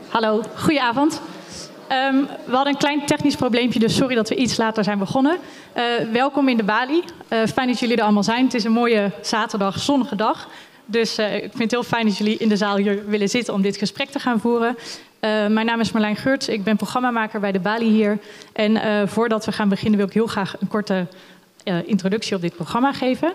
Hallo, goedenavond. We hadden een klein technisch probleempje, dus sorry dat we iets later zijn begonnen. Welkom in de Bali. Fijn dat jullie er allemaal zijn. Het is een mooie zaterdag, zonnige dag. Dus ik vind het heel fijn dat jullie in de zaal hier willen zitten om dit gesprek te gaan voeren. Mijn naam is Marlijn Geurts, ik ben programmamaker bij de Bali hier. En voordat we gaan beginnen wil ik heel graag een korte introductie op dit programma geven.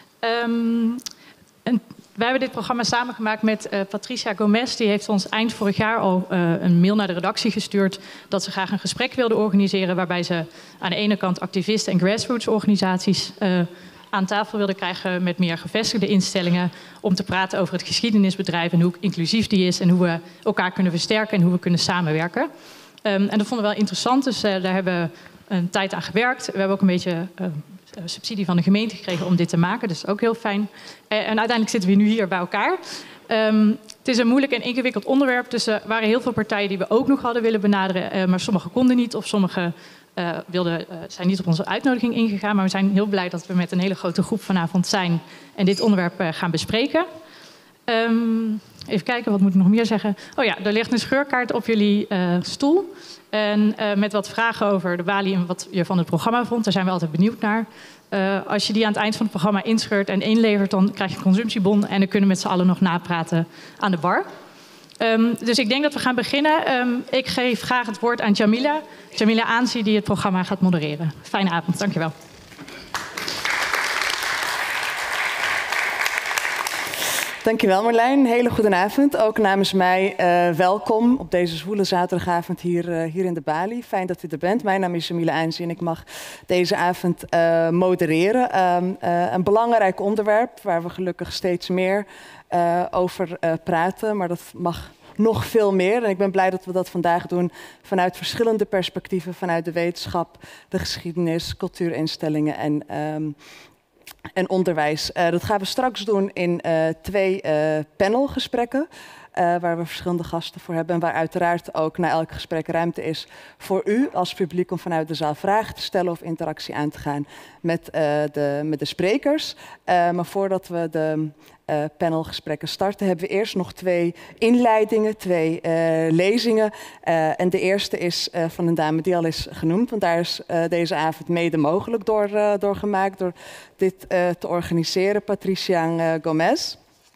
Wij hebben dit programma samengemaakt met Patricia Gomez. Die heeft ons eind vorig jaar al een mail naar de redactie gestuurd dat ze graag een gesprek wilde organiseren waarbij ze aan de ene kant activisten en grassroots organisaties aan tafel wilde krijgen met meer gevestigde instellingen om te praten over het geschiedenisbedrijf en hoe inclusief die is en hoe we elkaar kunnen versterken en hoe we kunnen samenwerken. En dat vonden we wel interessant, dus daar hebben we een tijd aan gewerkt. We hebben ook een beetje subsidie van de gemeente gekregen om dit te maken, dus ook heel fijn. En uiteindelijk zitten we nu hier bij elkaar. Het is een moeilijk en ingewikkeld onderwerp, dus er waren heel veel partijen die we ook nog hadden willen benaderen, maar sommige konden niet of sommige zijn niet op onze uitnodiging ingegaan. Maar we zijn heel blij dat we met een hele grote groep vanavond zijn en dit onderwerp gaan bespreken. Even kijken, wat moet ik nog meer zeggen? Oh ja, er ligt een scheurkaart op jullie stoel. En met wat vragen over de Bali en wat je van het programma vond. Daar zijn we altijd benieuwd naar. Als je die aan het eind van het programma inscheurt en inlevert, dan krijg je een consumptiebon. En dan kunnen we met z'n allen nog napraten aan de bar. Dus ik denk dat we gaan beginnen. Ik geef graag het woord aan Jamila. Jamila Aanzi, die het programma gaat modereren. Fijne avond, dankjewel. Dankjewel Marlijn, hele goede avond. Ook namens mij welkom op deze zwoele zaterdagavond hier in de Bali. Fijn dat u er bent. Mijn naam is Jamila Aanzi en ik mag deze avond modereren. Een belangrijk onderwerp waar we gelukkig steeds meer over praten, maar dat mag nog veel meer. En ik ben blij dat we dat vandaag doen vanuit verschillende perspectieven, vanuit de wetenschap, de geschiedenis, cultuurinstellingen en onderwijs. Dat gaan we straks doen in 2 panelgesprekken, waar we verschillende gasten voor hebben en waar uiteraard ook na elk gesprek ruimte is voor u als publiek om vanuit de zaal vragen te stellen of interactie aan te gaan met de sprekers. Maar voordat we de panelgesprekken starten, hebben we eerst nog 2 inleidingen, 2 lezingen. En de eerste is van een dame die al is genoemd, want daar is deze avond mede mogelijk door gemaakt, door dit te organiseren, Patricia Gomez.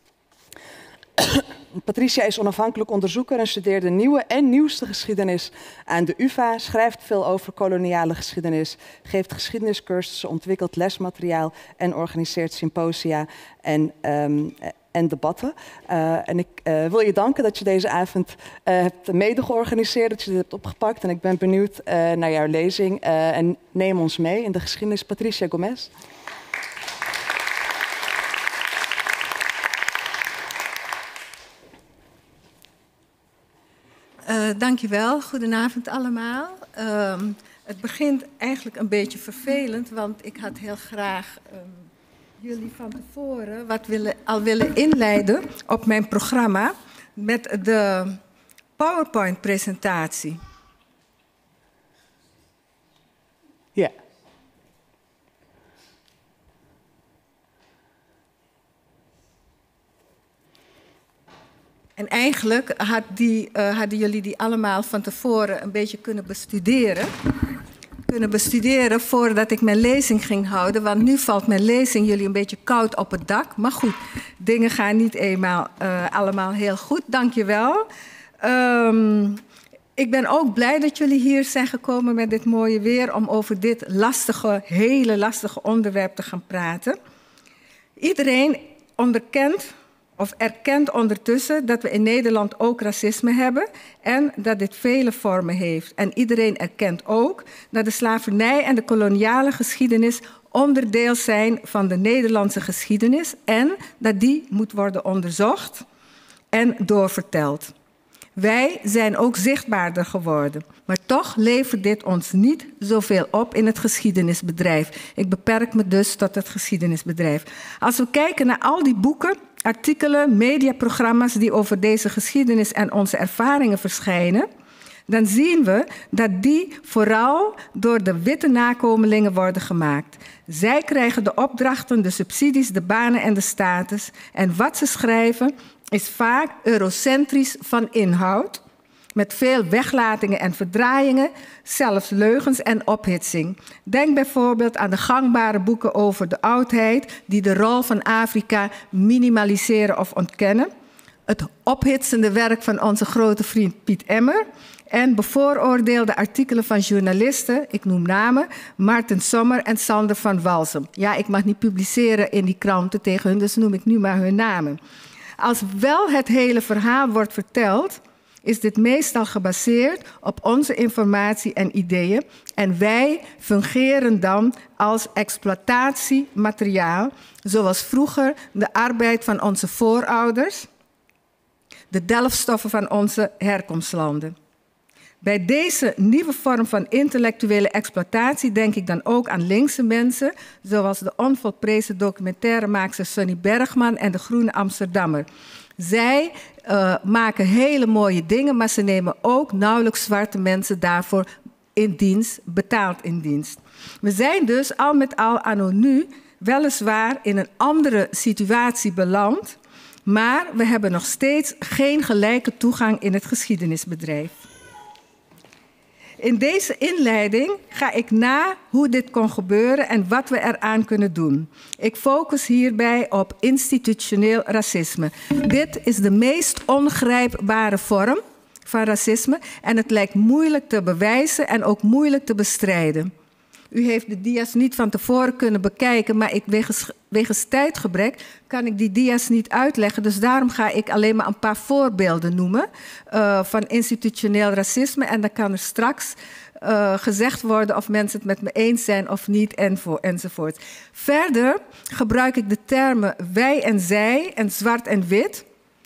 Patricia is onafhankelijk onderzoeker en studeerde nieuwe en nieuwste geschiedenis aan de UvA, schrijft veel over koloniale geschiedenis, geeft geschiedeniscursussen, ontwikkelt lesmateriaal en organiseert symposia en debatten. En ik wil je danken dat je deze avond hebt mede georganiseerd, dat je dit hebt opgepakt. En ik ben benieuwd naar jouw lezing en neem ons mee in de geschiedenis. Patricia Gomez. Dankjewel, goedenavond allemaal. Het begint eigenlijk een beetje vervelend, want ik had heel graag jullie van tevoren al willen inleiden op mijn programma met de PowerPoint-presentatie. Ja. En eigenlijk hadden jullie die allemaal van tevoren een beetje kunnen bestuderen voordat ik mijn lezing ging houden. Want nu valt mijn lezing jullie een beetje koud op het dak. Maar goed, dingen gaan niet eenmaal allemaal heel goed. Dank je wel. Ik ben ook blij dat jullie hier zijn gekomen met dit mooie weer om over dit hele lastige onderwerp te gaan praten. Iedereen onderkent of erkent ondertussen dat we in Nederland ook racisme hebben en dat dit vele vormen heeft. En iedereen erkent ook dat de slavernij en de koloniale geschiedenis onderdeel zijn van de Nederlandse geschiedenis en dat die moet worden onderzocht en doorverteld. Wij zijn ook zichtbaarder geworden, maar toch levert dit ons niet zoveel op in het geschiedenisbedrijf. Ik beperk me dus tot het geschiedenisbedrijf. Als we kijken naar al die boeken, artikelen, mediaprogramma's die over deze geschiedenis en onze ervaringen verschijnen, dan zien we dat die vooral door de witte nakomelingen worden gemaakt. Zij krijgen de opdrachten, de subsidies, de banen en de status. En wat ze schrijven is vaak eurocentrisch van inhoud. met veel weglatingen en verdraaiingen, zelfs leugens en ophitsing. Denk bijvoorbeeld aan de gangbare boeken over de oudheid die de rol van Afrika minimaliseren of ontkennen. Het ophitsende werk van onze grote vriend Piet Emmer en bevooroordeelde artikelen van journalisten, ik noem namen, Martin Sommer en Sander van Walsum. Ja, ik mag niet publiceren in die kranten tegen hun, dus noem ik nu maar hun namen. Als wel het hele verhaal wordt verteld, is dit meestal gebaseerd op onze informatie en ideeën en wij fungeren dan als exploitatiemateriaal, zoals vroeger de arbeid van onze voorouders, de delfstoffen van onze herkomstlanden. Bij deze nieuwe vorm van intellectuele exploitatie denk ik dan ook aan linkse mensen, zoals de onvolprezen documentairemaakster Sonny Bergman en de Groene Amsterdammer. Zij maken hele mooie dingen, maar ze nemen ook nauwelijks zwarte mensen daarvoor in dienst, betaald in dienst. We zijn dus al met al anno nu weliswaar in een andere situatie beland, maar we hebben nog steeds geen gelijke toegang in het geschiedenisbedrijf. In deze inleiding ga ik na hoe dit kon gebeuren en wat we eraan kunnen doen. Ik focus hierbij op institutioneel racisme. Dit is de meest ongrijpbare vorm van racisme en het lijkt moeilijk te bewijzen en ook moeilijk te bestrijden. U heeft de dia's niet van tevoren kunnen bekijken, maar wegens tijdgebrek kan ik die dia's niet uitleggen. Dus daarom ga ik alleen maar een paar voorbeelden noemen van institutioneel racisme. En dan kan er straks gezegd worden of mensen het met me eens zijn of niet enzovoort. Verder gebruik ik de termen wij en zij en zwart en wit.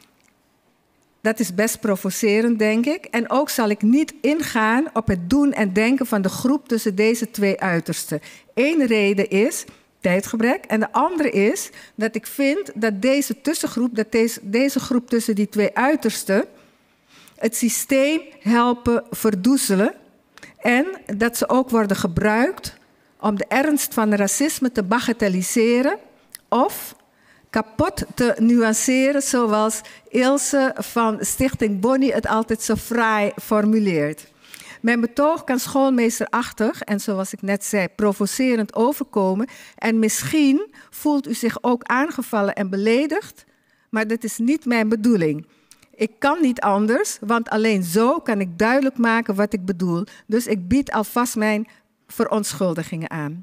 Dat is best provocerend, denk ik. En ook zal ik niet ingaan op het doen en denken van de groep tussen deze twee uitersten. Eén reden is tijdgebrek en de andere is dat ik vind dat deze tussengroep, deze groep tussen die twee uitersten het systeem helpen verdoezelen en dat ze ook worden gebruikt om de ernst van racisme te bagatelliseren of kapot te nuanceren, zoals Ilse van Stichting Bonnie het altijd zo fraai formuleert. Mijn betoog kan schoolmeesterachtig en, zoals ik net zei, provocerend overkomen. En misschien voelt u zich ook aangevallen en beledigd, maar dat is niet mijn bedoeling. Ik kan niet anders, want alleen zo kan ik duidelijk maken wat ik bedoel. Dus ik bied alvast mijn verontschuldigingen aan.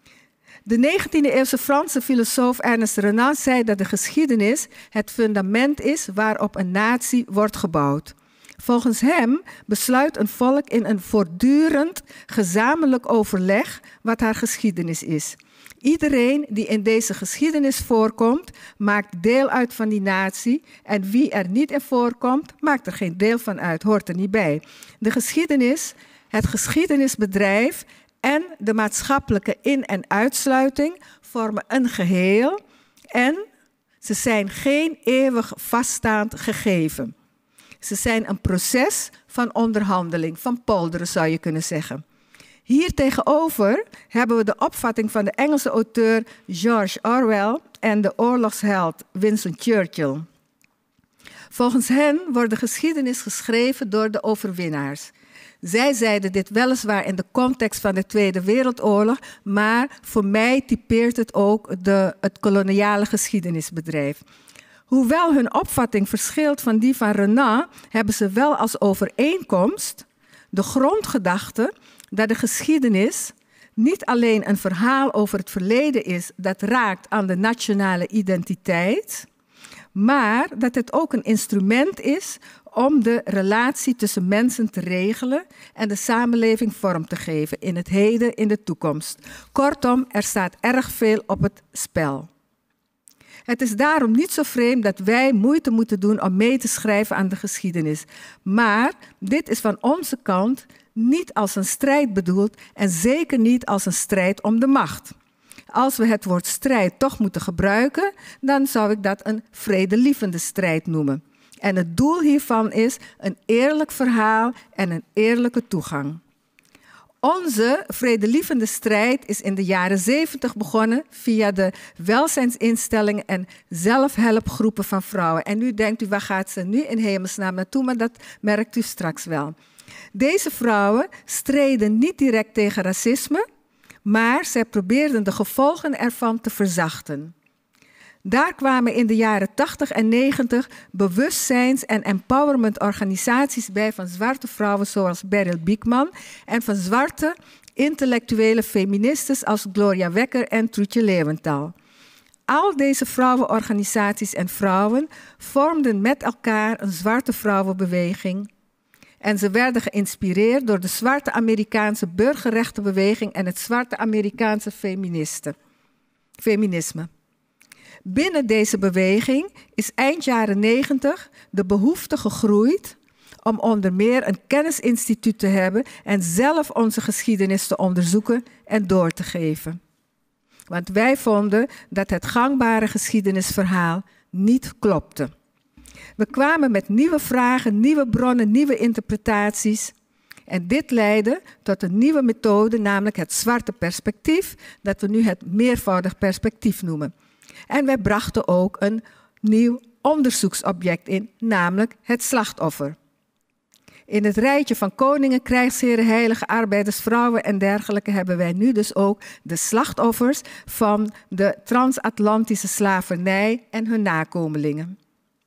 De 19e-eeuwse Franse filosoof Ernest Renan zei dat de geschiedenis het fundament is waarop een natie wordt gebouwd. Volgens hem besluit een volk in een voortdurend gezamenlijk overleg wat haar geschiedenis is. Iedereen die in deze geschiedenis voorkomt, maakt deel uit van die natie. En wie er niet in voorkomt, maakt er geen deel van uit, hoort er niet bij. De geschiedenis, het geschiedenisbedrijf en de maatschappelijke in- en uitsluiting vormen een geheel en ze zijn geen eeuwig vaststaand gegeven. Ze zijn een proces van onderhandeling, van polderen zou je kunnen zeggen. Hier tegenover hebben we de opvatting van de Engelse auteur George Orwell en de oorlogsheld Winston Churchill. Volgens hen wordt de geschiedenis geschreven door de overwinnaars. Zij zeiden dit weliswaar in de context van de Tweede Wereldoorlog, maar voor mij typeert het ook het koloniale geschiedenisbedrijf. Hoewel hun opvatting verschilt van die van Renan, hebben ze wel als overeenkomst de grondgedachte dat de geschiedenis niet alleen een verhaal over het verleden is dat raakt aan de nationale identiteit, maar dat het ook een instrument is om de relatie tussen mensen te regelen en de samenleving vorm te geven in het heden, in de toekomst. Kortom, er staat erg veel op het spel. Het is daarom niet zo vreemd dat wij moeite moeten doen om mee te schrijven aan de geschiedenis. Maar dit is van onze kant niet als een strijd bedoeld en zeker niet als een strijd om de macht. Als we het woord strijd toch moeten gebruiken, dan zou ik dat een vredelievende strijd noemen. En het doel hiervan is een eerlijk verhaal en een eerlijke toegang. Onze vredelievende strijd is in de jaren 70 begonnen via de welzijnsinstellingen en zelfhelpgroepen van vrouwen. En nu denkt u, waar gaat ze nu in hemelsnaam naartoe? Maar dat merkt u straks wel. Deze vrouwen streden niet direct tegen racisme, maar zij probeerden de gevolgen ervan te verzachten. Daar kwamen in de jaren 80 en 90 bewustzijns- en empowermentorganisaties bij van zwarte vrouwen zoals Beryl Biekman en van zwarte intellectuele feministes als Gloria Wekker en Truutje Leeuwenthal. Al deze vrouwenorganisaties en vrouwen vormden met elkaar een zwarte vrouwenbeweging. En ze werden geïnspireerd door de zwarte Amerikaanse burgerrechtenbeweging en het zwarte Amerikaanse feminisme. Binnen deze beweging is eind jaren 90 de behoefte gegroeid om onder meer een kennisinstituut te hebben en zelf onze geschiedenis te onderzoeken en door te geven. Want wij vonden dat het gangbare geschiedenisverhaal niet klopte. We kwamen met nieuwe vragen, nieuwe bronnen, nieuwe interpretaties. En dit leidde tot een nieuwe methode, namelijk het zwarte perspectief, dat we nu het meervoudig perspectief noemen. En wij brachten ook een nieuw onderzoeksobject in, namelijk het slachtoffer. In het rijtje van koningen, krijgsheren, heilige arbeiders, vrouwen en dergelijke hebben wij nu dus ook de slachtoffers van de transatlantische slavernij en hun nakomelingen.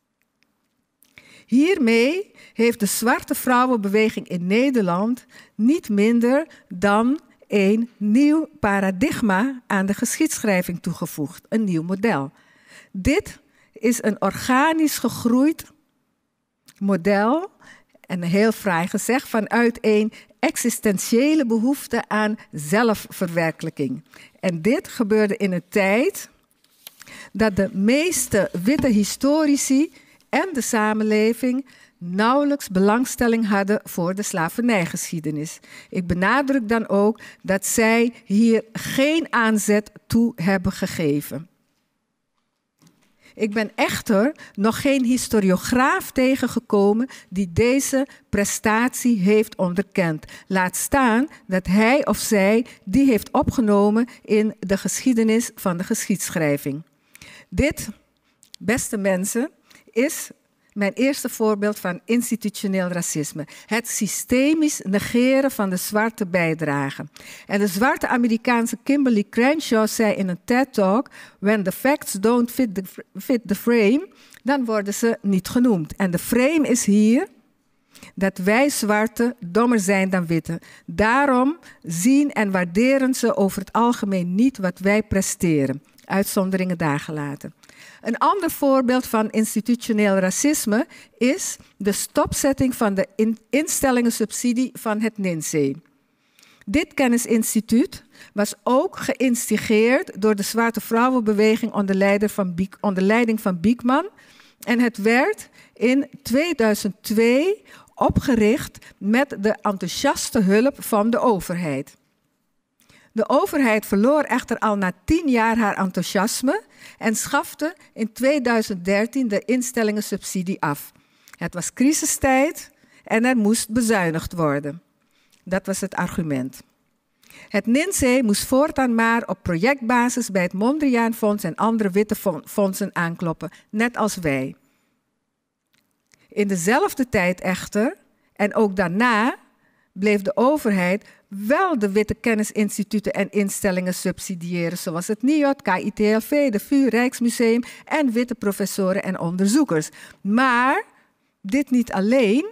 Hiermee heeft de zwarte vrouwenbeweging in Nederland niet minder dan een nieuw paradigma aan de geschiedschrijving toegevoegd, een nieuw model. Dit is een organisch gegroeid model, en heel fraai gezegd, vanuit een existentiële behoefte aan zelfverwerkelijking. En dit gebeurde in een tijd dat de meeste witte historici en de samenleving nauwelijks belangstelling hadden voor de slavernijgeschiedenis. Ik benadruk dan ook dat zij hier geen aanzet toe hebben gegeven. Ik ben echter nog geen historiograaf tegengekomen die deze prestatie heeft onderkend. Laat staan dat hij of zij die heeft opgenomen in de geschiedenis van de geschiedschrijving. Dit, beste mensen, is mijn eerste voorbeeld van institutioneel racisme. Het systemisch negeren van de zwarte bijdrage. En de zwarte Amerikaanse Kimberly Crenshaw zei in een TED-talk: when the facts don't fit the frame, dan worden ze niet genoemd. En de frame is hier dat wij zwarte dommer zijn dan witte. Daarom zien en waarderen ze over het algemeen niet wat wij presteren. Uitzonderingen daargelaten. Een ander voorbeeld van institutioneel racisme is de stopzetting van de instellingensubsidie van het NINSE. Dit kennisinstituut was ook geïnstigeerd door de zwarte vrouwenbeweging onder leiding van Biekman. En het werd in 2002 opgericht met de enthousiaste hulp van de overheid. De overheid verloor echter al na 10 jaar haar enthousiasme en schafte in 2013 de instellingensubsidie af. Het was crisistijd en er moest bezuinigd worden. Dat was het argument. Het NINSE moest voortaan maar op projectbasis bij het Mondriaanfonds en andere witte fondsen aankloppen, net als wij. In dezelfde tijd echter, en ook daarna, bleef de overheid wel de witte kennisinstituten en instellingen subsidiëren, zoals het NIOD, KITLV, de VU, Rijksmuseum en witte professoren en onderzoekers. Maar dit niet alleen.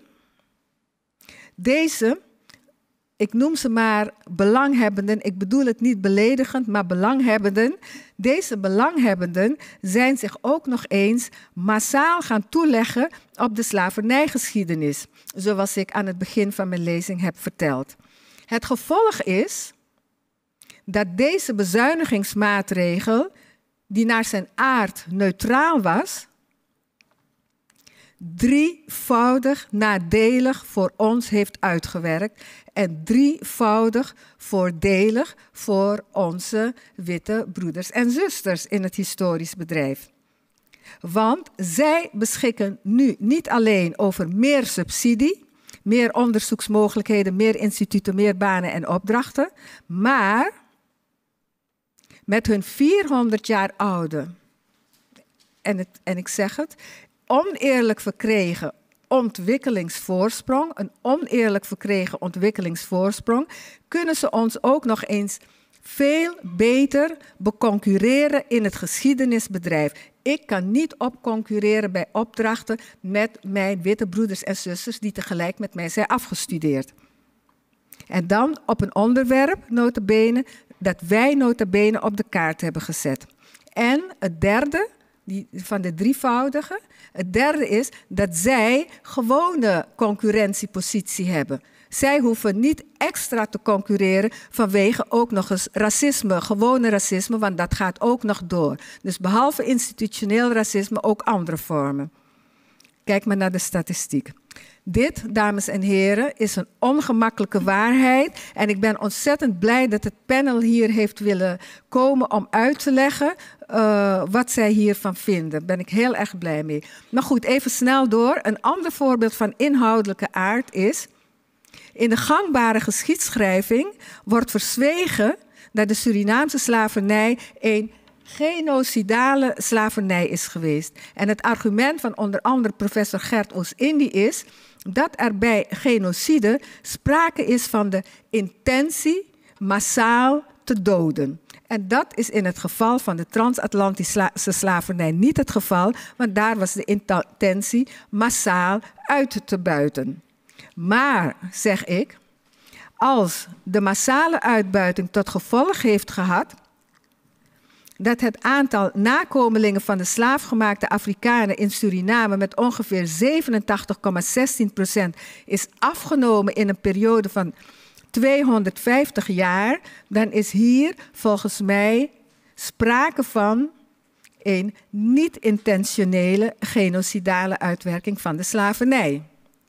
Deze, ik noem ze maar belanghebbenden, ik bedoel het niet beledigend, maar belanghebbenden. Deze belanghebbenden zijn zich ook nog eens massaal gaan toeleggen op de slavernijgeschiedenis, zoals ik aan het begin van mijn lezing heb verteld. Het gevolg is dat deze bezuinigingsmaatregel, die naar zijn aard neutraal was, drievoudig nadelig voor ons heeft uitgewerkt en drievoudig voordelig voor onze witte broeders en zusters in het historisch bedrijf. Want zij beschikken nu niet alleen over meer subsidie, meer onderzoeksmogelijkheden, meer instituten, meer banen en opdrachten. Maar met hun 400 jaar oude, en ik zeg het, oneerlijk verkregen ontwikkelingsvoorsprong, een oneerlijk verkregen ontwikkelingsvoorsprong, kunnen ze ons ook nog eens veel beter beconcurreren in het geschiedenisbedrijf. Ik kan niet opconcurreren bij opdrachten met mijn witte broeders en zusters die tegelijk met mij zijn afgestudeerd. En dan op een onderwerp, nota bene, dat wij nota bene op de kaart hebben gezet. En het derde, van de drievoudige, het derde is dat zij gewone concurrentiepositie hebben. Zij hoeven niet extra te concurreren vanwege ook nog eens racisme, gewone racisme, want dat gaat ook nog door. Dus behalve institutioneel racisme ook andere vormen. Kijk maar naar de statistiek. Dit, dames en heren, is een ongemakkelijke waarheid. En ik ben ontzettend blij dat het panel hier heeft willen komen om uit te leggen wat zij hiervan vinden. Daar ben ik heel erg blij mee. Maar goed, even snel door. Een ander voorbeeld van inhoudelijke aard is: in de gangbare geschiedschrijving wordt verzwegen dat de Surinaamse slavernij een genocidale slavernij is geweest. En het argument van onder andere professor Gert Oostindie is dat er bij genocide sprake is van de intentie massaal te doden. En dat is in het geval van de transatlantische slavernij niet het geval, want daar was de intentie massaal uit te buiten. Maar, zeg ik, als de massale uitbuiting tot gevolg heeft gehad dat het aantal nakomelingen van de slaafgemaakte Afrikanen in Suriname met ongeveer 87,16% is afgenomen in een periode van 250 jaar, dan is hier volgens mij sprake van een niet-intentionele genocidale uitwerking van de slavernij.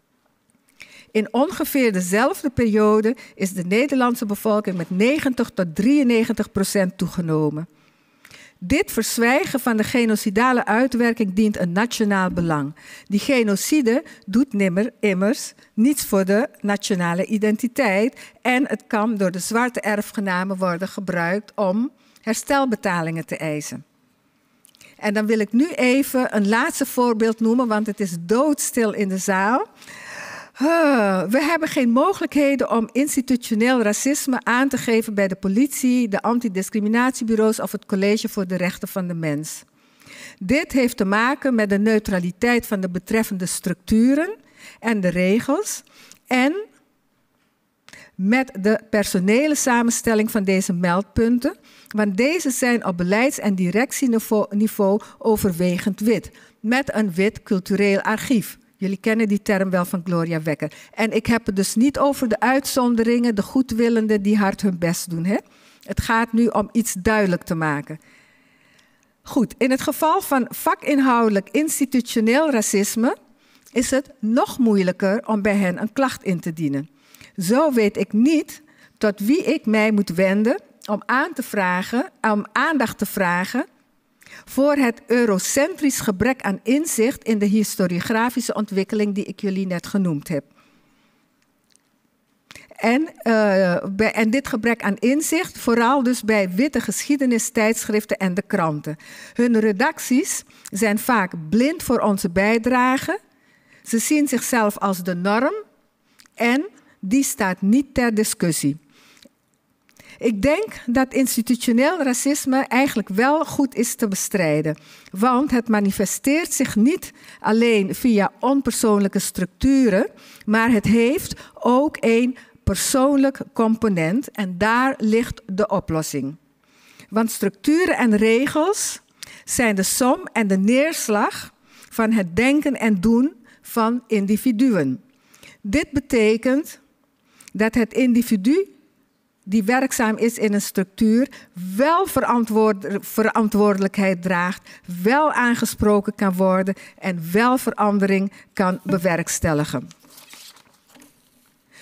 In ongeveer dezelfde periode is de Nederlandse bevolking met 90 tot 93% toegenomen. Dit verzwijgen van de genocidale uitwerking dient een nationaal belang. Die genocide doet immers niets voor de nationale identiteit en het kan door de zwarte erfgenamen worden gebruikt om herstelbetalingen te eisen. En dan wil ik nu even een laatste voorbeeld noemen, want het is doodstil in de zaal. We hebben geen mogelijkheden om institutioneel racisme aan te geven bij de politie, de antidiscriminatiebureaus of het College voor de Rechten van de Mens. Dit heeft te maken met de neutraliteit van de betreffende structuren en de regels en met de personele samenstelling van deze meldpunten, want deze zijn op beleids- en directieniveau overwegend wit, met een wit cultureel archief. Jullie kennen die term wel van Gloria Wekker. En ik heb het dus niet over de uitzonderingen, de goedwillenden die hard hun best doen. Hè? Het gaat nu om iets duidelijk te maken. Goed, in het geval van vakinhoudelijk institutioneel racisme is het nog moeilijker om bij hen een klacht in te dienen. Zo weet ik niet tot wie ik mij moet wenden om aandacht te vragen voor het eurocentrisch gebrek aan inzicht in de historiografische ontwikkeling die ik jullie net genoemd heb. En dit gebrek aan inzicht, vooral dus bij witte geschiedenistijdschriften en de kranten. Hun redacties zijn vaak blind voor onze bijdrage. Ze zien zichzelf als de norm en die staat niet ter discussie. Ik denk dat institutioneel racisme eigenlijk wel goed is te bestrijden. Want het manifesteert zich niet alleen via onpersoonlijke structuren, maar het heeft ook een persoonlijk component en daar ligt de oplossing. Want structuren en regels zijn de som en de neerslag van het denken en doen van individuen. Dit betekent dat het individu die werkzaam is in een structuur, wel verantwoordelijkheid draagt, wel aangesproken kan worden en wel verandering kan bewerkstelligen.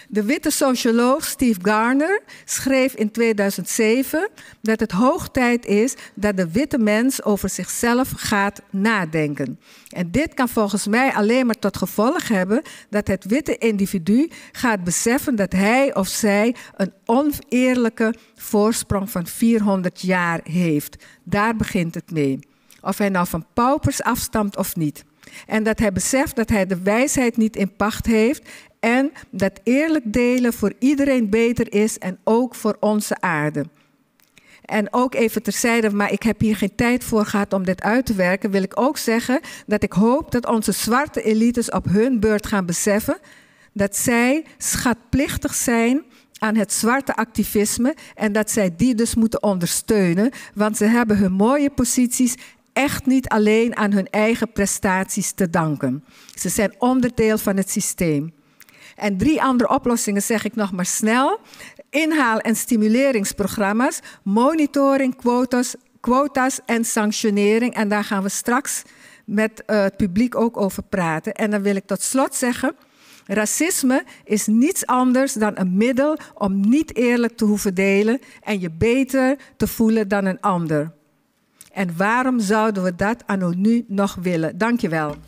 De witte socioloog Steve Garner schreef in 2007 dat het hoog tijd is dat de witte mens over zichzelf gaat nadenken. En dit kan volgens mij alleen maar tot gevolg hebben dat het witte individu gaat beseffen dat hij of zij een oneerlijke voorsprong van 400 jaar heeft. Daar begint het mee. Of hij nou van paupers afstamt of niet. En dat hij beseft dat hij de wijsheid niet in pacht heeft en dat eerlijk delen voor iedereen beter is en ook voor onze aarde. En ook even terzijde, maar ik heb hier geen tijd voor gehad om dit uit te werken, wil ik ook zeggen dat ik hoop dat onze zwarte elites op hun beurt gaan beseffen dat zij schatplichtig zijn aan het zwarte activisme en dat zij die dus moeten ondersteunen, want ze hebben hun mooie posities echt niet alleen aan hun eigen prestaties te danken. Ze zijn onderdeel van het systeem. En 3 andere oplossingen zeg ik nog maar snel. Inhaal- en stimuleringsprogramma's, monitoring, quota's en sanctionering. En daar gaan we straks met het publiek ook over praten. En dan wil ik tot slot zeggen, racisme is niets anders dan een middel om niet eerlijk te hoeven delen en je beter te voelen dan een ander. En waarom zouden we dat anno nu nog willen? Dank je wel.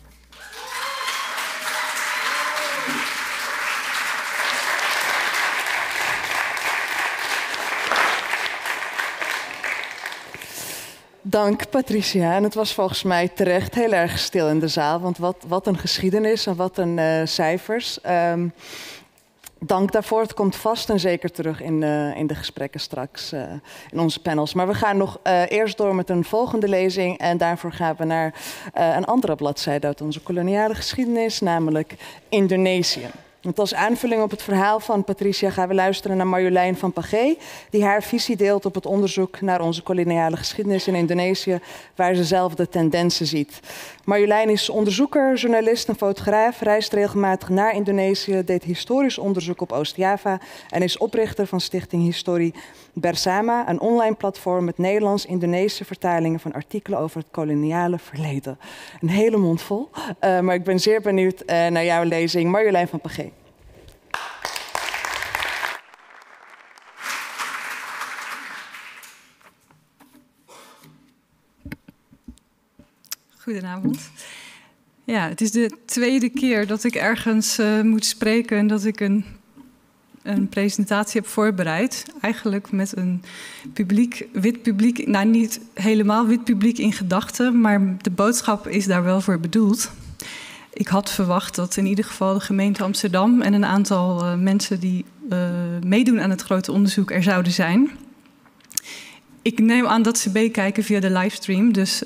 Dank, Patricia. En het was volgens mij terecht heel erg stil in de zaal. Want wat een geschiedenis en wat een cijfers. Dank daarvoor. Het komt vast en zeker terug in de gesprekken straks in onze panels. Maar we gaan nog eerst door met een volgende lezing. En daarvoor gaan we naar een andere bladzijde uit onze koloniale geschiedenis, namelijk Indonesië. Want als aanvulling op het verhaal van Patricia gaan we luisteren naar Marjolein van Pagé, die haar visie deelt op het onderzoek naar onze koloniale geschiedenis in Indonesië, waar ze zelf de tendensen ziet. Marjolein is onderzoeker, journalist en fotograaf, reist regelmatig naar Indonesië, deed historisch onderzoek op Oost-Java en is oprichter van Stichting Historie Bersama, een online platform met Nederlands-Indonesische vertalingen van artikelen over het koloniale verleden. Een hele mond vol, maar ik ben zeer benieuwd naar jouw lezing. Marjolein van Pagé. Goedenavond. Ja, het is de tweede keer dat ik ergens moet spreken en dat ik een presentatie heb voorbereid. Eigenlijk met een wit publiek, nou niet helemaal wit publiek in gedachten, maar de boodschap is daar wel voor bedoeld. Ik had verwacht dat in ieder geval de gemeente Amsterdam en een aantal mensen die meedoen aan het grote onderzoek er zouden zijn. Ik neem aan dat ze meekijken via de livestream, dus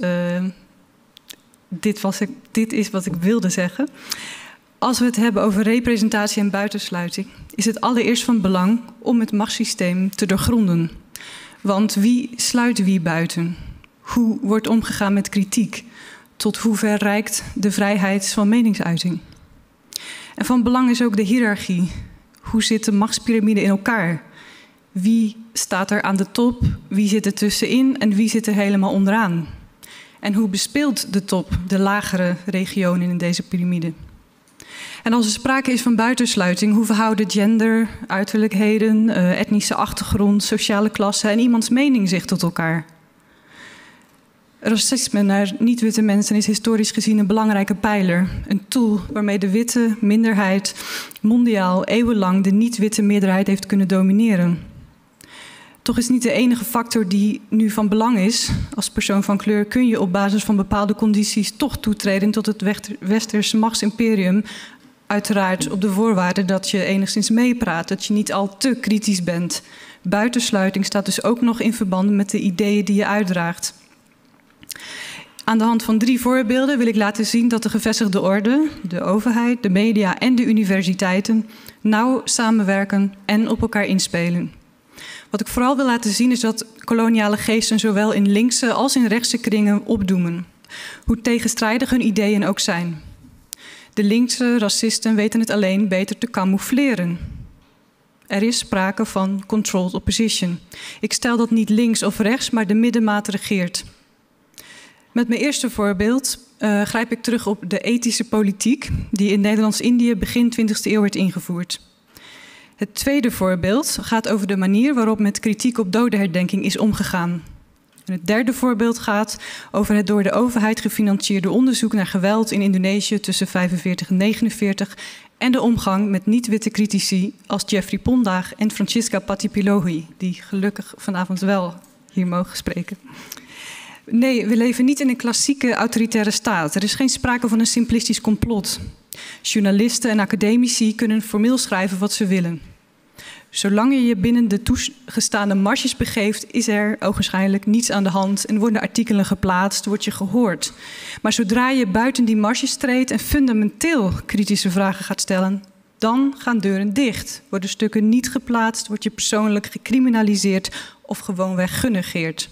dit is wat ik wilde zeggen. Als we het hebben over representatie en buitensluiting, is het allereerst van belang om het machtssysteem te doorgronden. Want wie sluit wie buiten? Hoe wordt omgegaan met kritiek? Tot hoe ver reikt de vrijheid van meningsuiting? En van belang is ook de hiërarchie. Hoe zit de machtspyramide in elkaar? Wie staat er aan de top? Wie zit er tussenin? En wie zit er helemaal onderaan? En hoe bespeelt de top de lagere regionen in deze piramide? En als er sprake is van buitensluiting, hoe verhouden gender, uiterlijkheden, etnische achtergrond, sociale klasse en iemands mening zich tot elkaar? Racisme naar niet-witte mensen is historisch gezien een belangrijke pijler. Een tool waarmee de witte minderheid mondiaal eeuwenlang de niet-witte meerderheid heeft kunnen domineren. Toch is het niet de enige factor die nu van belang is. Als persoon van kleur kun je op basis van bepaalde condities toch toetreden tot het westerse machtsimperium. Uiteraard op de voorwaarde dat je enigszins meepraat, dat je niet al te kritisch bent. Buitensluiting staat dus ook nog in verband met de ideeën die je uitdraagt. Aan de hand van 3 voorbeelden wil ik laten zien dat de gevestigde orde, de overheid, de media en de universiteiten nauw samenwerken en op elkaar inspelen. Wat ik vooral wil laten zien is dat koloniale geesten zowel in linkse als in rechtse kringen opdoemen. Hoe tegenstrijdig hun ideeën ook zijn. De linkse racisten weten het alleen beter te camoufleren. Er is sprake van controlled opposition. Ik stel dat niet links of rechts, maar de middenmaat regeert. Met mijn eerste voorbeeld grijp ik terug op de ethische politiek die in Nederlands-Indië begin 20e eeuw werd ingevoerd. Het tweede voorbeeld gaat over de manier waarop met kritiek op dodenherdenking is omgegaan. En het derde voorbeeld gaat over het door de overheid gefinancierde onderzoek naar geweld in Indonesië tussen 1945 en 1949 en de omgang met niet-witte critici als Jeffrey Pondaag en Francisca Pattipilohi, die gelukkig vanavond wel hier mogen spreken. Nee, we leven niet in een klassieke autoritaire staat. Er is geen sprake van een simplistisch complot. Journalisten en academici kunnen formeel schrijven wat ze willen. Zolang je je binnen de toegestaande marges begeeft, is er ogenschijnlijk niets aan de hand en worden artikelen geplaatst, word je gehoord. Maar zodra je buiten die marges treedt en fundamenteel kritische vragen gaat stellen, dan gaan deuren dicht. Worden stukken niet geplaatst, word je persoonlijk gecriminaliseerd of gewoonweg genegeerd.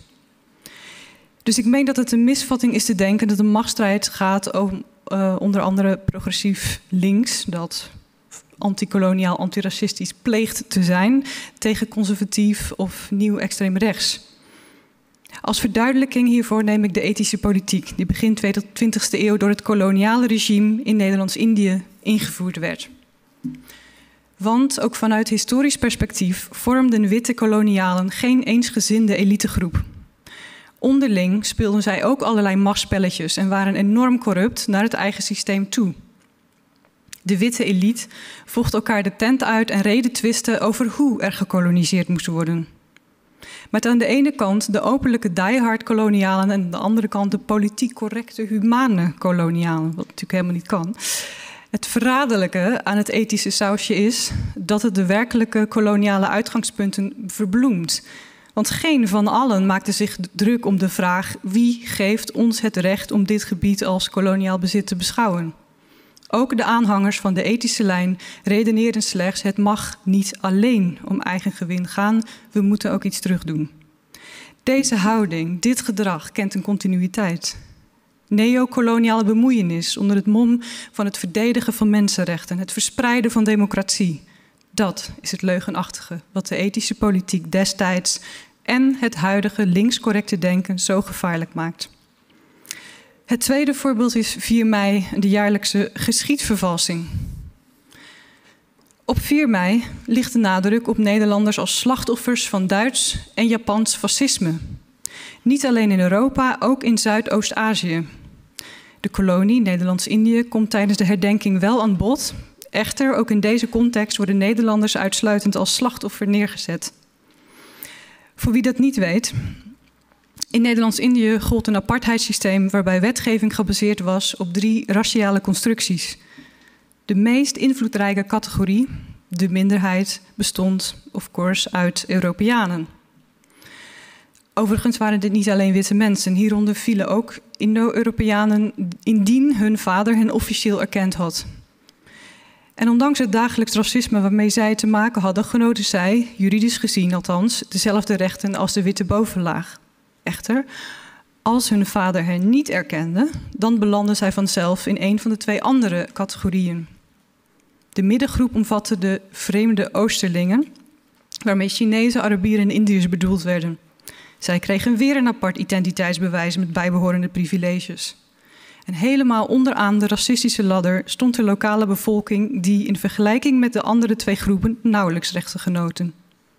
Dus ik meen dat het een misvatting is te denken dat de machtsstrijd gaat om onder andere progressief links, dat antikoloniaal, antiracistisch pleegt te zijn, tegen conservatief of nieuw extreem rechts. Als verduidelijking hiervoor neem ik de ethische politiek, die begin 20e eeuw door het koloniale regime in Nederlands-Indië ingevoerd werd. Want ook vanuit historisch perspectief vormden witte kolonialen geen eensgezinde elitegroep. Onderling speelden zij ook allerlei machtsspelletjes en waren enorm corrupt naar het eigen systeem toe. De witte elite vocht elkaar de tent uit en reden twisten over hoe er gekoloniseerd moest worden. Met aan de ene kant de openlijke diehard kolonialen en aan de andere kant de politiek correcte humane kolonialen, wat natuurlijk helemaal niet kan. Het verraderlijke aan het ethische sausje is dat het de werkelijke koloniale uitgangspunten verbloemt. Want geen van allen maakte zich druk om de vraag: wie geeft ons het recht om dit gebied als koloniaal bezit te beschouwen? Ook de aanhangers van de ethische lijn redeneren slechts: het mag niet alleen om eigen gewin gaan, we moeten ook iets terugdoen. Deze houding, dit gedrag, kent een continuïteit. Neocoloniale bemoeienis onder het mom van het verdedigen van mensenrechten, het verspreiden van democratie. Dat is het leugenachtige wat de ethische politiek destijds en het huidige linkscorrecte denken zo gevaarlijk maakt. Het tweede voorbeeld is 4 mei, de jaarlijkse geschiedvervalsing. Op 4 mei ligt de nadruk op Nederlanders als slachtoffers van Duits en Japans fascisme. Niet alleen in Europa, ook in Zuidoost-Azië. De kolonie Nederlands-Indië komt tijdens de herdenking wel aan bod. Echter, ook in deze context worden Nederlanders uitsluitend als slachtoffer neergezet. Voor wie dat niet weet, in Nederlands-Indië gold een apartheidssysteem waarbij wetgeving gebaseerd was op 3 raciale constructies. De meest invloedrijke categorie, de minderheid, bestond, of course, uit Europeanen. Overigens waren dit niet alleen witte mensen. Hieronder vielen ook Indo-Europeanen indien hun vader hen officieel erkend had. En ondanks het dagelijks racisme waarmee zij te maken hadden, genoten zij, juridisch gezien althans, dezelfde rechten als de witte bovenlaag. Echter, als hun vader hen niet erkende, dan belanden zij vanzelf in een van de 2 andere categorieën. De middengroep omvatte de vreemde Oosterlingen, waarmee Chinezen, Arabieren en Indiërs bedoeld werden. Zij kregen weer een apart identiteitsbewijs met bijbehorende privileges. En helemaal onderaan de racistische ladder stond de lokale bevolking die in vergelijking met de andere 2 groepen nauwelijks rechten genoten.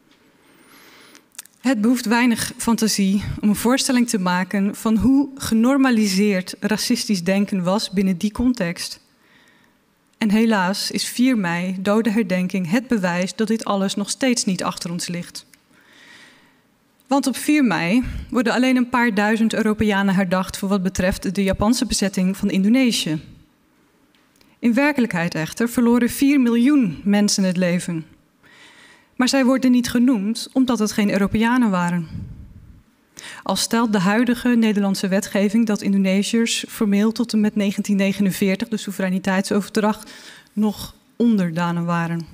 Het behoeft weinig fantasie om een voorstelling te maken van hoe genormaliseerd racistisch denken was binnen die context. En helaas is 4 mei, dodenherdenking, het bewijs dat dit alles nog steeds niet achter ons ligt. Want op 4 mei worden alleen een paar duizend Europeanen herdacht voor wat betreft de Japanse bezetting van Indonesië. In werkelijkheid echter verloren 4 miljoen mensen het leven. Maar zij worden niet genoemd omdat het geen Europeanen waren. Al stelt de huidige Nederlandse wetgeving dat Indonesiërs formeel tot en met 1949, de soevereiniteitsoverdracht, nog onderdanen waren.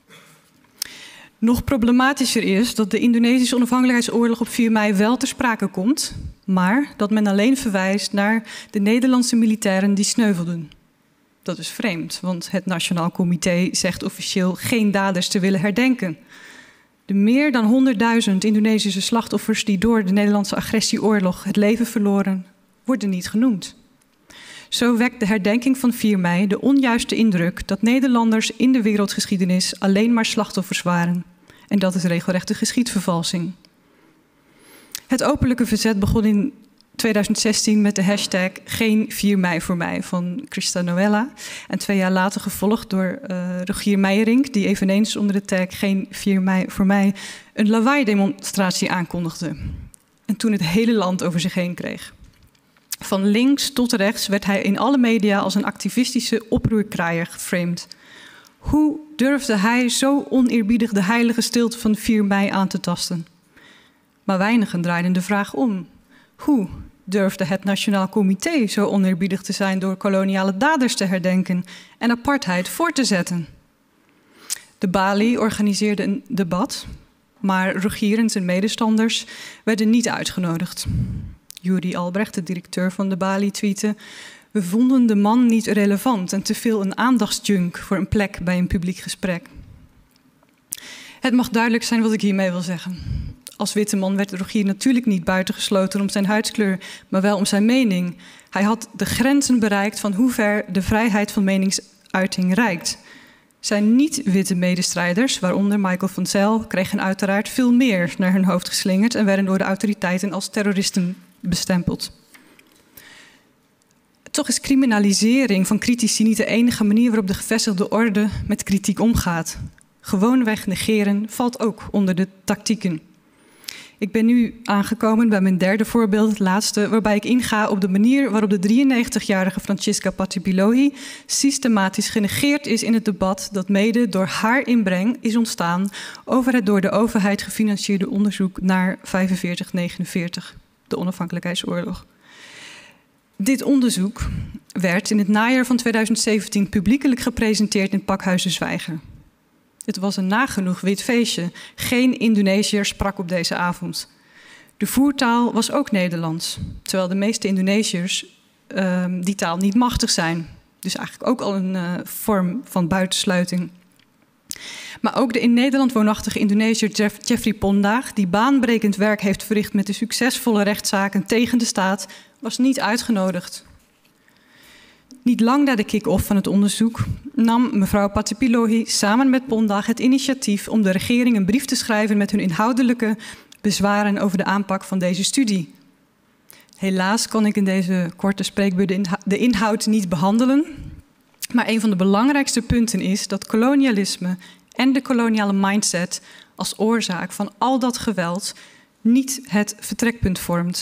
Nog problematischer is dat de Indonesische onafhankelijkheidsoorlog op 4 mei wel ter sprake komt, maar dat men alleen verwijst naar de Nederlandse militairen die sneuvelden. Dat is vreemd, want het Nationaal Comité zegt officieel geen daders te willen herdenken. De meer dan 100.000 Indonesische slachtoffers die door de Nederlandse agressieoorlog het leven verloren, worden niet genoemd. Zo wekt de herdenking van 4 mei de onjuiste indruk dat Nederlanders in de wereldgeschiedenis alleen maar slachtoffers waren. En dat is regelrechte geschiedvervalsing. Het openlijke verzet begon in 2016 met de hashtag Geen 4 mei voor mij van Christa Noëlla. En 2 jaar later gevolgd door Rogier Meijerink, die eveneens onder de tag Geen 4 mei voor mij een lawaai-demonstratie aankondigde. En toen het hele land over zich heen kreeg. Van links tot rechts werd hij in alle media als een activistische oproerkraaier geframed. Hoe durfde hij zo oneerbiedig de heilige stilte van 4 mei aan te tasten? Maar weinigen draaiden de vraag om. Hoe durfde het Nationaal Comité zo oneerbiedig te zijn door koloniale daders te herdenken en apartheid voor te zetten? De Bali organiseerde een debat, maar Rogier en zijn medestanders werden niet uitgenodigd. Juri Albrecht, de directeur van de Bali, tweette: we vonden de man niet relevant en te veel een aandachtsjunk voor een plek bij een publiek gesprek. Het mag duidelijk zijn wat ik hiermee wil zeggen. Als witte man werd Rogier natuurlijk niet buitengesloten om zijn huidskleur, maar wel om zijn mening. Hij had de grenzen bereikt van hoe ver de vrijheid van meningsuiting reikt. Zijn niet-witte medestrijders, waaronder Michael van Zyl, kregen uiteraard veel meer naar hun hoofd geslingerd en werden door de autoriteiten als terroristen bestempeld. Toch is criminalisering van critici niet de enige manier waarop de gevestigde orde met kritiek omgaat. Gewoonweg negeren valt ook onder de tactieken. Ik ben nu aangekomen bij mijn derde voorbeeld, het laatste, waarbij ik inga op de manier waarop de 93-jarige Francisca Pattipilohi systematisch genegeerd is in het debat dat mede door haar inbreng is ontstaan over het door de overheid gefinancierde onderzoek naar 45-49, de onafhankelijkheidsoorlog. Dit onderzoek werd in het najaar van 2017 publiekelijk gepresenteerd in Pakhuizen Zwijger. Het was een nagenoeg wit feestje. Geen Indonesiër sprak op deze avond. De voertaal was ook Nederlands, terwijl de meeste Indonesiërs die taal niet machtig zijn. Dus eigenlijk ook al een vorm van buitensluiting. Maar ook de in Nederland woonachtige Indonesiër Jeffrey Pondaag, die baanbrekend werk heeft verricht met de succesvolle rechtszaken tegen de staat, was niet uitgenodigd. Niet lang na de kick-off van het onderzoek nam mevrouw Pattipilohi samen met Pondaag het initiatief om de regering een brief te schrijven met hun inhoudelijke bezwaren over de aanpak van deze studie. Helaas kan ik in deze korte spreekbeurt de inhoud niet behandelen, maar een van de belangrijkste punten is dat kolonialisme en de koloniale mindset als oorzaak van al dat geweld niet het vertrekpunt vormt.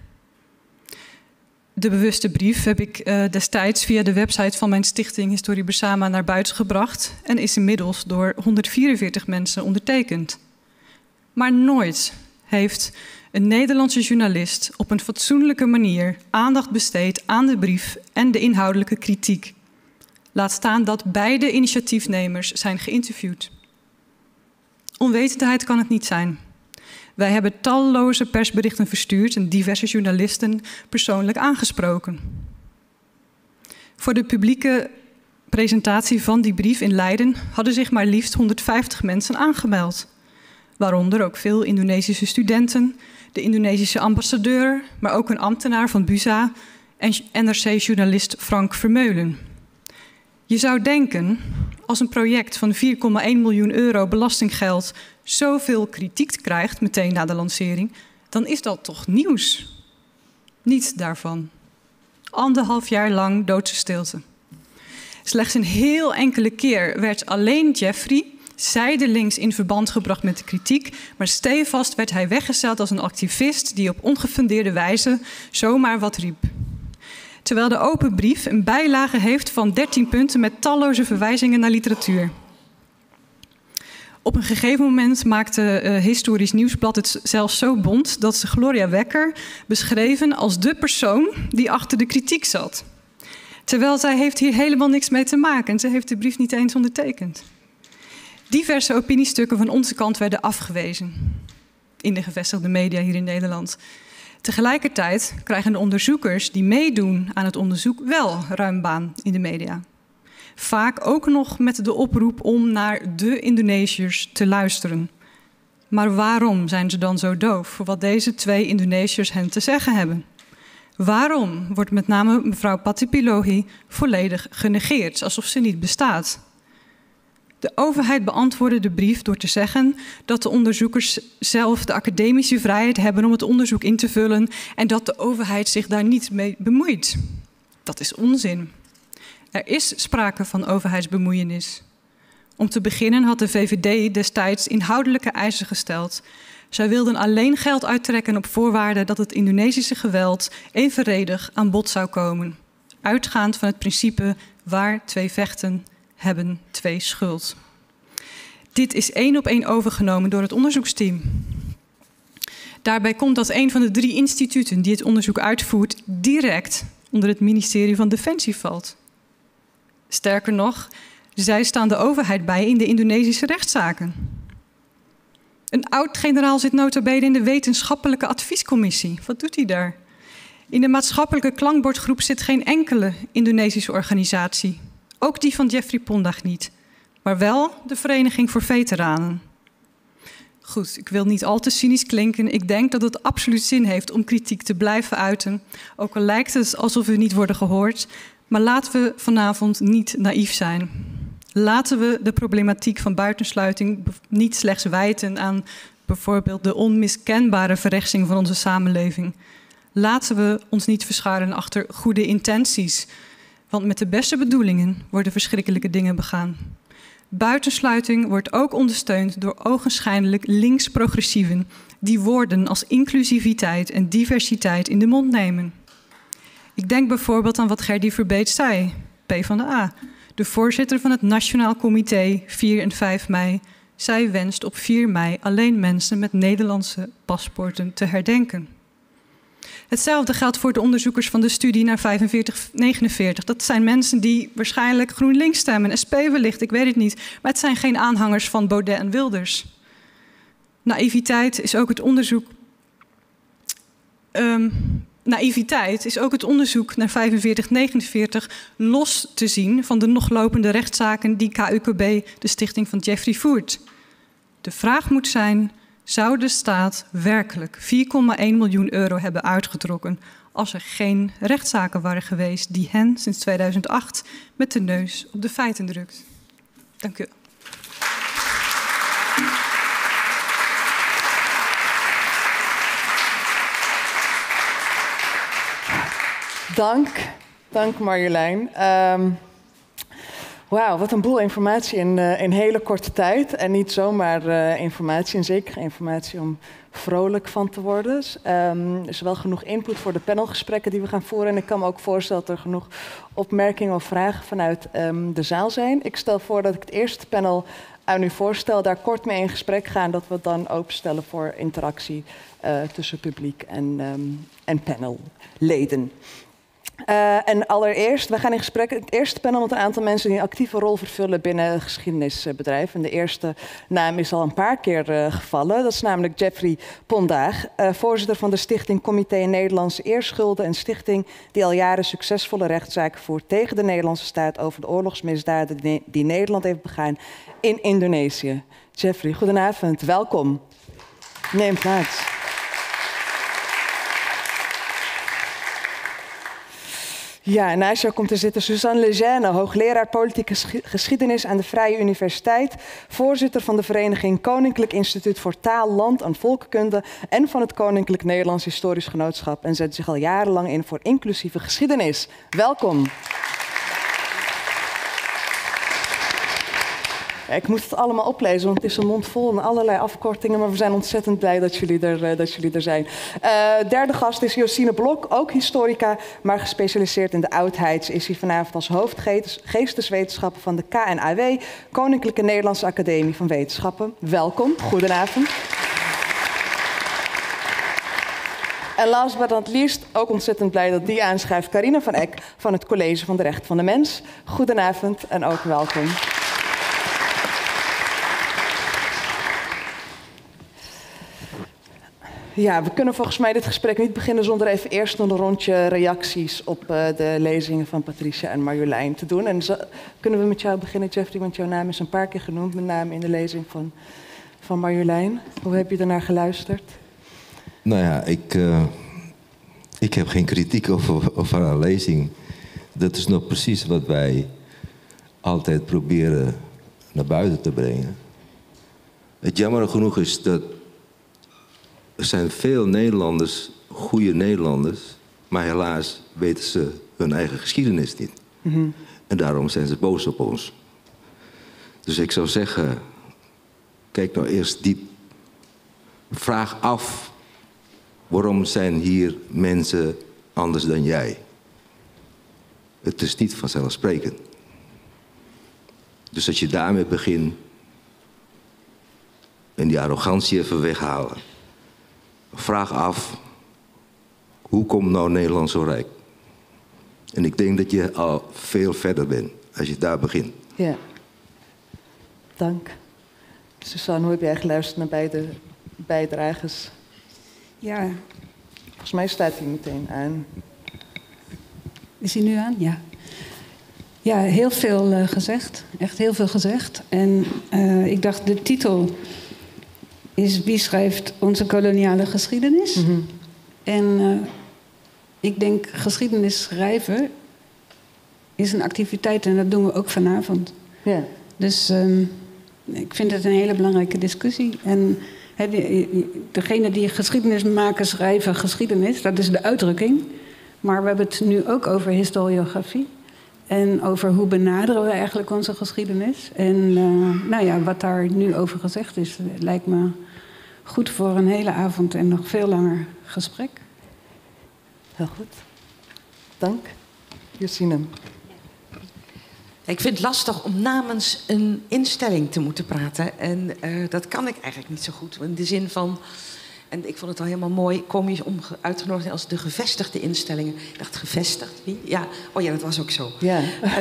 De bewuste brief heb ik destijds via de website van mijn stichting Historie Bersama naar buiten gebracht en is inmiddels door 144 mensen ondertekend. Maar nooit heeft een Nederlandse journalist op een fatsoenlijke manier aandacht besteed aan de brief en de inhoudelijke kritiek. Laat staan dat beide initiatiefnemers zijn geïnterviewd. Onwetendheid kan het niet zijn. Wij hebben talloze persberichten verstuurd en diverse journalisten persoonlijk aangesproken. Voor de publieke presentatie van die brief in Leiden hadden zich maar liefst 150 mensen aangemeld. Waaronder ook veel Indonesische studenten, de Indonesische ambassadeur, maar ook een ambtenaar van BUSA en NRC-journalist Frank Vermeulen. Je zou denken, als een project van 4,1 miljoen euro belastinggeld zoveel kritiek krijgt meteen na de lancering, dan is dat toch nieuws? Niets daarvan. 1,5 jaar lang doodse stilte. Slechts een heel enkele keer werd alleen Jeffrey zijdelings in verband gebracht met de kritiek, maar stevast werd hij weggezet als een activist die op ongefundeerde wijze zomaar wat riep. Terwijl de open brief een bijlage heeft van 13 punten met talloze verwijzingen naar literatuur. Op een gegeven moment maakte Historisch Nieuwsblad het zelfs zo bont dat ze Gloria Wekker beschreven als de persoon die achter de kritiek zat. Terwijl zij heeft hier helemaal niks mee te maken en ze heeft de brief niet eens ondertekend. Diverse opiniestukken van onze kant werden afgewezen in de gevestigde media hier in Nederland. Tegelijkertijd krijgen de onderzoekers die meedoen aan het onderzoek wel ruim baan in de media. Vaak ook nog met de oproep om naar de Indonesiërs te luisteren. Maar waarom zijn ze dan zo doof voor wat deze 2 Indonesiërs hen te zeggen hebben? Waarom wordt met name mevrouw Patipologi volledig genegeerd, alsof ze niet bestaat? De overheid beantwoordde de brief door te zeggen dat de onderzoekers zelf de academische vrijheid hebben om het onderzoek in te vullen en dat de overheid zich daar niet mee bemoeit. Dat is onzin. Er is sprake van overheidsbemoeienis. Om te beginnen had de VVD destijds inhoudelijke eisen gesteld. Zij wilden alleen geld uittrekken op voorwaarde dat het Indonesische geweld evenredig aan bod zou komen. Uitgaand van het principe waar twee vechten, hebben twee schuld. Dit is 1 op 1 overgenomen door het onderzoeksteam. Daarbij komt dat een van de 3 instituten die het onderzoek uitvoert direct onder het ministerie van Defensie valt. Sterker nog, zij staan de overheid bij in de Indonesische rechtszaken. Een oud-generaal zit nota bene in de wetenschappelijke adviescommissie. Wat doet hij daar? In de maatschappelijke klankbordgroep zit geen enkele Indonesische organisatie. Ook die van Jeffrey Pondag niet. Maar wel de Vereniging voor Veteranen. Goed, ik wil niet al te cynisch klinken. Ik denk dat het absoluut zin heeft om kritiek te blijven uiten. Ook al lijkt het alsof we niet worden gehoord. Maar laten we vanavond niet naïef zijn. Laten we de problematiek van buitensluiting niet slechts wijten aan bijvoorbeeld de onmiskenbare verrechtsing van onze samenleving. Laten we ons niet verschuilen achter goede intenties. Want met de beste bedoelingen worden verschrikkelijke dingen begaan. Buitensluiting wordt ook ondersteund door ogenschijnlijk links-progressieven die woorden als inclusiviteit en diversiteit in de mond nemen. Ik denk bijvoorbeeld aan wat Gerdy Verbeet zei, PvdA. De voorzitter van het Nationaal Comité 4 en 5 mei. Zij wenst op 4 mei alleen mensen met Nederlandse paspoorten te herdenken. Hetzelfde geldt voor de onderzoekers van de studie naar 4549. Dat zijn mensen die waarschijnlijk GroenLinks stemmen, SP wellicht, ik weet het niet. Maar het zijn geen aanhangers van Baudet en Wilders. Naïviteit is ook het onderzoek naar 4549 los te zien van de nog lopende rechtszaken die KUKB, de stichting van Jeffrey, voert. De vraag moet zijn, zou de staat werkelijk 4,1 miljoen euro hebben uitgetrokken als er geen rechtszaken waren geweest die hen sinds 2008 met de neus op de feiten drukt? Dank u. Dank Marjolein. Wauw, wat een boel informatie in hele korte tijd. En niet zomaar informatie, en zeker informatie om vrolijk van te worden. Dus, er is wel genoeg input voor de panelgesprekken die we gaan voeren. En ik kan me ook voorstellen dat er genoeg opmerkingen of vragen vanuit de zaal zijn. Ik stel voor dat ik het eerste panel aan u voorstel, daar kort mee in gesprek gaan, dat we het dan openstellen voor interactie tussen publiek en panelleden. En allereerst, we gaan in gesprek het eerste panel met een aantal mensen die een actieve rol vervullen binnen het geschiedenisbedrijf. En de eerste naam is al een paar keer gevallen. Dat is namelijk Jeffrey Pondag, voorzitter van de stichting Comité Nederlandse Eerschulden. Een stichting die al jaren succesvolle rechtszaken voert tegen de Nederlandse staat over de oorlogsmisdaden die Nederland heeft begaan in Indonesië. Jeffrey, goedenavond, welkom. Neem plaats. Ja, naast jou komt te zitten Suzanne Lejeune, hoogleraar politieke geschiedenis aan de Vrije Universiteit, voorzitter van de vereniging Koninklijk Instituut voor Taal, Land en Volkenkunde en van het Koninklijk Nederlands Historisch Genootschap en zet zich al jarenlang in voor inclusieve geschiedenis. Welkom. Ik moet het allemaal oplezen, want het is een mond vol en allerlei afkortingen. Maar we zijn ontzettend blij dat jullie er zijn. Derde gast is Josine Blok, ook historica, maar gespecialiseerd in de oudheid. Is hier vanavond als hoofdgeesteswetenschappen van de KNAW, Koninklijke Nederlandse Academie van Wetenschappen. Welkom, goedenavond. En last but not least, ook ontzettend blij dat die aanschrijft, Carina van Eck van het College van de Rechten van de Mens. Goedenavond en ook welkom. Ja, we kunnen volgens mij dit gesprek niet beginnen zonder even eerst een rondje reacties op de lezingen van Patricia en Marjolein te doen. En kunnen we met jou beginnen, Jeffrey, want jouw naam is een paar keer genoemd, met name in de lezing van Marjolein. Hoe heb je ernaar geluisterd? Nou ja, Ik heb geen kritiek over haar lezing. Dat is nog precies wat wij altijd proberen naar buiten te brengen. Het jammer genoeg is dat er zijn veel Nederlanders, goede Nederlanders, maar helaas weten ze hun eigen geschiedenis niet. Mm-hmm. En daarom zijn ze boos op ons. Dus ik zou zeggen, kijk nou eerst diep. Vraag af, waarom zijn hier mensen anders dan jij? Het is niet vanzelfsprekend. Dus als je daarmee begint en die arrogantie even weghalen. Vraag af, hoe komt nou Nederland zo rijk? En ik denk dat je al veel verder bent als je daar begint. Ja, dank. Suzanne, hoe heb jij geluisterd naar beide bijdragers? Ja. Volgens mij staat hij meteen aan. Is hij nu aan? Ja. Ja, heel veel gezegd. Echt heel veel gezegd. En ik dacht, de titel is Wie schrijft onze koloniale geschiedenis? Mm-hmm. En ik denk, geschiedenis schrijven is een activiteit en dat doen we ook vanavond. Ja. Dus ik vind het een hele belangrijke discussie. En degene die geschiedenis maken, schrijven geschiedenis, dat is de uitdrukking. Maar we hebben het nu ook over historiografie. En over hoe benaderen we eigenlijk onze geschiedenis. En nou ja, wat daar nu over gezegd is, lijkt me goed voor een hele avond en nog veel langer gesprek. Heel goed. Dank. Josine. Ik vind het lastig om namens een instelling te moeten praten. En dat kan ik eigenlijk niet zo goed. In de zin van, en ik vond het al helemaal mooi, komisch om uitgenodigd als de gevestigde instellingen. Ik dacht, gevestigd? Wie? Ja, oh ja, dat was ook zo. Ja.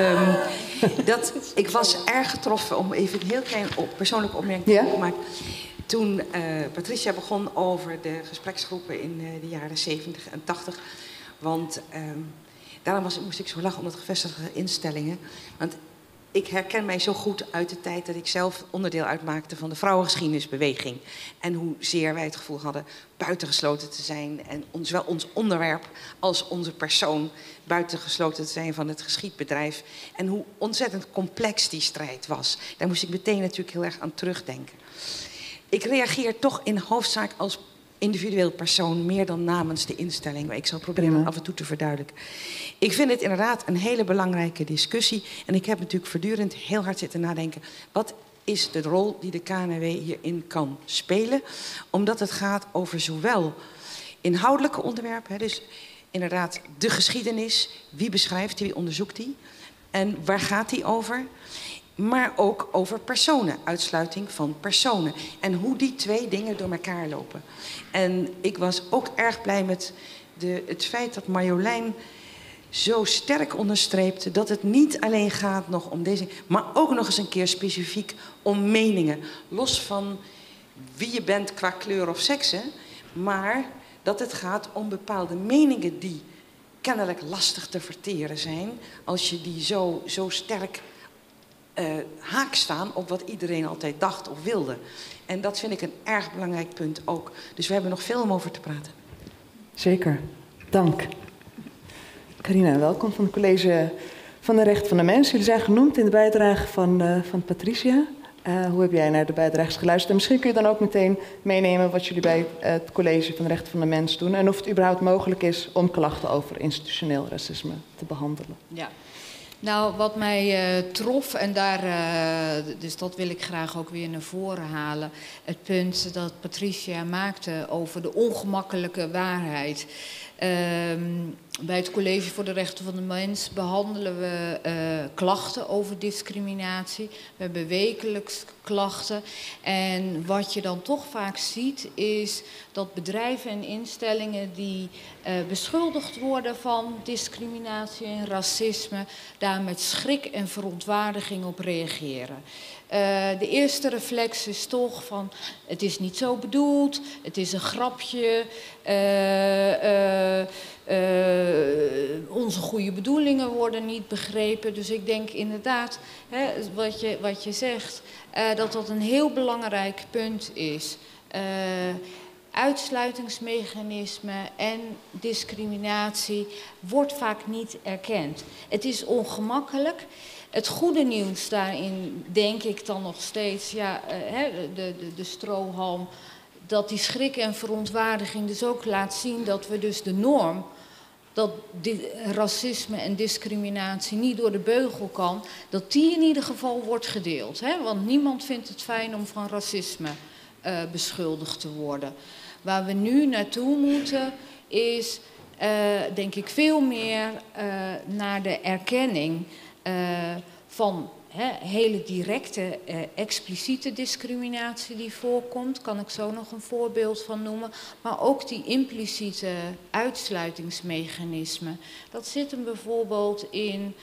Ik was erg getroffen, om even een heel klein persoonlijke opmerking te maken. Toen Patricia begon over de gespreksgroepen in de jaren 70 en 80. Want daarom moest ik zo lachen om dat gevestigde instellingen. Want ik herken mij zo goed uit de tijd dat ik zelf onderdeel uitmaakte van de vrouwengeschiedenisbeweging. En hoezeer wij het gevoel hadden buitengesloten te zijn. En zowel ons onderwerp als onze persoon buitengesloten te zijn van het geschiedbedrijf. En hoe ontzettend complex die strijd was. Daar moest ik meteen natuurlijk heel erg aan terugdenken. Ik reageer toch in hoofdzaak als individueel persoon meer dan namens de instelling. Maar ik zal proberen dat af en toe te verduidelijken. Ik vind het inderdaad een hele belangrijke discussie. En ik heb natuurlijk voortdurend heel hard zitten nadenken. Wat is de rol die de KNW hierin kan spelen? Omdat het gaat over zowel inhoudelijke onderwerpen. Dus inderdaad de geschiedenis. Wie beschrijft die, wie onderzoekt die? En waar gaat die over? Maar ook over personen, uitsluiting van personen. En hoe die twee dingen door elkaar lopen. En ik was ook erg blij met het feit dat Marjolein zo sterk onderstreepte dat het niet alleen gaat nog om deze, maar ook nog eens een keer specifiek om meningen. Los van wie je bent qua kleur of sekse, maar dat het gaat om bepaalde meningen die kennelijk lastig te verteren zijn als je die zo sterk haak staan op wat iedereen altijd dacht of wilde. En dat vind ik een erg belangrijk punt ook. Dus we hebben nog veel om over te praten. Zeker. Dank. Carina, welkom van het College van de Rechten van de Mens. Jullie zijn genoemd in de bijdrage van Patricia. Hoe heb jij naar de bijdrages geluisterd? En misschien kun je dan ook meteen meenemen wat jullie bij het College van de Rechten van de Mens doen. En of het überhaupt mogelijk is om klachten over institutioneel racisme te behandelen. Ja. Nou, wat mij trof, en dus dat wil ik graag ook weer naar voren halen. Het punt dat Patricia maakte over de ongemakkelijke waarheid. Bij het College voor de Rechten van de Mens behandelen we klachten over discriminatie. We hebben wekelijks klachten. En wat je dan toch vaak ziet is dat bedrijven en instellingen die beschuldigd worden van discriminatie en racisme daar met schrik en verontwaardiging op reageren. De eerste reflex is toch van, het is niet zo bedoeld, het is een grapje, onze goede bedoelingen worden niet begrepen. Dus ik denk inderdaad, wat je zegt, dat dat een heel belangrijk punt is. uitsluitingsmechanisme en discriminatie wordt vaak niet erkend. Het is ongemakkelijk. Het goede nieuws daarin, denk ik dan nog steeds, ja, de strohalm, dat die schrik en verontwaardiging dus ook laat zien dat we dus de norm, dat racisme en discriminatie niet door de beugel kan, dat die in ieder geval wordt gedeeld. Hè? Want niemand vindt het fijn om van racisme beschuldigd te worden. Waar we nu naartoe moeten is, denk ik, veel meer naar de erkenning van hele directe, expliciete discriminatie die voorkomt. Kan ik zo nog een voorbeeld van noemen. Maar ook die impliciete uitsluitingsmechanismen. Dat zit hem bijvoorbeeld in,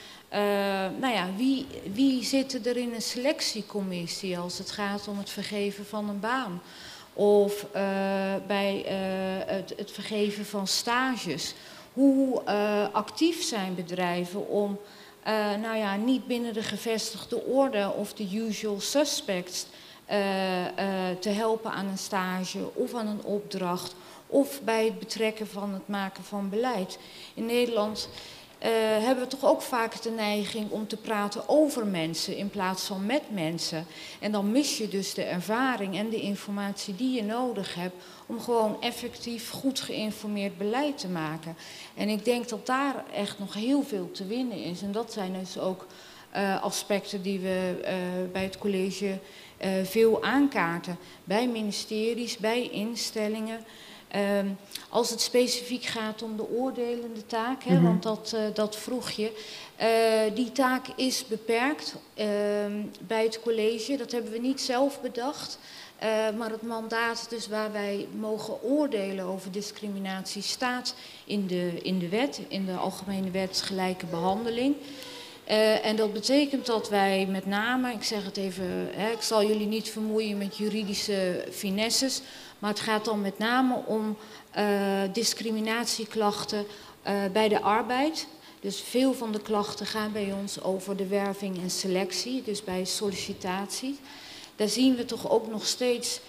wie zitten er in een selectiecommissie als het gaat om het vergeven van een baan? Of bij het vergeven van stages. Hoe actief zijn bedrijven om niet binnen de gevestigde orde of de usual suspects te helpen aan een stage of aan een opdracht of bij het betrekken van het maken van beleid. In Nederland hebben we toch ook vaak de neiging om te praten over mensen in plaats van met mensen. En dan mis je dus de ervaring en de informatie die je nodig hebt om gewoon effectief goed geïnformeerd beleid te maken. En ik denk dat daar echt nog heel veel te winnen is. En dat zijn dus ook aspecten die we bij het college veel aankaarten. Bij ministeries, bij instellingen. Als het specifiek gaat om de oordelende taak, hè, want dat vroeg je. Die taak is beperkt bij het college. Dat hebben we niet zelf bedacht. Maar het mandaat dus waar wij mogen oordelen over discriminatie staat in de wet, in de Algemene Wet Gelijke Behandeling. En dat betekent dat wij met name, ik zeg het even, ik zal jullie niet vermoeien met juridische finesses, maar het gaat dan met name om discriminatieklachten bij de arbeid. Dus veel van de klachten gaan bij ons over de werving en selectie, dus bij sollicitatie. Daar zien we toch ook nog steeds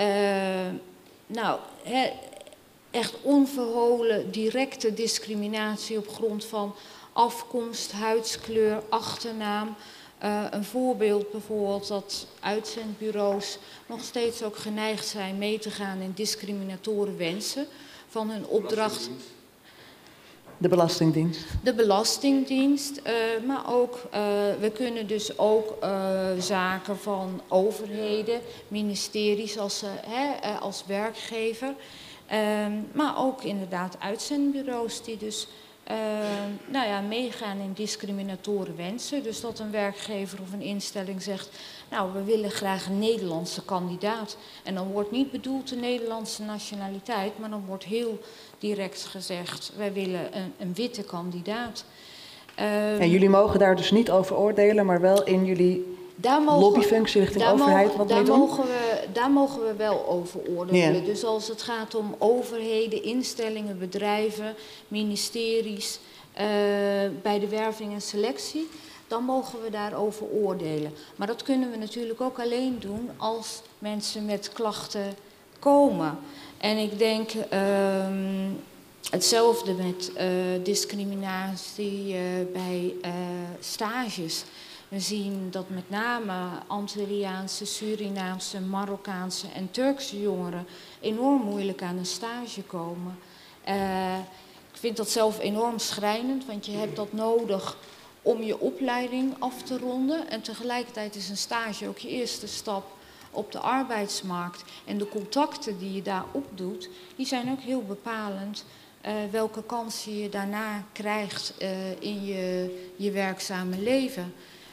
echt onverholen directe discriminatie op grond van afkomst, huidskleur, achternaam. Een voorbeeld bijvoorbeeld dat uitzendbureaus nog steeds ook geneigd zijn mee te gaan in discriminatoren wensen van hun opdracht. De Belastingdienst. De Belastingdienst, maar ook, we kunnen dus ook zaken van overheden, ministeries als werkgever. Maar ook inderdaad uitzendbureaus die dus meegaan in discriminatoren wensen. Dus dat een werkgever of een instelling zegt, nou, we willen graag een Nederlandse kandidaat. En dan wordt niet bedoeld de Nederlandse nationaliteit, maar dan wordt heel direct gezegd, wij willen een witte kandidaat. En jullie mogen daar dus niet over oordelen, maar wel in jullie lobbyfunctie richting overheid? Daar mogen we wel over oordelen. Yeah. Dus als het gaat om overheden, instellingen, bedrijven, ministeries, bij de werving en selectie, dan mogen we daarover oordelen. Maar dat kunnen we natuurlijk ook alleen doen als mensen met klachten komen. En ik denk hetzelfde met discriminatie bij stages. We zien dat met name Antilliaanse, Surinaamse, Marokkaanse en Turkse jongeren enorm moeilijk aan een stage komen. Ik vind dat zelf enorm schrijnend, want je hebt dat nodig om je opleiding af te ronden. En tegelijkertijd is een stage ook je eerste stap op de arbeidsmarkt. En de contacten die je daar opdoet, die zijn ook heel bepalend. Welke kansen je daarna krijgt in je werkzame leven.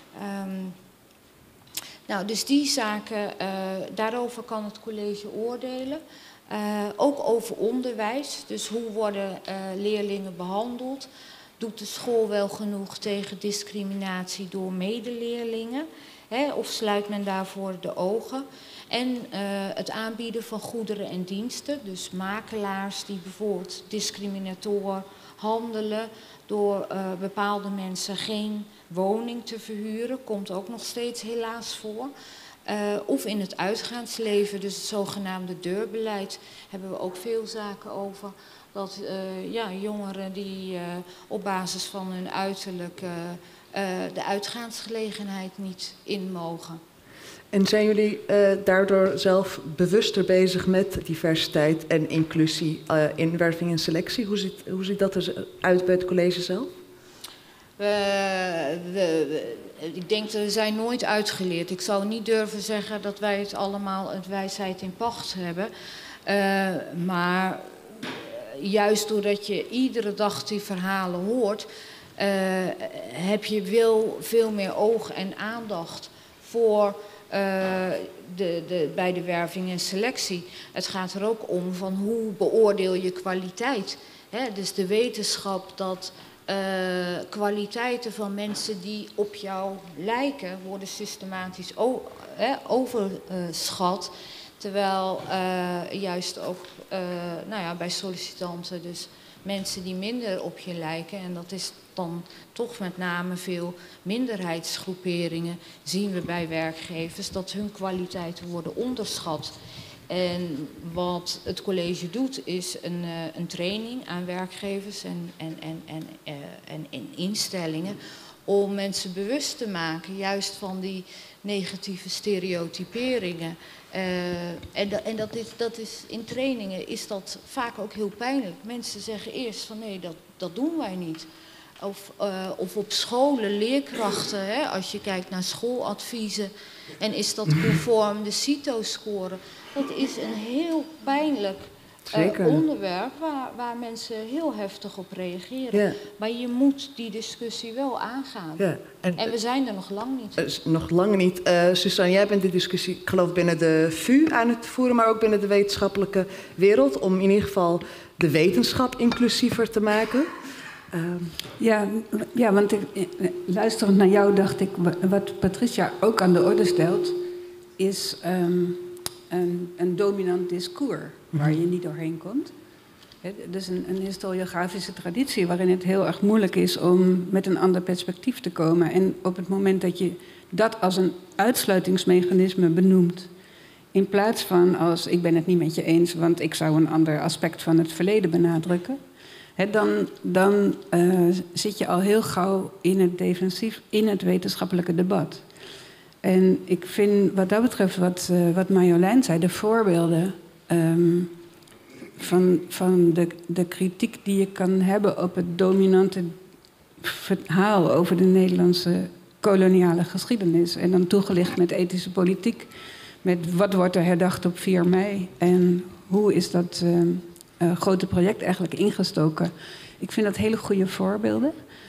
Dus die zaken, daarover kan het college oordelen. Ook over onderwijs, dus hoe worden leerlingen behandeld? Doet de school wel genoeg tegen discriminatie door medeleerlingen? Of sluit men daarvoor de ogen? En het aanbieden van goederen en diensten, dus makelaars die bijvoorbeeld discriminator handelen door bepaalde mensen geen woning te verhuren, komt ook nog steeds helaas voor. of in het uitgaansleven, dus het zogenaamde deurbeleid, hebben we ook veel zaken over. Dat jongeren die op basis van hun uiterlijk de uitgaansgelegenheid niet in mogen. En zijn jullie daardoor zelf bewuster bezig met diversiteit en inclusie, inwerving en selectie? Hoe ziet dat eruit bij het college zelf? Ik denk dat we zijn nooit uitgeleerd. Ik zou niet durven zeggen dat wij het allemaal een wijsheid in pacht hebben. Maar juist doordat je iedere dag die verhalen hoort, heb je veel meer oog en aandacht voor bij de werving en selectie. Het gaat er ook om van hoe beoordeel je kwaliteit. Dus de wetenschap dat kwaliteiten van mensen die op jou lijken worden systematisch overschat. Terwijl juist ook bij sollicitanten, dus mensen die minder op je lijken, en dat is dan toch met name veel minderheidsgroeperingen, zien we bij werkgevers dat hun kwaliteiten worden onderschat. En wat het college doet is een training aan werkgevers en instellingen om mensen bewust te maken juist van die negatieve stereotyperingen. En dat is in trainingen is dat vaak ook heel pijnlijk. Mensen zeggen eerst van nee, dat doen wij niet. Of op scholen, leerkrachten, als je kijkt naar schooladviezen. En is dat conform de CITO-score? Dat is een heel pijnlijk onderwerp waar mensen heel heftig op reageren. Ja. Maar je moet die discussie wel aangaan. Ja. En we zijn er nog lang niet. Nog lang niet. Suzanne, jij bent die discussie, ik geloof, binnen de VU aan het voeren, maar ook binnen de wetenschappelijke wereld, om in ieder geval de wetenschap inclusiever te maken. Ja, want luisterend naar jou dacht ik, wat Patricia ook aan de orde stelt, is een dominant discours waar je niet doorheen komt. Dus een historiografische traditie waarin het heel erg moeilijk is om met een ander perspectief te komen. En op het moment dat je dat als een uitsluitingsmechanisme benoemt, in plaats van als ik ben het niet met je eens, want ik zou een ander aspect van het verleden benadrukken, dan zit je al heel gauw in het defensief, in het wetenschappelijke debat. En ik vind wat dat betreft wat Marjolein zei, de voorbeelden van de kritiek die je kan hebben op het dominante verhaal over de Nederlandse koloniale geschiedenis. En dan toegelicht met ethische politiek, met wat wordt er herdacht op 4 mei en hoe is dat grote project eigenlijk ingestoken. Ik vind dat hele goede voorbeelden.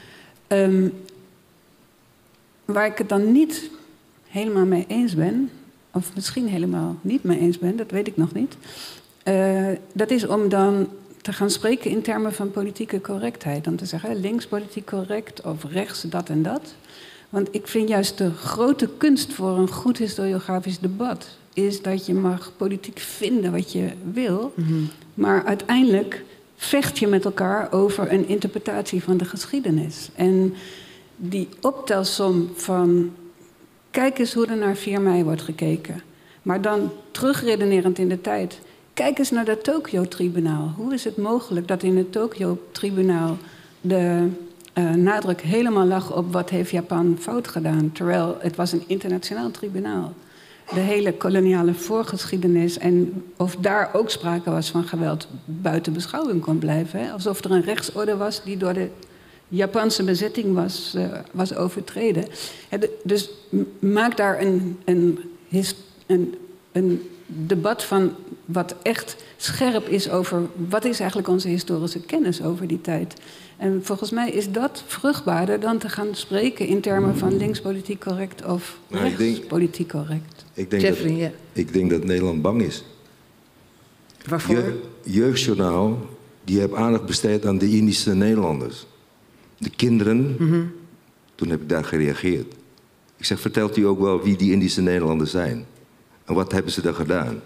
Waar ik het dan niet helemaal mee eens ben, of misschien helemaal niet mee eens ben, dat weet ik nog niet. Dat is om dan te gaan spreken in termen van politieke correctheid. Dan te zeggen, links politiek correct of rechts dat en dat. Want ik vind juist de grote kunst voor een goed historiografisch debat is dat je mag politiek vinden wat je wil, maar uiteindelijk vecht je met elkaar over een interpretatie van de geschiedenis. En die optelsom van kijk eens hoe er naar 4 mei wordt gekeken, maar dan terugredenerend in de tijd, kijk eens naar dat Tokio-tribunaal. Hoe is het mogelijk dat in het Tokio-tribunaal de nadruk helemaal lag op wat heeft Japan fout gedaan, terwijl het was een internationaal tribunaal. De hele koloniale voorgeschiedenis en of daar ook sprake was van geweld buiten beschouwing kon blijven. Hè? Alsof er een rechtsorde was die door de Japanse bezetting was overtreden. Dus maak daar een debat van wat echt scherp is over wat is eigenlijk onze historische kennis over die tijd. En volgens mij is dat vruchtbaarder dan te gaan spreken in termen van linkspolitiek correct of rechtspolitiek correct. Ik denk dat Nederland bang is. Waarvoor? Jeugdjournaal, die heeft aandacht besteed aan de Indische Nederlanders. De kinderen, toen heb ik daar gereageerd. Ik zeg, vertelt u ook wel wie die Indische Nederlanders zijn? En wat hebben ze daar gedaan?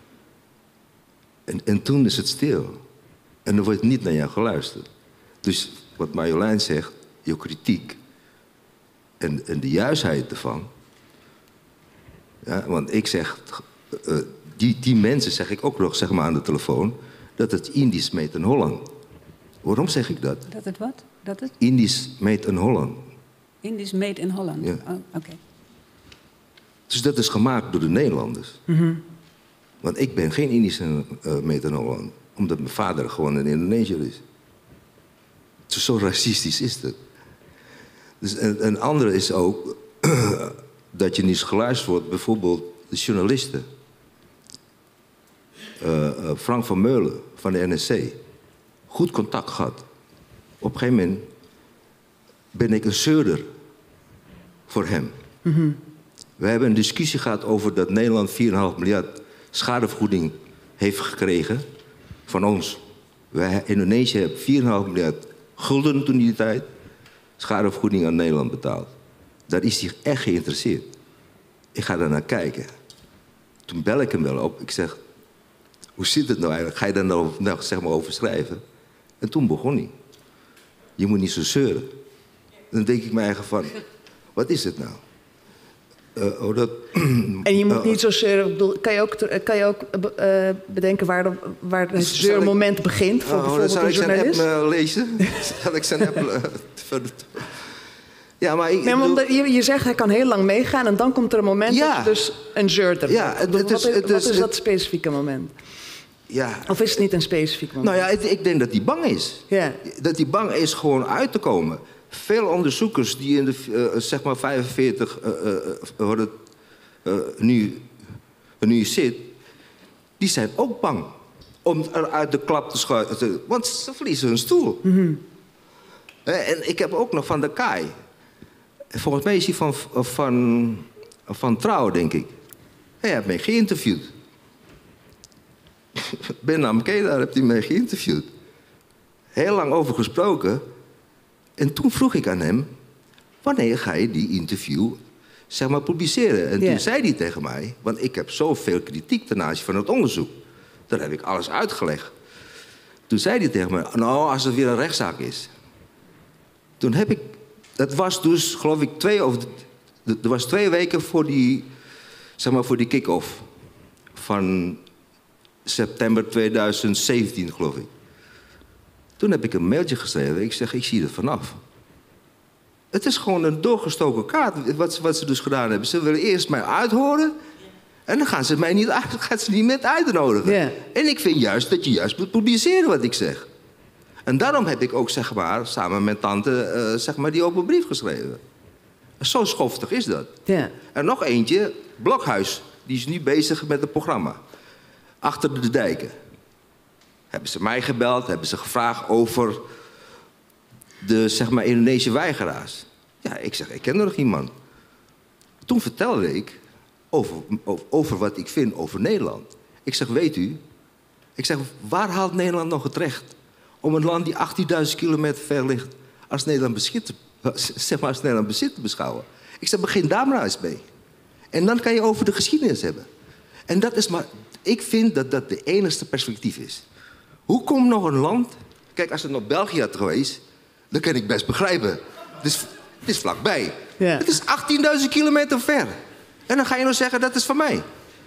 En toen is het stil. En er wordt niet naar jou geluisterd. Dus wat Marjolein zegt, je kritiek en de juistheid ervan, Ja, want ik zeg, die mensen zeg ik ook nog zeg maar, aan de telefoon, dat het Indisch meet in Holland. Waarom zeg ik dat? Dat het wat? Dat het? Indisch meet in Holland. Indisch made in Holland? Ja. Oh, oké. Dus dat is gemaakt door de Nederlanders. Mm-hmm. Want ik ben geen Indische meet in Holland. Omdat mijn vader gewoon een Indonesiër is. Dus zo racistisch is dat. Dus een andere is ook dat je niet geluisterd wordt. Bijvoorbeeld de journalisten. Frank van Meulen van de NSC. Goed contact gehad. Op een gegeven moment ben ik een zeurder voor hem. Mm-hmm. We hebben een discussie gehad over dat Nederland 4,5 miljard schadevergoeding heeft gekregen van ons. Indonesië heeft 4,5 miljard gulden toen die tijd schadevergoeding aan Nederland betaald. Daar is hij echt geïnteresseerd. Ik ga daar naar kijken. Toen bel ik hem wel op. Ik zeg, hoe zit het nou eigenlijk? Ga je daar nou zeg maar over schrijven? En toen begon hij. Je moet niet zo zeuren. Dan denk ik me eigen van, wat is het nou? En je moet niet zo zeuren. Ik bedoel, kan je ook bedenken waar het zeurmoment begint voor bijvoorbeeld een journalist? Zal ik zijn app lezen? Zal ik zijn app... Ja, maar je zegt hij kan heel lang meegaan en dan komt er een moment dat je dus een zeurder wordt. Wat is dat specifieke moment? Ja. Of is het niet een specifiek moment? Nou ja, ik denk dat hij bang is. Ja. Dat hij bang is gewoon uit te komen. Veel onderzoekers die in de zeg maar 45 nu zit, die zijn ook bang om eruit de klap te schuiven. Want ze verliezen hun stoel. Mm-hmm. En ik heb ook nog van de Kai. Volgens mij is hij van Trouw, denk ik. Hij heeft mij geïnterviewd. Ben Namkeda heeft hij mij geïnterviewd. Heel lang over gesproken. En toen vroeg ik aan hem, wanneer ga je die interview zeg maar, publiceren? En toen zei hij tegen mij, want ik heb zoveel kritiek ten aanzien van het onderzoek. Daar heb ik alles uitgelegd. Toen zei hij tegen mij, nou, als het weer een rechtszaak is. Toen heb ik, dat was dus, geloof ik, 2 weken voor die, zeg maar, voor die kick-off. Van september 2017, geloof ik. Toen heb ik een mailtje geschreven. Ik zeg, ik zie er vanaf. Het is gewoon een doorgestoken kaart wat ze dus gedaan hebben. Ze willen eerst mij uithoren. En dan gaan ze mij niet met uitnodigen. Yeah. En ik vind juist dat je juist moet publiceren wat ik zeg. En daarom heb ik ook, zeg maar, samen met tante, zeg maar, die open brief geschreven. Zo schoftig is dat. Yeah. En nog eentje, Blokhuis. Die is nu bezig met het programma. Achter de dijken. Hebben ze mij gebeld, hebben ze gevraagd over de, zeg maar, Indonesische weigeraars. Ja, ik zeg, ik ken er nog iemand. Toen vertelde ik over wat ik vind over Nederland. Ik zeg, weet u, ik zeg, waar haalt Nederland nog het recht om een land die 18.000 kilometer ver ligt als Nederland bezit te beschouwen? Ik zeg, begin daar maar eens mee. En dan kan je over de geschiedenis hebben. En dat is maar, ik vind dat dat de enige perspectief is. Hoe komt nog een land... Kijk, als het nog België had geweest, dan kan ik best begrijpen. Het is vlakbij. Ja. Het is 18.000 kilometer ver. En dan ga je nog zeggen, dat is van mij.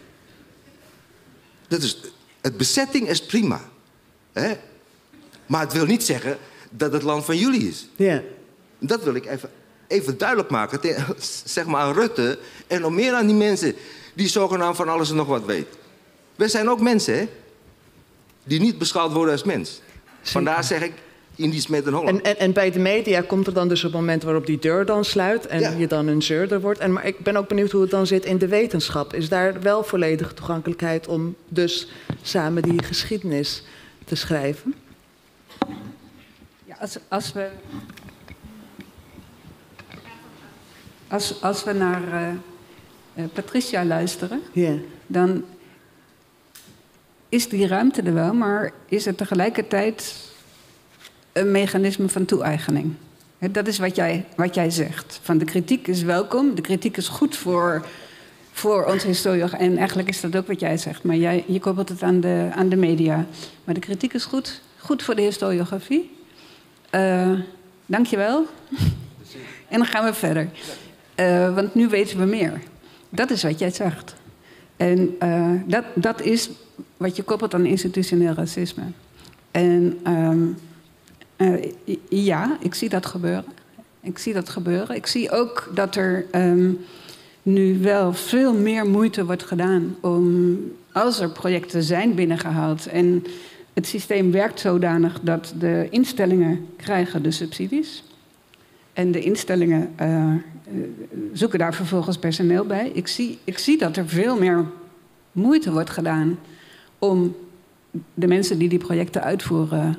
Het bezetting is prima. Hè? Maar het wil niet zeggen dat het land van jullie is. Ja. Dat wil ik even duidelijk maken. Zeg maar aan Rutte en nog meer aan die mensen die zogenaamd van alles en nog wat weten. Wij zijn ook mensen, hè? Die niet beschouwd worden als mens. Vandaar zeg ik, Indisch met een Holland. En bij de media komt er dan dus het moment waarop die deur dan sluit en je dan een zeurder wordt. Maar ik ben ook benieuwd hoe het dan zit in de wetenschap. Is daar wel volledige toegankelijkheid om dus samen die geschiedenis te schrijven? Ja, als we naar Patricia luisteren, dan is die ruimte er wel, maar is er tegelijkertijd een mechanisme van toe-eigening. Dat is wat jij zegt. Van de kritiek is welkom, de kritiek is goed voor onze historie. En eigenlijk is dat ook wat jij zegt, maar je koppelt het aan de media. Maar de kritiek is goed voor de historiografie. Dank je wel. En dan gaan we verder. Want nu weten we meer. Dat is wat jij zegt. En dat is wat je koppelt aan institutioneel racisme. En ja, ik zie dat gebeuren. Ik zie ook dat er nu wel veel meer moeite wordt gedaan om, als er projecten zijn binnengehaald en het systeem werkt zodanig dat de instellingen krijgen de subsidies en de instellingen zoeken daar vervolgens personeel bij. Ik zie dat er veel meer moeite wordt gedaan om de mensen die projecten uitvoeren,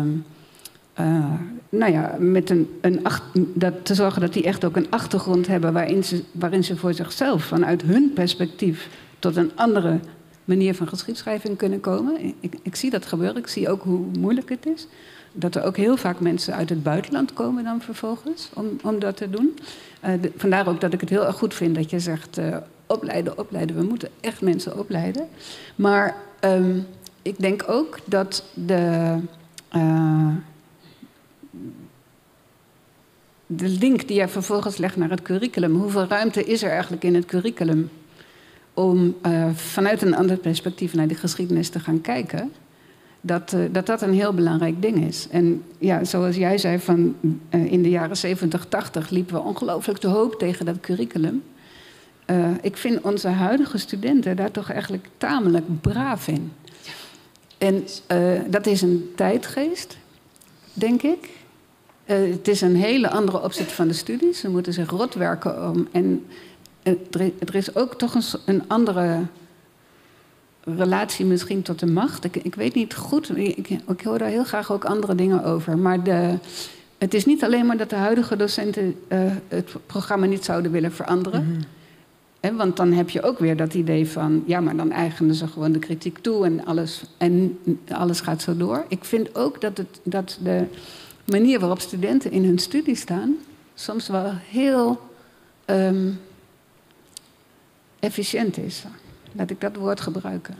te zorgen dat die echt ook een achtergrond hebben waarin ze voor zichzelf vanuit hun perspectief tot een andere manier van geschiedschrijving kunnen komen. Ik zie dat gebeuren. Ik zie ook hoe moeilijk het is. Dat er ook heel vaak mensen uit het buitenland komen dan vervolgens om dat te doen. Vandaar ook dat ik het heel erg goed vind dat je zegt opleiden. We moeten echt mensen opleiden. Maar ik denk ook dat de link die je vervolgens legt naar het curriculum. Hoeveel ruimte is er eigenlijk in het curriculum om vanuit een ander perspectief naar die geschiedenis te gaan kijken? Dat een heel belangrijk ding is. En ja, zoals jij zei, in de jaren 70, 80 liepen we ongelooflijk te hoop tegen dat curriculum. Ik vind onze huidige studenten daar toch eigenlijk tamelijk braaf in. En dat is een tijdgeest, denk ik. Het is een hele andere opzet van de studies. Ze moeten zich rot werken om. En er is ook toch een andere relatie misschien tot de macht. Ik weet niet goed. Ik hoor daar heel graag ook andere dingen over. Maar het is niet alleen maar dat de huidige docenten het programma niet zouden willen veranderen. Mm-hmm. Want dan heb je ook weer dat idee van, ja, maar dan eigenen ze gewoon de kritiek toe en alles gaat zo door. Ik vind ook dat de manier waarop studenten in hun studie staan soms wel heel efficiënt is. Laat ik dat woord gebruiken.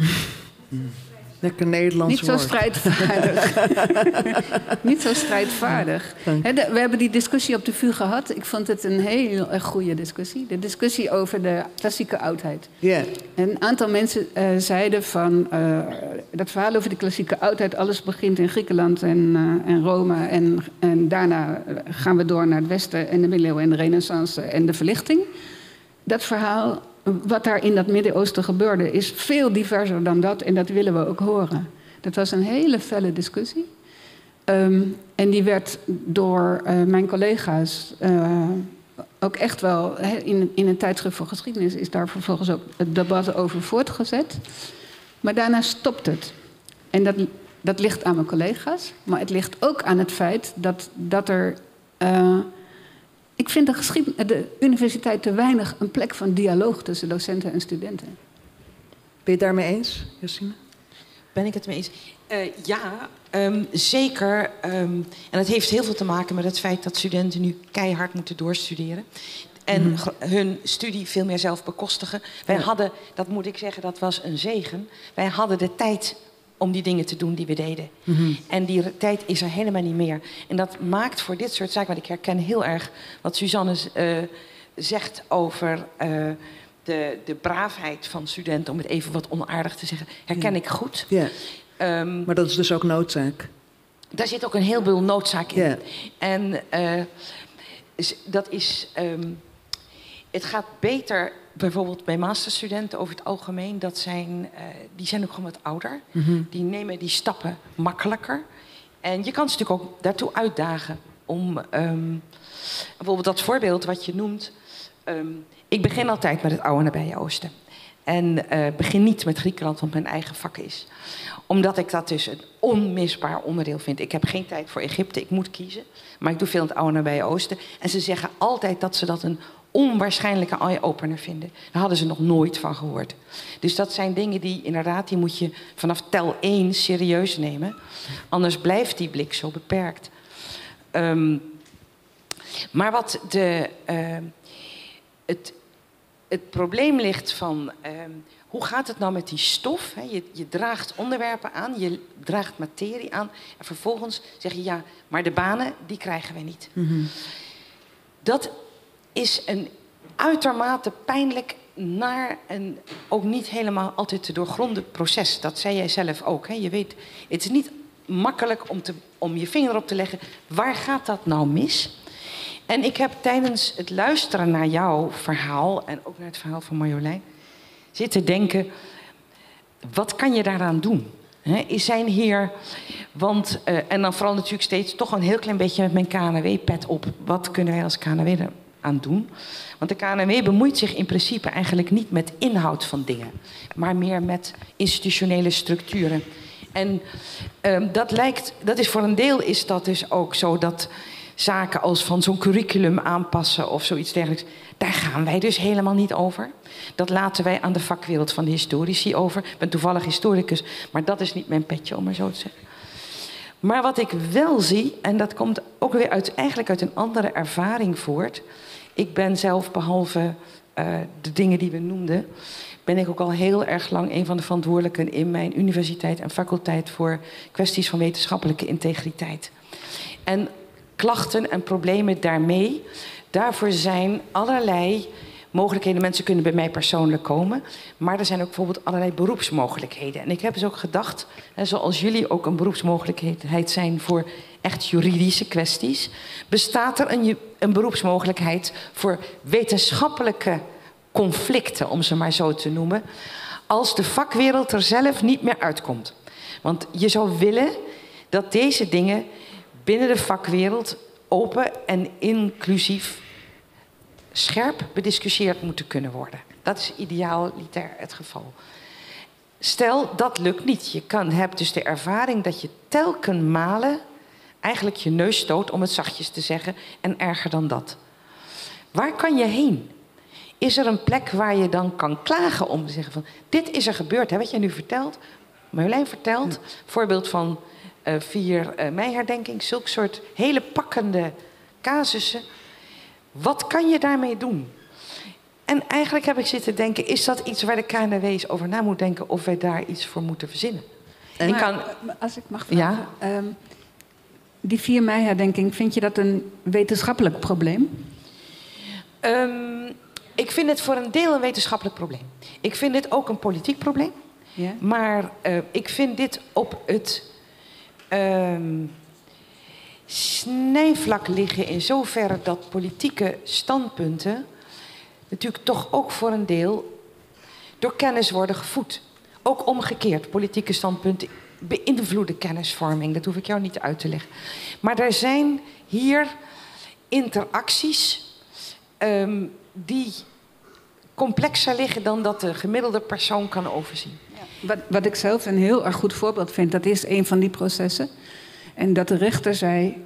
Lekker Nederlands Niet zo strijdvaardig. Niet zo strijdvaardig. We hebben die discussie op de VU gehad. Ik vond het een heel erg goede discussie. De discussie over de klassieke oudheid. Yeah. Een aantal mensen zeiden van dat verhaal over de klassieke oudheid, alles begint in Griekenland en Rome. En daarna gaan we door naar het Westen en de middeleeuwen en de Renaissance en de verlichting. Dat verhaal, wat daar in dat Midden-Oosten gebeurde, is veel diverser dan dat. En dat willen we ook horen. Dat was een hele felle discussie. En die werd door mijn collega's ook echt wel... In een tijdschrift voor geschiedenis is daar vervolgens ook het debat over voortgezet. Maar daarna stopt het. En dat ligt aan mijn collega's. Maar het ligt ook aan het feit dat er... Ik vind de universiteit te weinig een plek van dialoog tussen docenten en studenten. Ben je het daarmee eens, Yassine? Ben ik het mee eens? Ja, zeker. En dat heeft heel veel te maken met het feit dat studenten nu keihard moeten doorstuderen. En hun studie veel meer zelf bekostigen. Wij hadden, dat moet ik zeggen, dat was een zegen. Wij hadden de tijd om die dingen te doen die we deden. En die tijd is er helemaal niet meer. En dat maakt voor dit soort zaken... want ik herken heel erg wat Suzanne zegt over de braafheid van studenten... om het even wat onaardig te zeggen, herken ik goed. Ja. Maar dat is dus ook noodzaak. Daar zit ook een heleboel noodzaak in. Ja. En dat is... het gaat beter... Bijvoorbeeld bij masterstudenten over het algemeen, die zijn ook gewoon wat ouder. Die nemen die stappen makkelijker. En je kan ze natuurlijk ook daartoe uitdagen om... bijvoorbeeld dat voorbeeld wat je noemt. Ik begin altijd met het oude nabije Oosten. En begin niet met Griekenland, wat mijn eigen vak is. Omdat ik dat dus een onmisbaar onderdeel vind. Ik heb geen tijd voor Egypte, ik moet kiezen. Maar ik doe veel in het oude nabije Oosten. En ze zeggen altijd dat ze dat een onwaarschijnlijke eye-opener vinden. Daar hadden ze nog nooit van gehoord. Dus dat zijn dingen die moet je vanaf tel 1 serieus nemen. Anders blijft die blik zo beperkt. Maar wat het probleem ligt van... hoe gaat het nou met die stof? Je draagt onderwerpen aan, je draagt materie aan... en vervolgens zeg je, ja, maar de banen, die krijgen we niet. Dat is een uitermate pijnlijk, naar en ook niet helemaal altijd te doorgronden proces. Dat zei jij zelf ook. Hè? Je weet, het is niet makkelijk om je vinger op te leggen. Waar gaat dat nou mis? En ik heb tijdens het luisteren naar jouw verhaal en ook naar het verhaal van Marjolein zitten denken, wat kan je daaraan doen? Zijn hier, want, en dan vooral natuurlijk steeds toch een heel klein beetje met mijn KNW-pet op. Wat kunnen wij als KNW eraan doen? Want de KNW bemoeit zich in principe eigenlijk niet met inhoud van dingen, maar meer met institutionele structuren. En dat is voor een deel is dat dus ook zo dat zaken als van zo'n curriculum aanpassen of zoiets dergelijks, daar gaan wij dus helemaal niet over. Dat laten wij aan de vakwereld van de historici over. Ik ben toevallig historicus, maar dat is niet mijn petje, om maar zo te zeggen. Maar wat ik wel zie, en dat komt ook weer eigenlijk uit een andere ervaring voort. Ik ben zelf, behalve de dingen die we noemden, ben ik ook al heel erg lang een van de verantwoordelijken in mijn universiteit en faculteit voor kwesties van wetenschappelijke integriteit. En klachten en problemen daarmee, daarvoor zijn allerlei mogelijkheden. Mensen kunnen bij mij persoonlijk komen, maar er zijn ook bijvoorbeeld allerlei beroepsmogelijkheden. En ik heb dus ook gedacht, zoals jullie ook een beroepsmogelijkheid zijn voor echt juridische kwesties, bestaat er een beroepsmogelijkheid voor wetenschappelijke conflicten, om ze maar zo te noemen, als de vakwereld er zelf niet meer uitkomt. Want je zou willen dat deze dingen binnen de vakwereld open en inclusief scherp bediscussieerd moeten kunnen worden. Dat is idealiter het geval. Stel, dat lukt niet. Je hebt dus de ervaring dat je telkens malen eigenlijk je neus stoot, om het zachtjes te zeggen, en erger dan dat. Waar kan je heen? Is er een plek waar je dan kan klagen om te zeggen van, dit is er gebeurd, hè, wat jij nu vertelt, Marjolein vertelt, voorbeeld van 4 mei-herdenking, zulk soort hele pakkende casussen. Wat kan je daarmee doen? En eigenlijk heb ik zitten denken, is dat iets waar de KNW eens over na moet denken of wij daar iets voor moeten verzinnen? Als ik mag vragen, ja? Die 4 mei-herdenking, vind je dat een wetenschappelijk probleem? Ik vind het voor een deel een wetenschappelijk probleem. Ik vind dit ook een politiek probleem. Ja? Maar ik vind dit op het snijvlak liggen in zoverre dat politieke standpunten natuurlijk toch ook voor een deel door kennis worden gevoed. Ook omgekeerd, politieke standpunten beïnvloeden kennisvorming. Dat hoef ik jou niet uit te leggen. Maar er zijn hier interacties die complexer liggen dan dat de gemiddelde persoon kan overzien. Ja. Wat ik zelf een heel erg goed voorbeeld vind, dat is een van die processen. En dat de rechter zei,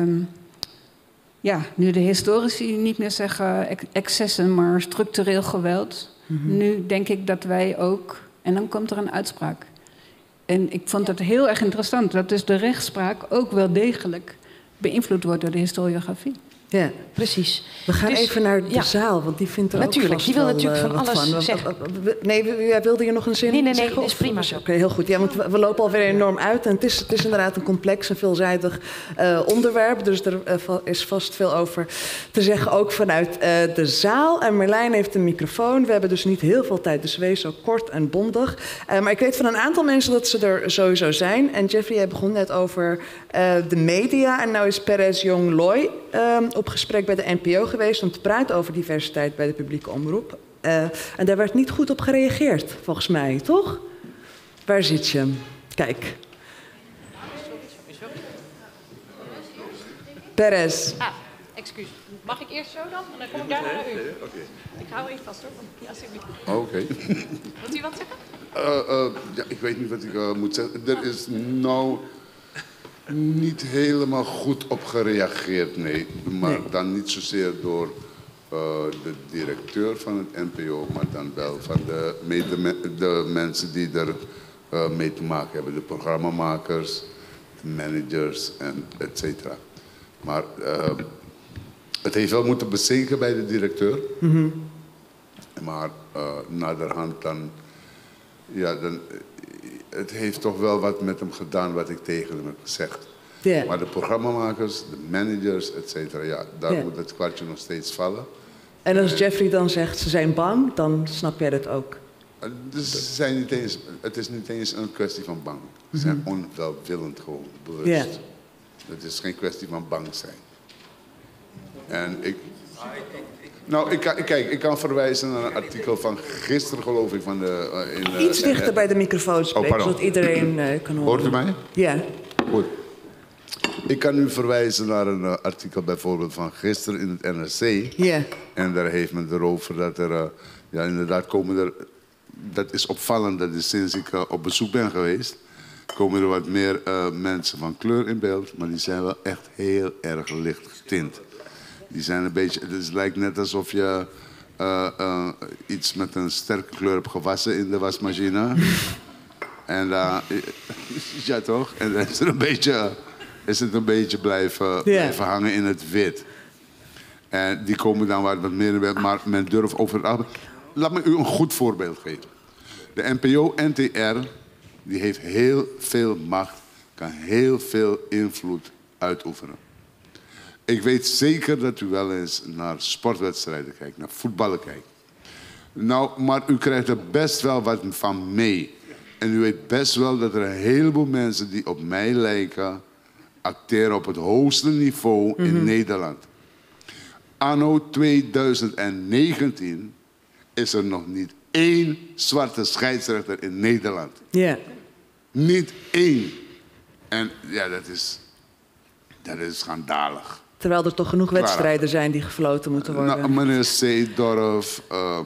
nu de historici niet meer zeggen excessen, maar structureel geweld. Mm-hmm. Nu denk ik dat wij ook, en dan komt er een uitspraak. En ik vond dat heel erg interessant, dat dus de rechtspraak ook wel degelijk beïnvloed wordt door de historiografie. Ja, precies. We gaan dus even naar de zaal, want die vindt er natuurlijk, ook vast die wil wel, natuurlijk van alles van. zeggen. Nee, wilde je nog een zin Nee, zeggen? dat is prima zo. Oké, heel goed. Ja, want we lopen alweer enorm uit. En het is inderdaad een complex en veelzijdig onderwerp. Dus er is vast veel over te zeggen, ook vanuit de zaal. En Marjolein heeft een microfoon. We hebben dus niet heel veel tijd, dus wees zo kort en bondig. Maar ik weet van een aantal mensen dat ze er sowieso zijn. En Jeffrey, jij begon net over de media. En nou is Perez Jong Loy op gesprek bij de NPO geweest om te praten over diversiteit bij de publieke omroep. En daar werd niet goed op gereageerd, volgens mij, toch? Waar zit je? Kijk. Perez. Excuus. Mag ik eerst zo dan? En dan kom ik daarna naar u. Okay. Ik hou even vast hoor. Ja, alsjeblieft. Oké. Wilt u wat zeggen? Ja, ik weet niet wat ik moet zeggen. Er is nou niet helemaal goed op gereageerd, nee. Maar dan niet zozeer door de directeur van het NPO, maar dan wel van de mensen die er mee te maken hebben. De programmamakers, de managers en et cetera. Maar het heeft wel moeten bezinken bij de directeur. Mm-hmm. Maar naderhand dan... Ja, dan... Het heeft toch wel wat met hem gedaan wat ik tegen hem heb gezegd. Maar de programmamakers, de managers, et cetera, ja, daar moet het kwartje nog steeds vallen. En als Jeffrey dan zegt ze zijn bang, dan snap jij dat ook? Dus het is niet eens een kwestie van bang. Ze zijn onwelwillend gewoon, bewust. Yeah. Het is geen kwestie van bang zijn. En ik kan verwijzen naar een artikel van gisteren, geloof ik. Iets dichter bij de microfoon spreken, zodat iedereen kan horen. Hoort u mij? Ja. Goed. Ik kan u verwijzen naar een artikel bijvoorbeeld van gisteren in het NRC. Ja. En daar heeft men erover dat er... inderdaad komen er... Dat is opvallend, dat is sinds ik op bezoek ben geweest... komen er wat meer mensen van kleur in beeld. Maar die zijn wel echt heel erg licht getint. Die zijn een beetje... Het lijkt net alsof je iets met een sterke kleur hebt gewassen in de wasmachine. En ja toch? En dan is het een beetje blijven hangen in het wit. En die komen dan wat meer in beeld. Maar men durft over het algemeen... Laat me u een goed voorbeeld geven. De NPO-NTR... die heeft heel veel macht, kan heel veel invloed uitoefenen. Ik weet zeker dat u wel eens naar sportwedstrijden kijkt, naar voetballen kijkt. Nou, maar u krijgt er best wel wat van mee. En u weet best wel dat er een heleboel mensen die op mij lijken... acteren op het hoogste niveau in Nederland. Anno 2019 is er nog niet 1 zwarte scheidsrechter in Nederland. Ja. Yeah. Niet 1. En ja, dat is schandalig. Terwijl er toch genoeg wedstrijden zijn die gefloten moeten worden. Nou, meneer Seedorf,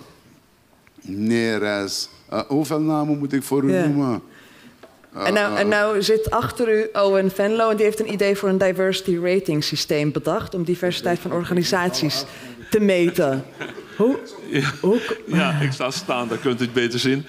Neres, hoeveel namen moet ik voor u noemen? En nou zit achter u Owen Venlo en die heeft een idee voor een diversity rating systeem bedacht... om diversiteit van organisaties te meten. Hoe? Ja, ik sta staan, daar kunt u het beter zien.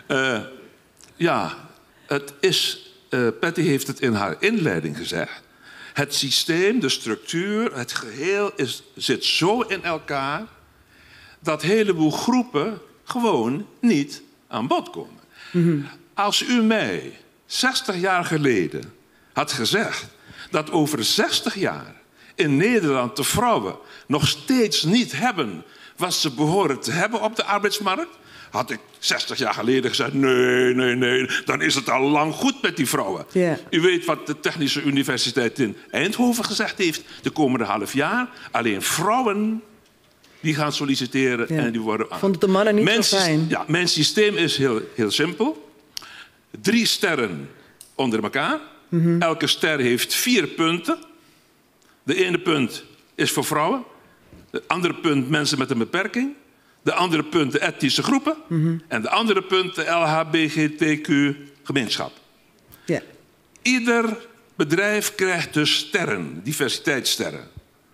Het is... Patty heeft het in haar inleiding gezegd. Het systeem, de structuur, het geheel zit zo in elkaar... dat een heleboel groepen gewoon niet aan bod komen. Mm-hmm. Als u mij 60 jaar geleden had gezegd... dat over 60 jaar in Nederland de vrouwen nog steeds niet hebben... wat ze behoren te hebben op de arbeidsmarkt... had ik 60 jaar geleden gezegd... nee, dan is het al lang goed met die vrouwen. Yeah. U weet wat de Technische Universiteit in Eindhoven gezegd heeft... de komende half jaar. Alleen vrouwen die gaan solliciteren en die worden aan. Vond de mannen niet zo fijn? Ja, mijn systeem is heel simpel. 3 sterren onder elkaar. Mm-hmm. Elke ster heeft 4 punten. De ene punt is voor vrouwen. De andere punt mensen met een beperking. De andere punt de etnische groepen. Mm-hmm. En de andere punt de LHBGTQ-gemeenschap. Yeah. Ieder bedrijf krijgt dus sterren, diversiteitssterren.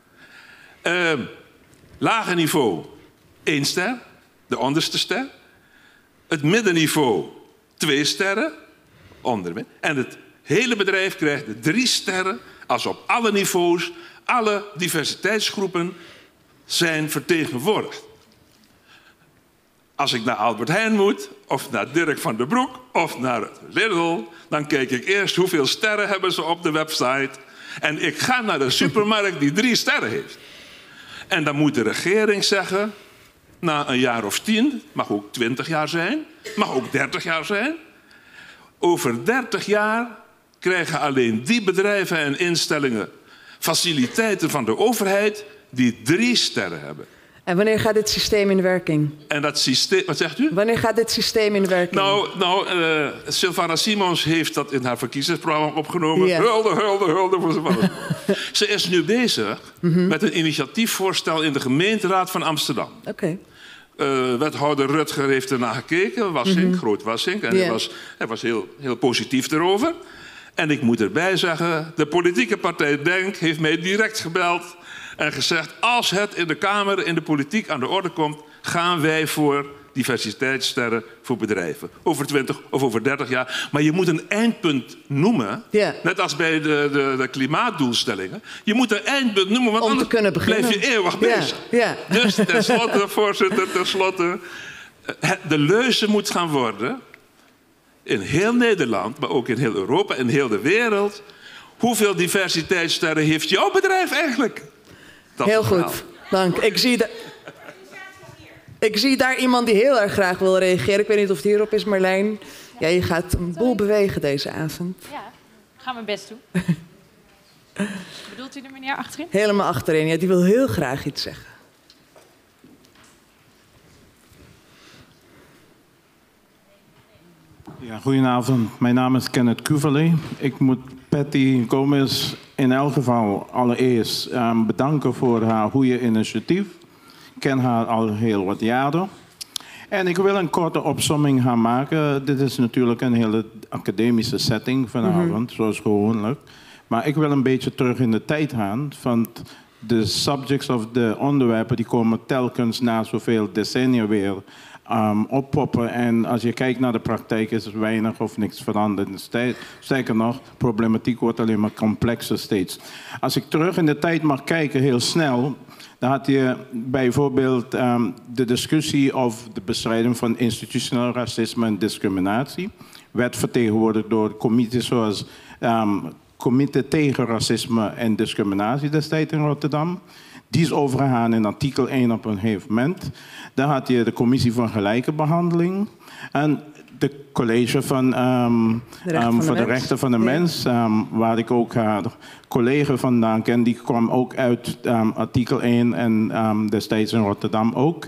Lage niveau 1 ster, de onderste ster. Het middenniveau 2 sterren, onder. En het hele bedrijf krijgt 3 sterren als op alle niveaus, alle diversiteitsgroepen zijn vertegenwoordigd. Als ik naar Albert Heijn moet, of naar Dirk van den Broek, of naar Lidl... dan kijk ik eerst hoeveel sterren hebben ze op de website. En ik ga naar de supermarkt die 3 sterren heeft. En dan moet de regering zeggen... na een jaar of 10, mag ook 20 jaar zijn, mag ook 30 jaar zijn... over 30 jaar krijgen alleen die bedrijven en instellingen... faciliteiten van de overheid die 3 sterren hebben. En wanneer gaat dit systeem in werking? En dat systeem, wat zegt u? Wanneer gaat dit systeem in werking? Sylvana Simons heeft dat in haar verkiezingsprogramma opgenomen. Yeah. Hulde voor Sylvana. Ze is nu bezig met een initiatiefvoorstel in de gemeenteraad van Amsterdam. Okay. Wethouder Rutger heeft ernaar gekeken, Groot Wassink. En hij was heel positief erover. En ik moet erbij zeggen, de politieke partij DENK heeft mij direct gebeld... en gezegd, als het in de Kamer, in de politiek aan de orde komt... gaan wij voor diversiteitssterren voor bedrijven. Over 20 of over 30 jaar. Maar je moet een eindpunt noemen. Yeah. Net als bij de klimaatdoelstellingen. Je moet een eindpunt noemen, want anders blijf je eeuwig bezig. Yeah. Dus tenslotte, voorzitter, de leuze moet gaan worden... in heel Nederland, maar ook in heel Europa, in heel de wereld... hoeveel diversiteitssterren heeft jouw bedrijf eigenlijk? Heel goed, dank. Ik zie dat... Ik zie daar iemand die heel erg graag wil reageren. Ik weet niet of het hierop is, Marlijn. Ja, je gaat een boel bewegen deze avond. Ja, ik ga mijn best doen. Bedoelt u de meneer achterin? Helemaal achterin, ja, die wil heel graag iets zeggen. Ja, goedenavond. Mijn naam is Kenneth Kuverley. Ik moet Patty Gomez in elk geval allereerst bedanken voor haar goede initiatief. Ik ken haar al heel wat jaren. En ik wil een korte opsomming gaan maken. Dit is natuurlijk een hele academische setting vanavond, zoals gewoonlijk. Maar ik wil een beetje terug in de tijd gaan. Want de subjects of de onderwerpen die komen telkens na zoveel decennia weer oppoppen. En als je kijkt naar de praktijk is er weinig of niks veranderd. Sterker nog, problematiek wordt alleen maar complexer steeds. Als ik terug in de tijd mag kijken, heel snel, dan had je bijvoorbeeld de discussie over de bestrijding van institutioneel racisme en discriminatie. Werd vertegenwoordigd door comités zoals Comité tegen Racisme en Discriminatie destijds in Rotterdam. Die is overgegaan in artikel 1 op een gegeven moment. Dan had je de Commissie van Gelijke Behandeling. En de College van, voor de Rechten van de Mens, waar ik ook haar collega vandaan ken, die kwam ook uit artikel 1 en destijds in Rotterdam ook.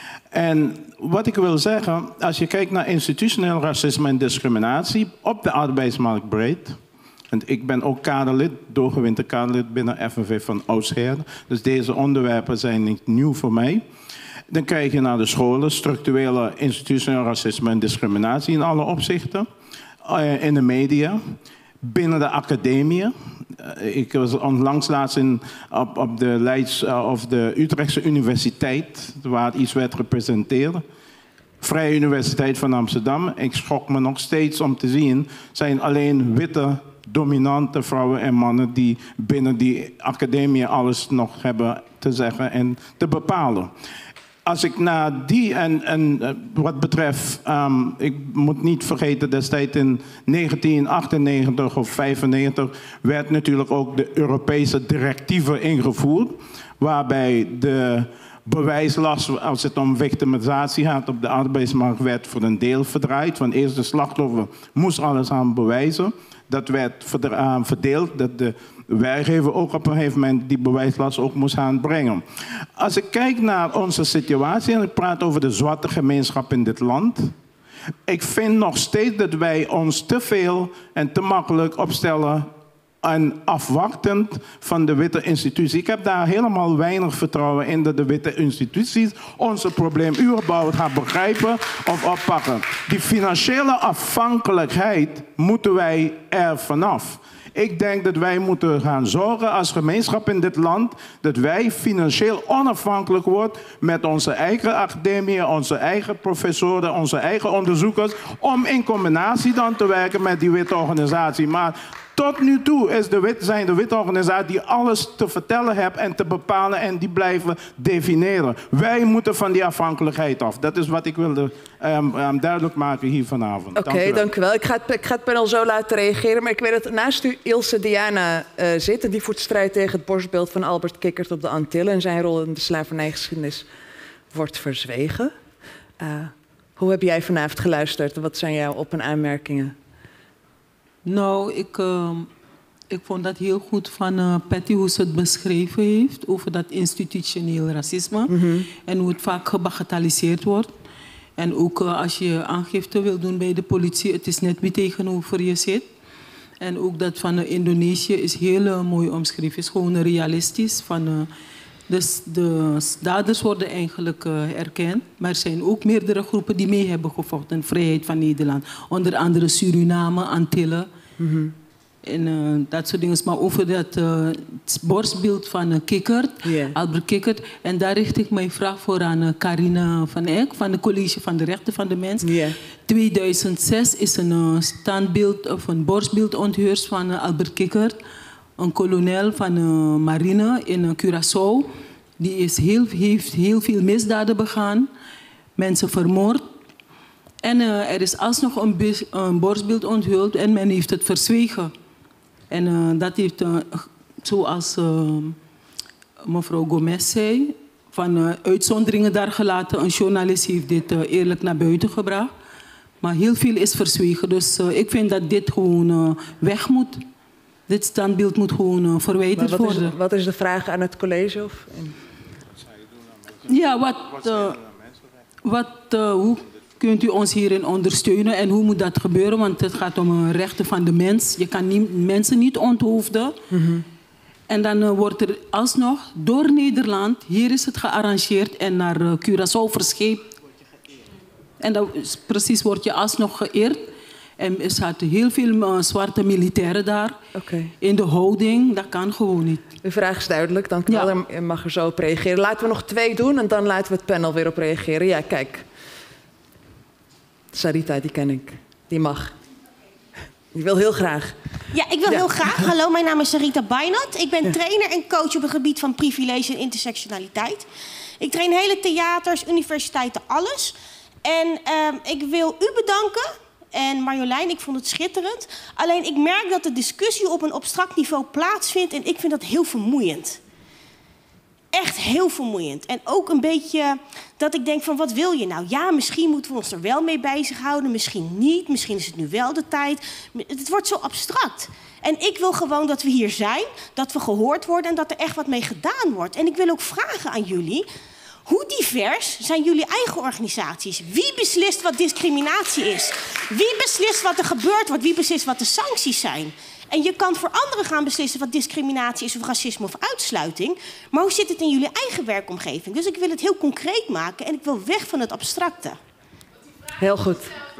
En wat ik wil zeggen, als je kijkt naar institutioneel racisme en discriminatie op de arbeidsmarkt breed. En ik ben ook kaderlid, doorgewinterd kaderlid binnen FNV van oudsher. Dus deze onderwerpen zijn niet nieuw voor mij. Dan kijk je naar de scholen, structurele institutioneel racisme en discriminatie in alle opzichten. In de media, binnen de academie. Ik was onlangs laatst op de Utrechtse Universiteit, waar iets werd gepresenteerd. Vrije Universiteit van Amsterdam. Ik schrok me nog steeds om te zien, zijn alleen witte dominante vrouwen en mannen die binnen die academie alles nog hebben te zeggen en te bepalen. Als ik naar die en wat betreft, ik moet niet vergeten, destijds in 1998 of 1995 werd natuurlijk ook de Europese directieven ingevoerd, waarbij de bewijslast, als het om victimisatie gaat op de arbeidsmarkt, werd voor een deel verdraaid. Want eerst de slachtoffer moest alles gaan bewijzen. Dat werd verdeeld, dat de werkgever ook op een gegeven moment die bewijslast ook moest gaan brengen. Als ik kijk naar onze situatie en ik praat over de zwarte gemeenschap in dit land. Ik vind nog steeds dat wij ons te veel en te makkelijk opstellen en afwachtend van de witte instituties. Ik heb daar helemaal weinig vertrouwen in dat de witte instituties onze probleem überhaupt gaan begrijpen of oppakken. Die financiële afhankelijkheid moeten wij er vanaf. Ik denk dat wij moeten gaan zorgen als gemeenschap in dit land dat wij financieel onafhankelijk worden met onze eigen academie, onze eigen professoren, onze eigen onderzoekers, om in combinatie dan te werken met die witte organisatie. Maar tot nu toe zijn de witte organisaties die alles te vertellen hebben en te bepalen en die blijven definiëren. Wij moeten van die afhankelijkheid af. Dat is wat ik wilde duidelijk maken hier vanavond. Oké, dank u wel. Ik ga het panel zo laten reageren, maar ik weet dat naast u Ilse Diana zit en die voert strijd tegen het borstbeeld van Albert Kikkert op de Antillen en zijn rol in de slavernijgeschiedenis wordt verzwegen. Hoe heb jij vanavond geluisterd? Wat zijn jouw op- en aanmerkingen? Nou, ik vond dat heel goed van Patty hoe ze het beschreven heeft over dat institutioneel racisme en hoe het vaak gebagatelliseerd wordt. En ook als je aangifte wil doen bij de politie, het is net wie tegenover je zit. En ook dat van Indonesië is heel mooi omschreven, is gewoon realistisch. Dus de daders worden eigenlijk erkend, maar er zijn ook meerdere groepen die mee hebben gevochten. Vrijheid van Nederland, onder andere Suriname, Antillen en dat soort dingen. Maar over dat borstbeeld van Kikkert, Albert Kikkert. En daar richt ik mijn vraag voor aan Carina van Eck van het College van de Rechten van de Mens. 2006 is een standbeeld of een borstbeeld onthuld van Albert Kikkert. Een kolonel van de marine in Curaçao. Die heeft heel veel misdaden begaan. Mensen vermoord. En er is alsnog een borstbeeld onthuld en men heeft het verzwegen. En dat heeft, zoals mevrouw Gomez zei, van uitzonderingen daar gelaten. Een journalist heeft dit eerlijk naar buiten gebracht. Maar heel veel is verzwegen. Dus ik vind dat dit gewoon weg moet. Dit standbeeld moet gewoon verwijderd worden. Wat is de vraag aan het college? Of? Ja, hoe kunt u ons hierin ondersteunen en hoe moet dat gebeuren? Want het gaat om rechten van de mens. Je kan mensen niet onthoofden. Mm-hmm. En dan wordt er alsnog door Nederland, hier is het gearrangeerd en naar Curaçao verscheept. En dan precies word je alsnog geëerd. En er zaten heel veel zwarte militairen daar. Okay. In de houding, dat kan gewoon niet. Uw vraag is duidelijk, dank u wel. U mag er zo op reageren. Laten we nog 2 doen en dan laten we het panel weer op reageren. Ja, kijk. Sarita, die ken ik. Die mag. Die wil heel graag. Ja, ik wil heel graag. Hallo, mijn naam is Sarita Bainat. Ik ben trainer en coach op het gebied van privilege en intersectionaliteit. Ik train hele theaters, universiteiten, alles. En ik wil u bedanken. En Marjolein, ik vond het schitterend. Alleen ik merk dat de discussie op een abstract niveau plaatsvindt. En ik vind dat heel vermoeiend. Echt heel vermoeiend. En ook een beetje dat ik denk van, wat wil je nou? Ja, misschien moeten we ons er wel mee bezighouden. Misschien niet. Misschien is het nu wel de tijd. Het wordt zo abstract. En ik wil gewoon dat we hier zijn. Dat we gehoord worden en dat er echt wat mee gedaan wordt. En ik wil ook vragen aan jullie. Hoe divers zijn jullie eigen organisaties? Wie beslist wat discriminatie is? Wie beslist wat er gebeurd wordt? Wie beslist wat de sancties zijn? En je kan voor anderen gaan beslissen wat discriminatie is of racisme of uitsluiting. Maar hoe zit het in jullie eigen werkomgeving? Dus ik wil het heel concreet maken en ik wil weg van het abstracte. Heel goed.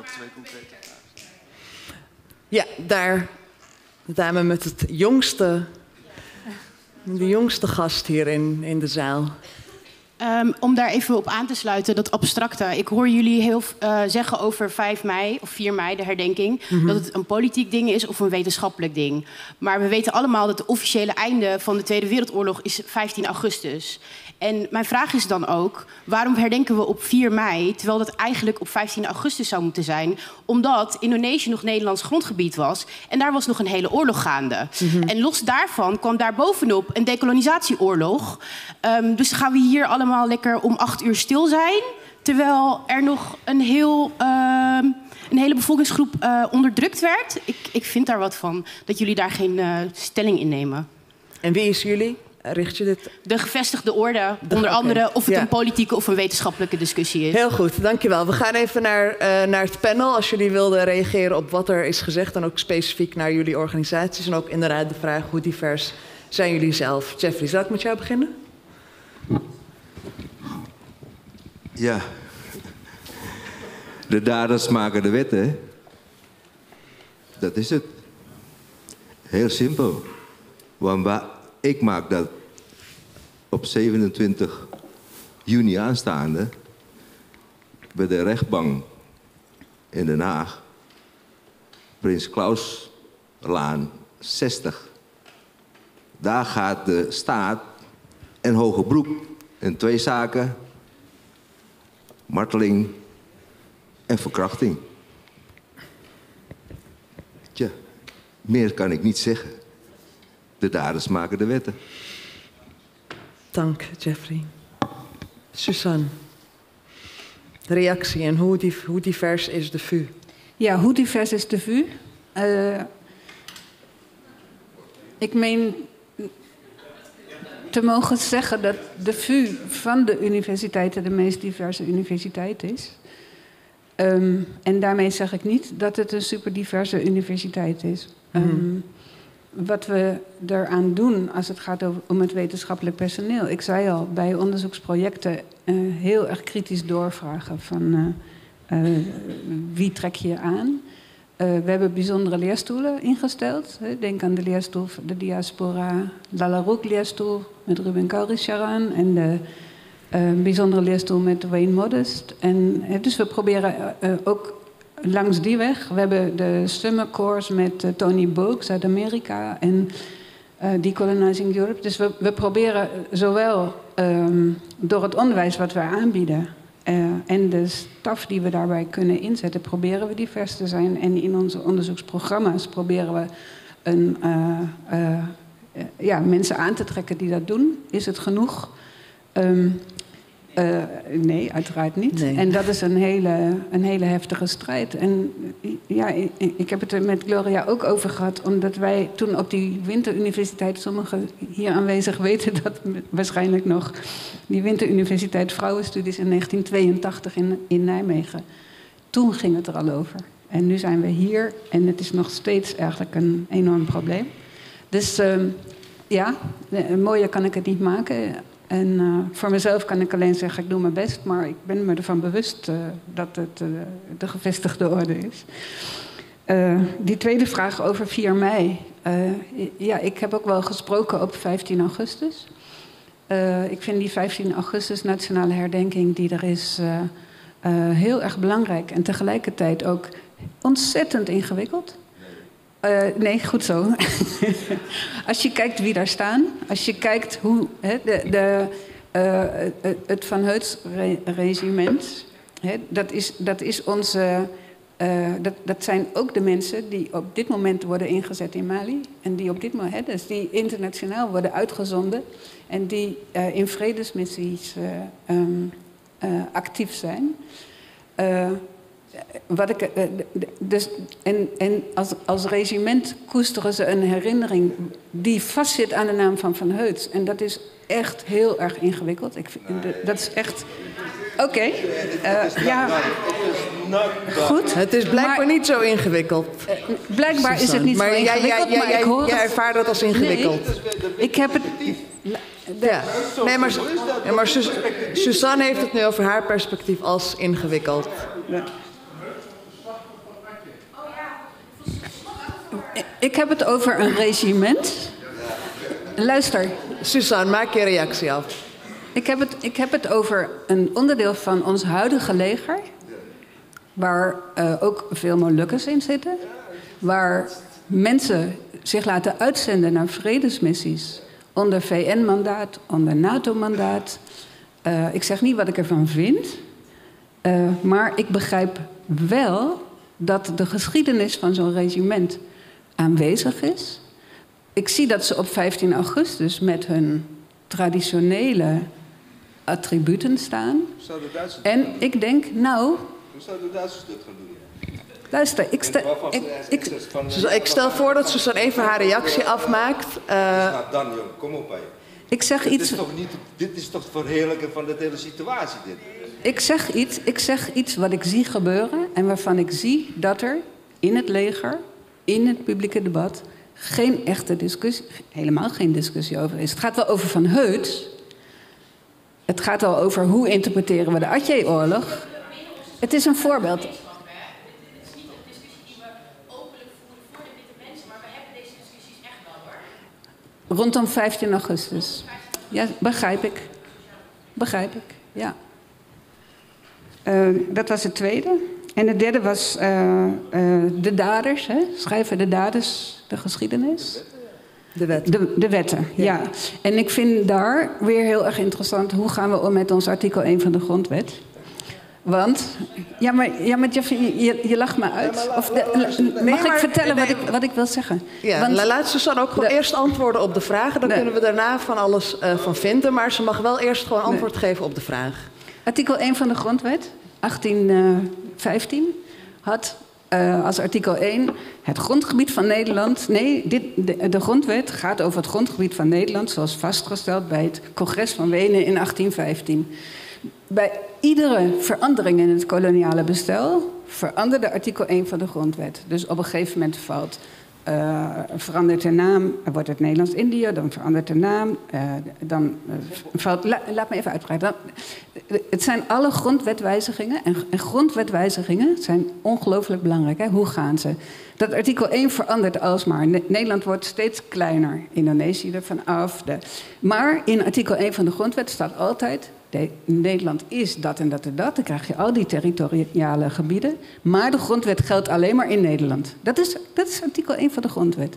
Ja, daar de dame met het jongste, de jongste gast hier in de zaal. Om daar even op aan te sluiten, dat abstracte. Ik hoor jullie heel zeggen over 5 mei of 4 mei, de herdenking. Mm-hmm. Dat het een politiek ding is of een wetenschappelijk ding. Maar we weten allemaal dat het officiële einde van de Tweede Wereldoorlog is 15 augustus. En mijn vraag is dan ook, waarom herdenken we op 4 mei... terwijl dat eigenlijk op 15 augustus zou moeten zijn? Omdat Indonesië nog Nederlands grondgebied was... en daar was nog een hele oorlog gaande. Mm-hmm. En los daarvan kwam daar bovenop een dekolonisatieoorlog. Dus gaan we hier allemaal lekker om 8 uur stil zijn... terwijl er nog een hele bevolkingsgroep onderdrukt werd. Ik vind daar wat van, dat jullie daar geen stelling in nemen. En wie is jullie? Richt je dit? De gevestigde orde, onder andere of het een politieke of een wetenschappelijke discussie is. Heel goed, dankjewel. We gaan even naar het panel. Als jullie wilden reageren op wat er is gezegd... en ook specifiek naar jullie organisaties... en ook inderdaad de vraag hoe divers zijn jullie zelf. Jeffrey, zal ik met jou beginnen? Ja. De daders maken de wetten. Dat is het. Heel simpel. Want ik maak dat op 27 juni aanstaande... bij de rechtbank in Den Haag... Prins Clauslaan 60. Daar gaat de staat en hoger beroep in 2 zaken... marteling en verkrachting. Tja, meer kan ik niet zeggen. De daders maken de wetten. Dank, Jeffrey. Suzanne, reactie en hoe divers is de VU? Ja, hoe divers is de VU? Ik meen te mogen zeggen dat de VU van de universiteiten de meest diverse universiteit is. En daarmee zeg ik niet dat het een superdiverse universiteit is. Wat we eraan doen als het gaat om het wetenschappelijk personeel. Ik zei al, bij onderzoeksprojecten heel erg kritisch doorvragen van wie trek je aan. We hebben bijzondere leerstoelen ingesteld. Denk aan de leerstoel van de diaspora Lalaroek leerstoel met Ruben Kaurischaran en de bijzondere leerstoel met Wayne Modest. En dus we proberen ook langs die weg. We hebben de summer course met Tony Bogues uit Amerika en Decolonizing Europe. Dus we proberen zowel door het onderwijs wat we aanbieden en de staf die we daarbij kunnen inzetten, proberen we divers te zijn. En in onze onderzoeksprogramma's proberen we mensen aan te trekken die dat doen. Is het genoeg? Nee, uiteraard niet. Nee. En dat is een hele heftige strijd. En ja, ik heb het er met Gloria ook over gehad, omdat wij toen op die winteruniversiteit, sommigen hier aanwezig weten dat waarschijnlijk nog, die winteruniversiteit Vrouwenstudies in 1982 in Nijmegen. Toen ging het er al over. En nu zijn we hier en het is nog steeds eigenlijk een enorm probleem. Dus ja, mooier kan ik het niet maken. En voor mezelf kan ik alleen zeggen, ik doe mijn best, maar ik ben me ervan bewust dat het de gevestigde orde is. Die tweede vraag over 4 mei. Ja, ik heb ook wel gesproken op 15 augustus. Ik vind die 15 augustus nationale herdenking die er is heel erg belangrijk. En tegelijkertijd ook ontzettend ingewikkeld. Nee, goed zo. Als je kijkt wie daar staan, als je kijkt hoe het Van Heuts-regiment, dat is onze, dat zijn ook de mensen die op dit moment worden ingezet in Mali en die op dit moment, dus die internationaal worden uitgezonden en die in vredesmissies actief zijn. En als regiment koesteren ze een herinnering die vastzit aan de naam van Van Heuts. En dat is echt heel erg ingewikkeld. Dat is echt... Oké. Ja. Goed. Het is blijkbaar niet zo ingewikkeld. Blijkbaar is het niet zo ingewikkeld. Maar jij ervaart dat als ingewikkeld. Nee, ik heb het... Ja. Nee, maar Suzanne heeft het nu over haar perspectief als ingewikkeld. Ja. Ik heb het over een regiment. Luister. Suzanne, maak je reactie af. Ik heb het over een onderdeel van ons huidige leger. Waar ook veel Molukkers in zitten. Waar mensen zich laten uitzenden naar vredesmissies. Onder VN-mandaat, onder NATO-mandaat. Ik zeg niet wat ik ervan vind. Maar ik begrijp wel dat de geschiedenis van zo'n regiment aanwezig is. Ik zie dat ze op 15 augustus met hun traditionele attributen staan. En ik denk, nou... Hoe zouden de Duitsers dit gaan doen? Luister, ik stel voor dat Suzanne even haar reactie afmaakt. Dan, jongen, kom op. Ik zeg iets... Dit is toch het verheerlijken van de hele situatie, dit? Ik zeg iets wat ik zie gebeuren en waarvan ik zie dat er in het leger, in het publieke debat, geen echte discussie, helemaal geen discussie over is. Het gaat wel over Van Heuts. Het gaat wel over hoe interpreteren we de Atje-oorlog. Het is een voorbeeld. Rondom 15 augustus. Ja, begrijp ik. Ja. Dat was het tweede. En het derde was de daders. Hè? Schrijven de daders de geschiedenis? De wetten. De wetten, ja. En ik vind daar weer heel erg interessant... hoe gaan we om met ons artikel 1 van de grondwet... Want, je lacht me uit. Mag ik vertellen wat ik wil zeggen? Ja, want, laat Suzanne ook gewoon eerst antwoorden op de vragen. Dan kunnen we daarna van alles van vinden. Maar ze mag wel eerst gewoon antwoord geven op de vraag. Artikel 1 van de grondwet, 1815, had als artikel 1 het grondgebied van Nederland... Nee, de grondwet gaat over het grondgebied van Nederland... zoals vastgesteld bij het Congres van Wenen in 1815... Bij iedere verandering in het koloniale bestel veranderde artikel 1 van de grondwet. Dus op een gegeven moment verandert de naam, wordt het Nederlands-Indië, dan verandert de naam, laat me even uitbreiden. Het zijn alle grondwetwijzigingen en grondwetwijzigingen zijn ongelooflijk belangrijk. Hè? Hoe gaan ze? Dat artikel 1 verandert alsmaar. Nederland wordt steeds kleiner, Indonesië ervan af. Maar in artikel 1 van de grondwet staat altijd... Nederland is dat en dat en dat. Dan krijg je al die territoriale gebieden. Maar de grondwet geldt alleen maar in Nederland. Dat is artikel 1 van de grondwet.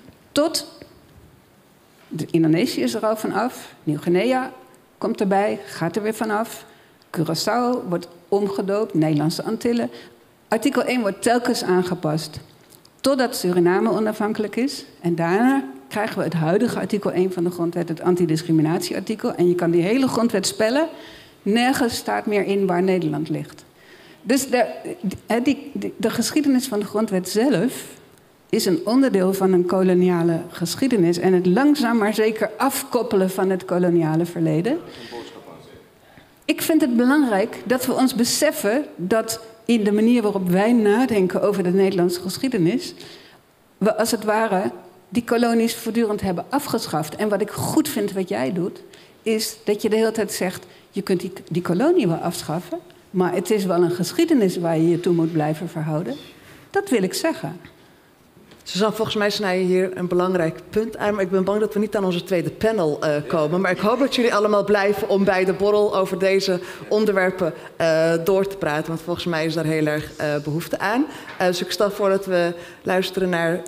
Indonesië is er al vanaf. Nieuw-Guinea komt erbij, gaat er weer vanaf. Curaçao wordt omgedoopt, Nederlandse Antillen. Artikel 1 wordt telkens aangepast. Totdat Suriname onafhankelijk is. En daarna krijgen we het huidige artikel 1 van de grondwet, het antidiscriminatieartikel. En je kan die hele grondwet spellen Nergens staat meer in waar Nederland ligt. Dus de geschiedenis van de grondwet zelf is een onderdeel van een koloniale geschiedenis. En het langzaam maar zeker afkoppelen van het koloniale verleden. Ik vind het belangrijk dat we ons beseffen dat in de manier waarop wij nadenken over de Nederlandse geschiedenis, we als het ware die kolonies voortdurend hebben afgeschaft. En wat ik goed vind wat jij doet, is dat je de hele tijd zegt, je kunt die kolonie wel afschaffen, maar het is wel een geschiedenis waar je je toe moet blijven verhouden. Dat wil ik zeggen. Suzanne, volgens mij snij je hier een belangrijk punt aan, maar ik ben bang dat we niet aan onze tweede panel komen. Maar ik hoop dat jullie allemaal blijven om bij de borrel over deze onderwerpen door te praten, want volgens mij is daar heel erg behoefte aan. Dus ik stel voor dat we luisteren naar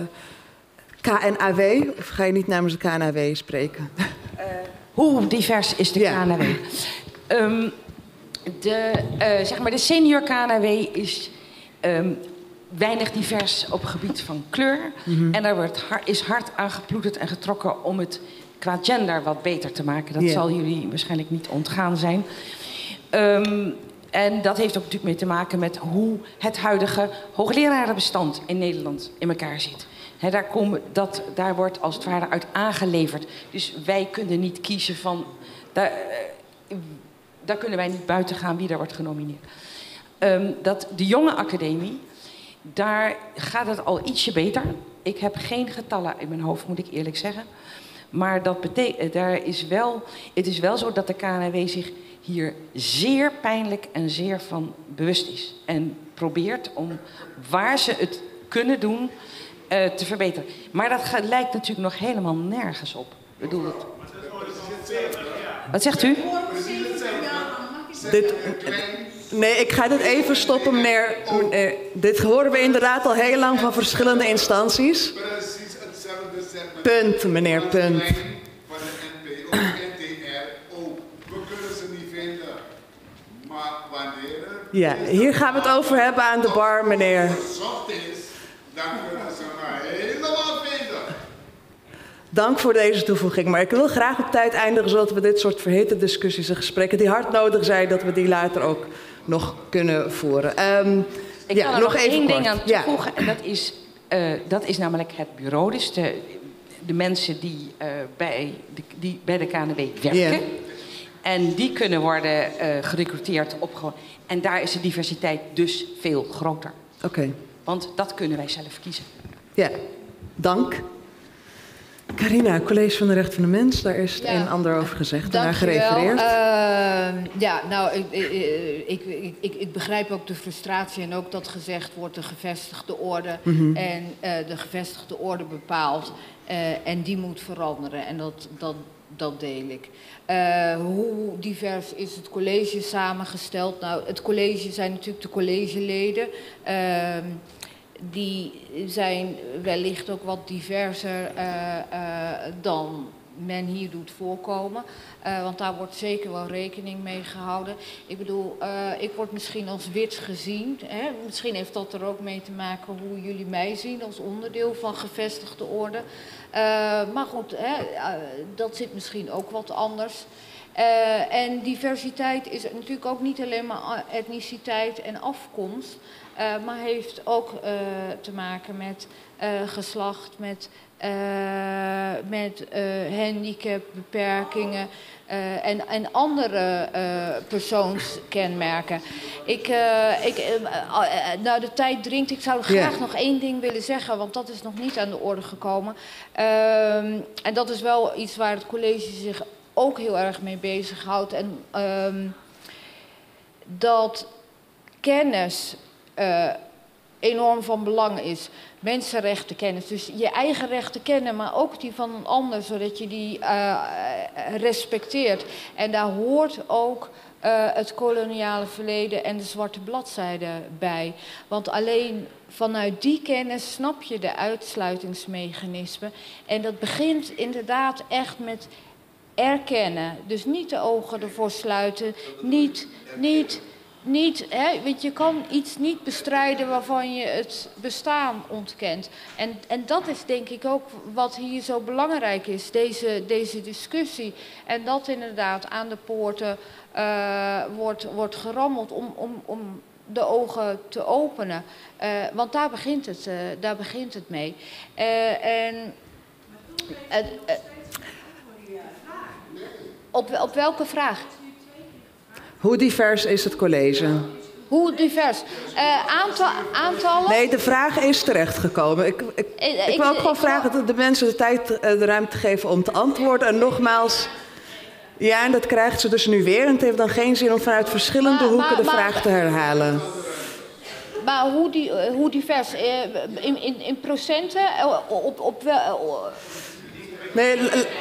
KNAW, of ga je niet namens de KNAW spreken? Hoe divers is de KNAW? Zeg maar de senior KNAW is weinig divers op het gebied van kleur. En daar is hard aan geploeterd en getrokken om het qua gender wat beter te maken. Dat zal jullie waarschijnlijk niet ontgaan zijn. En dat heeft ook natuurlijk mee te maken met hoe het huidige hooglerarenbestand in Nederland in elkaar zit. Daar wordt als het ware uit aangeleverd. Dus wij kunnen niet kiezen van... Daar kunnen wij niet buiten gaan wie daar wordt genomineerd. De jonge academie, daar gaat het al ietsje beter. Ik heb geen getallen in mijn hoofd, moet ik eerlijk zeggen. Maar het is wel zo dat de KNW zich hier zeer pijnlijk en zeer van bewust is. En probeert om waar ze het kunnen doen te verbeteren. Maar dat lijkt natuurlijk nog helemaal nergens op. Ik bedoel het. Wat zegt u? Nee, ik ga dit even stoppen, meneer. Dit horen we inderdaad al heel lang van verschillende instanties. Precies hetzelfde zeggen. Punt, meneer, punt. Van de NPO, NTR ook. We kunnen ze niet vinden. Maar wanneer... Ja, hier gaan we het over hebben aan de bar, meneer. Gezocht is, dan kunnen ze maar helemaal vinden. Dank voor deze toevoeging. Maar ik wil graag op tijd eindigen, zodat we dit soort verhitte discussies en gesprekken die hard nodig zijn, dat we die later ook nog kunnen voeren. Ik kan er nog één ding aan toevoegen. En dat is namelijk het bureau. Dus de mensen die bij de KNW werken. En die kunnen worden gerecruiteerd op... En daar is de diversiteit dus veel groter. Oké. Want dat kunnen wij zelf kiezen. Ja, dank. Carina, College van de Rechten van de Mens, daar is het een en ander over gezegd en naar gerefereerd. Ik begrijp ook de frustratie en ook dat gezegd wordt de gevestigde orde. En de gevestigde orde bepaalt en die moet veranderen en dat deel ik. Hoe divers is het college samengesteld? Nou, het college zijn natuurlijk de collegeleden. Die zijn wellicht ook wat diverser dan men hier doet voorkomen. Want daar wordt zeker wel rekening mee gehouden. Ik bedoel, ik word misschien als wit gezien. Hè? Misschien heeft dat er ook mee te maken hoe jullie mij zien als onderdeel van gevestigde orde. Maar goed, dat zit misschien ook wat anders. En diversiteit is natuurlijk ook niet alleen maar etniciteit en afkomst. Maar heeft ook te maken met geslacht, met handicap, beperkingen en andere persoonskenmerken. Nou, de tijd dringt. Ik zou graag nog één ding willen zeggen, want dat is nog niet aan de orde gekomen. En dat is wel iets waar het college zich ook heel erg mee bezighoudt. En dat kennis enorm van belang is. Mensenrechtenkennis. Dus je eigen rechten kennen, maar ook die van een ander, zodat je die respecteert. En daar hoort ook het koloniale verleden en de zwarte bladzijde bij. Want alleen vanuit die kennis snap je de uitsluitingsmechanismen. En dat begint inderdaad echt met erkennen. Dus niet de ogen ervoor sluiten, niet niet, hè, want je kan iets niet bestrijden waarvan je het bestaan ontkent. En dat is denk ik ook wat hier zo belangrijk is, deze discussie. En dat inderdaad aan de poorten wordt gerammeld om de ogen te openen. Want daar begint het mee. Op welke vraag? Hoe divers is het college? Hoe divers? Aantallen? Nee, de vraag is terechtgekomen. Ik wil ook gewoon vragen de mensen de tijd, de ruimte geven om te antwoorden. En nogmaals, ja, en dat krijgt ze dus nu weer. En het heeft dan geen zin om vanuit verschillende hoeken de vraag te herhalen. Maar hoe divers? In procenten? Nee,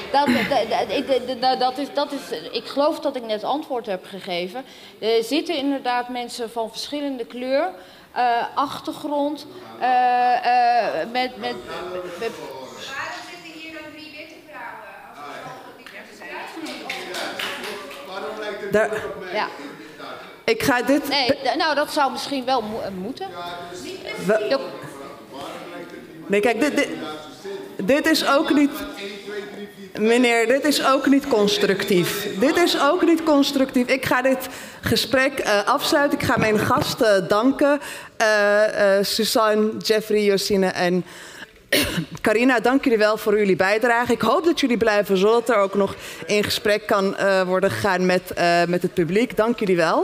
ik geloof dat ik net antwoord heb gegeven. Er zitten inderdaad mensen van verschillende kleur, achtergrond, met... Waarom zitten hier dan 3 witte vrouwen? Waarom lijkt het daar, op mij? Ja. Ik ga dit... Nee, nou, dat zou misschien wel moeten. Nee, kijk, dit is ook niet... Meneer, dit is ook niet constructief. Dit is ook niet constructief. Ik ga dit gesprek afsluiten. Ik ga mijn gasten danken. Suzanne, Jeffrey, Josine en Carina, dank jullie wel voor jullie bijdrage. Ik hoop dat jullie blijven, zodat er ook nog in gesprek kan worden gegaan met het publiek. Dank jullie wel.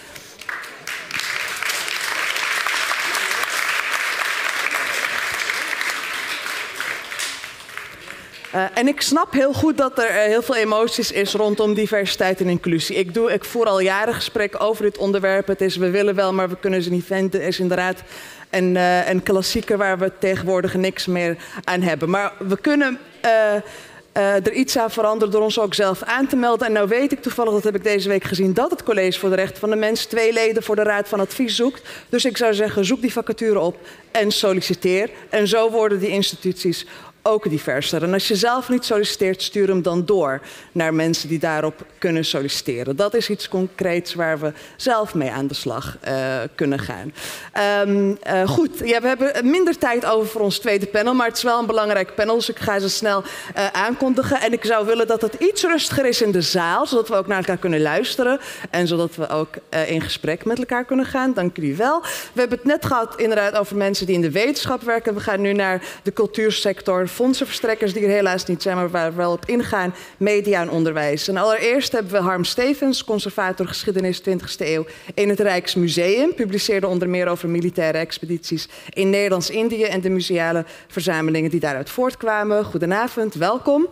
En ik snap heel goed dat er heel veel emoties is rondom diversiteit en inclusie. Ik voer al jaren gesprekken over dit onderwerp. Het is we willen wel, maar we kunnen ze niet vinden. Het is inderdaad een klassieker waar we tegenwoordig niks meer aan hebben. Maar we kunnen er iets aan veranderen door ons ook zelf aan te melden. En nou weet ik toevallig, dat heb ik deze week gezien, dat het College voor de Rechten van de Mens 2 leden voor de Raad van Advies zoekt. Dus ik zou zeggen, zoek die vacature op en solliciteer. En zo worden die instituties ook diverser. En als je zelf niet solliciteert, stuur hem dan door naar mensen die daarop kunnen solliciteren. Dat is iets concreets waar we zelf mee aan de slag kunnen gaan. Goed, ja, we hebben minder tijd over voor ons tweede panel, maar het is wel een belangrijk panel, dus ik ga ze snel aankondigen. En ik zou willen dat het iets rustiger is in de zaal, zodat we ook naar elkaar kunnen luisteren en zodat we ook in gesprek met elkaar kunnen gaan. Dank jullie wel. We hebben het net gehad inderdaad over mensen die in de wetenschap werken. We gaan nu naar de cultuursector, fondsenverstrekkers die er helaas niet zijn, maar waar we wel op ingaan, media en onderwijs. En allereerst hebben we Harm Stevens, conservator geschiedenis 20e eeuw in het Rijksmuseum. Publiceerde onder meer over militaire expedities in Nederlands-Indië en de museale verzamelingen die daaruit voortkwamen. Goedenavond, welkom.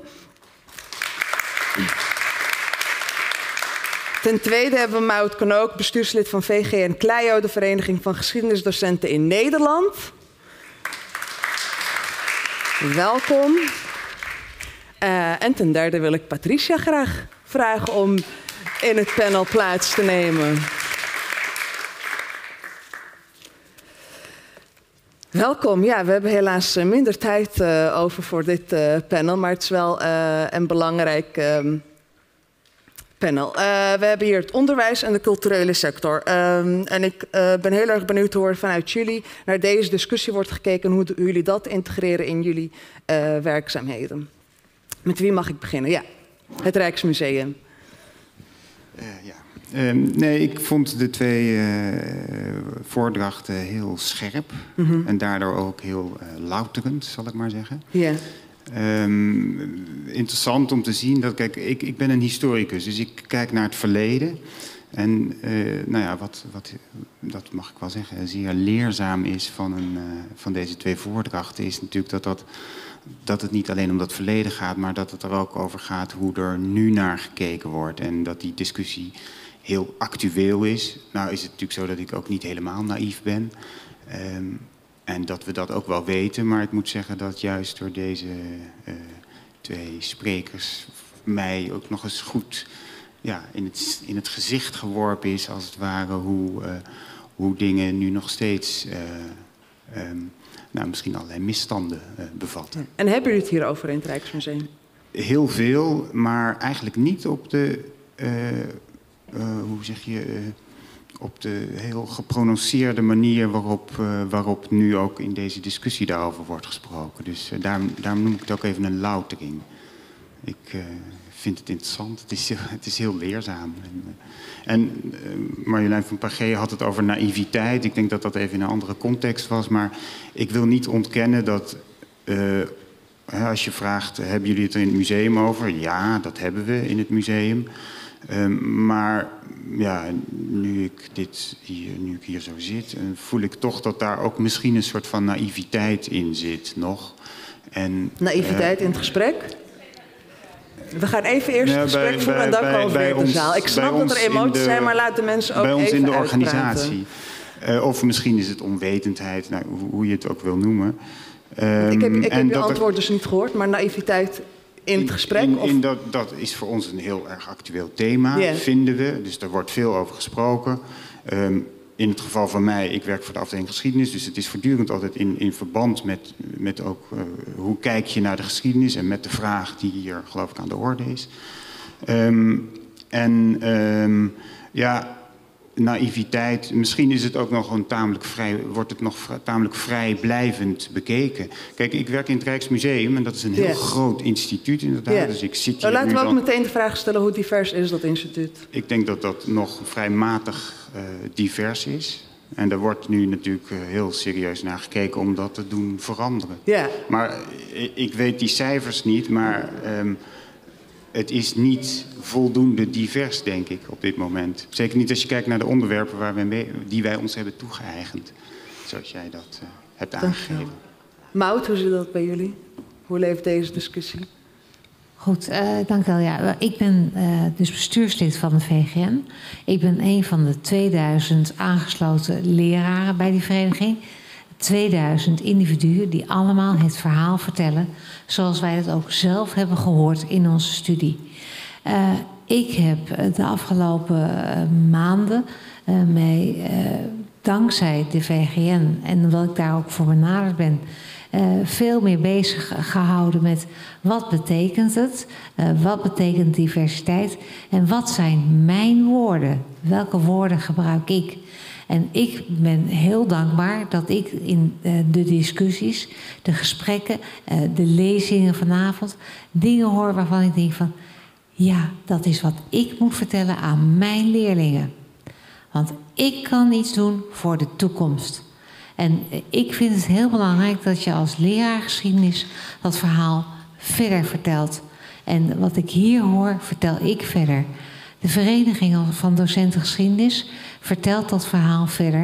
Ten tweede hebben we Maud Knook, bestuurslid van VGN Clio, de Vereniging van Geschiedenisdocenten in Nederland. Welkom. En ten derde wil ik Patricia graag vragen om in het panel plaats te nemen. Welkom. Ja, we hebben helaas minder tijd over voor dit panel, maar het is wel een belangrijk panel. We hebben hier het onderwijs en de culturele sector. En ik ben heel erg benieuwd hoe er vanuit jullie naar deze discussie wordt gekeken en hoe jullie dat integreren in jullie werkzaamheden. Met wie mag ik beginnen? Ja, het Rijksmuseum. Nee, ik vond de 2 voordrachten heel scherp en daardoor ook heel louterend, zal ik maar zeggen. Ja. Interessant om te zien dat, kijk, ik ben een historicus, dus ik kijk naar het verleden. En nou ja, wat, dat mag ik wel zeggen, zeer leerzaam is van deze 2 voordrachten, is natuurlijk dat het niet alleen om dat verleden gaat, maar dat het er ook over gaat hoe er nu naar gekeken wordt. En dat die discussie heel actueel is. Nou is het natuurlijk zo dat ik ook niet helemaal naïef ben. En dat we dat ook wel weten, maar ik moet zeggen dat juist door deze 2 sprekers mij ook nog eens goed in het gezicht geworpen is, als het ware, hoe dingen nu nog steeds misschien allerlei misstanden bevatten. En hebben jullie het hierover in het Rijksmuseum? Heel veel, maar eigenlijk niet op de op de heel geprononceerde manier waarop nu ook in deze discussie daarover wordt gesproken. Dus daarom noem ik het ook even een loutering. Ik vind het interessant, het is heel leerzaam. En Marjolein van Pagé had het over naïviteit. Ik denk dat dat even in een andere context was. Maar ik wil niet ontkennen dat als je vraagt, hebben jullie het in het museum over? Ja, dat hebben we in het museum. Maar ja, nu ik hier zo zit, voel ik toch dat daar ook misschien een soort van naïviteit in zit nog. En, naïviteit in het gesprek? We gaan even eerst het gesprek voeren en dan komen we weer in de zaal. Ik snap dat er emoties zijn, maar laat de mensen ook even bij ons in de uitpraten. organisatie. Of misschien is het onwetendheid, nou, hoe je het ook wil noemen. Ik heb je antwoord dus niet gehoord, maar naïviteit in het gesprek? Dat is voor ons een heel erg actueel thema, vinden we. Dus daar wordt veel over gesproken. In het geval van mij, ik werk voor de afdeling geschiedenis, dus het is voortdurend altijd in verband met ook hoe kijk je naar de geschiedenis en met de vraag die hier geloof ik aan de orde is. Ja, naïviteit, misschien is het ook nog een wordt het nog tamelijk vrijblijvend bekeken. Kijk, ik werk in het Rijksmuseum en dat is een heel groot instituut inderdaad. Dus ik zit hier laten we ook meteen de vraag stellen hoe divers is dat instituut? Ik denk dat dat nog vrij matig divers is. En daar wordt nu natuurlijk heel serieus naar gekeken om dat te doen veranderen. Maar ik weet die cijfers niet, maar het is niet voldoende divers, denk ik, op dit moment. Zeker niet als je kijkt naar de onderwerpen die wij ons hebben toegeëigend. Zoals jij dat hebt aangegeven. Maud, hoe zit dat bij jullie? Hoe leeft deze discussie? Goed, dank u wel. Ja, ik ben dus bestuurslid van de VGN. Ik ben een van de 2000 aangesloten leraren bij die vereniging. 2000 individuen die allemaal het verhaal vertellen zoals wij het ook zelf hebben gehoord in onze studie. Ik heb de afgelopen maanden dankzij de VGN en omdat ik daar ook voor benaderd ben, veel meer bezig gehouden met wat betekent het, wat betekent diversiteit en wat zijn mijn woorden, welke woorden gebruik ik. En ik ben heel dankbaar dat ik in de discussies, de gesprekken, de lezingen vanavond dingen hoor waarvan ik denk van ja, dat is wat ik moet vertellen aan mijn leerlingen. Want ik kan iets doen voor de toekomst. En ik vind het heel belangrijk dat je als leraar geschiedenis dat verhaal verder vertelt. En wat ik hier hoor, vertel ik verder. De Vereniging van Docenten Geschiedenis vertelt dat verhaal verder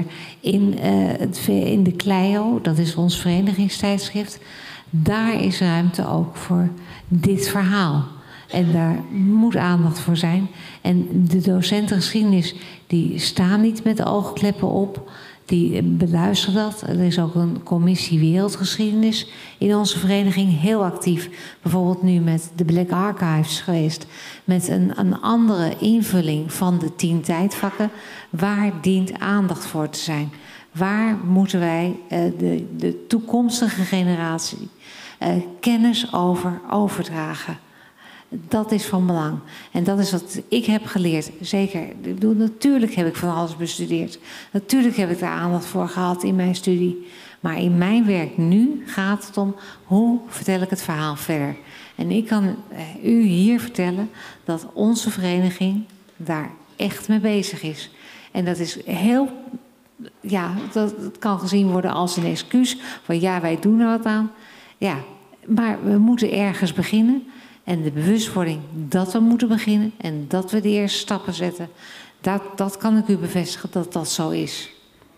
in de Clio, dat is ons verenigingstijdschrift. Daar is ruimte ook voor dit verhaal. En daar moet aandacht voor zijn. En de docenten geschiedenis die staan niet met de oogkleppen op. Die beluisteren dat. Er is ook een commissie wereldgeschiedenis in onze vereniging heel actief. Bijvoorbeeld nu met de Black Archives geweest. Met een andere invulling van de 10 tijdvakken. Waar dient aandacht voor te zijn? Waar moeten wij de toekomstige generatie kennis over overdragen? Dat is van belang. En dat is wat ik heb geleerd. Zeker, natuurlijk heb ik van alles bestudeerd. Natuurlijk heb ik daar aandacht voor gehad in mijn studie. Maar in mijn werk nu gaat het om hoe vertel ik het verhaal verder. En ik kan u hier vertellen dat onze vereniging daar echt mee bezig is. En dat is heel... Ja, dat kan gezien worden als een excuus. Van ja, wij doen er wat aan. Ja, maar we moeten ergens beginnen. En de bewustwording dat we moeten beginnen en dat we de eerste stappen zetten, dat kan ik u bevestigen dat dat zo is.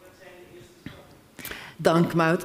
Dank, Maud.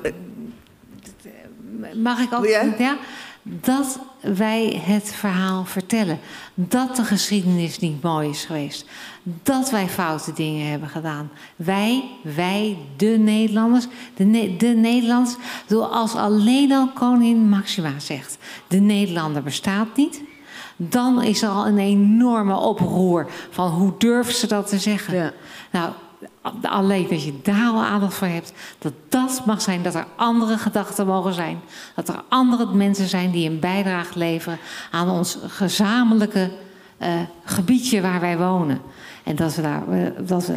Mag ik ook? Ja? Dat wij het verhaal vertellen. Dat de geschiedenis niet mooi is geweest. Dat wij foute dingen hebben gedaan. Wij, de Nederlanders. De Nederlanders, als alleen al koningin Maxima zegt, de Nederlander bestaat niet. Dan is er al een enorme oproer van hoe durven ze dat te zeggen. Ja. Nou, alleen dat je daar al aandacht voor hebt, dat mag zijn, dat er andere gedachten mogen zijn. Dat er andere mensen zijn die een bijdrage leveren aan ons gezamenlijke gebiedje waar wij wonen. En dat we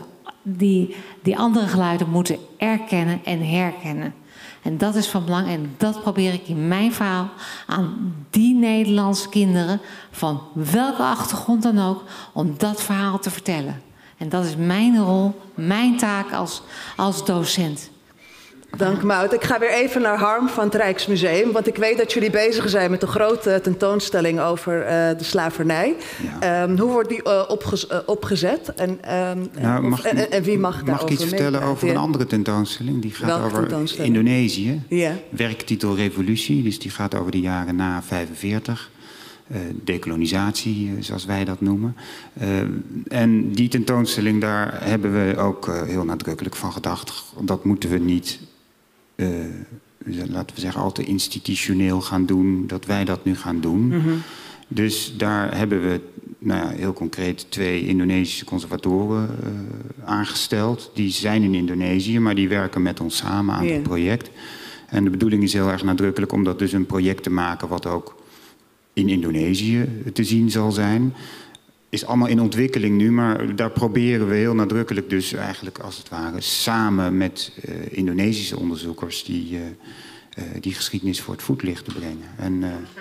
die andere geluiden moeten erkennen en herkennen. En dat is van belang en dat probeer ik in mijn verhaal aan die Nederlandse kinderen, van welke achtergrond dan ook, om dat verhaal te vertellen. En dat is mijn rol, mijn taak als docent. Dank Maud. Ik ga weer even naar Harm van het Rijksmuseum. Want ik weet dat jullie bezig zijn met een grote tentoonstelling over de slavernij. Ja. Hoe wordt die opgezet? En wie mag daarover Mag ik iets vertellen over een andere tentoonstelling? Die gaat over Indonesië. Ja. Werktitel Revolutie. Dus die gaat over de jaren na 45. Dekolonisatie, zoals wij dat noemen. En die tentoonstelling, daar hebben we ook heel nadrukkelijk van gedacht. Dat moeten we niet, laten we zeggen, al te institutioneel gaan doen. Dat wij dat nu gaan doen. Mm-hmm. Dus daar hebben we heel concreet 2 Indonesische conservatoren aangesteld. Die zijn in Indonesië, maar die werken met ons samen aan het project. En de bedoeling is heel erg nadrukkelijk om dat dus een project te maken wat ook in Indonesië te zien zal zijn. Is allemaal in ontwikkeling nu, maar daar proberen we heel nadrukkelijk dus eigenlijk als het ware samen met Indonesische onderzoekers die geschiedenis voor het voetlicht te brengen. En,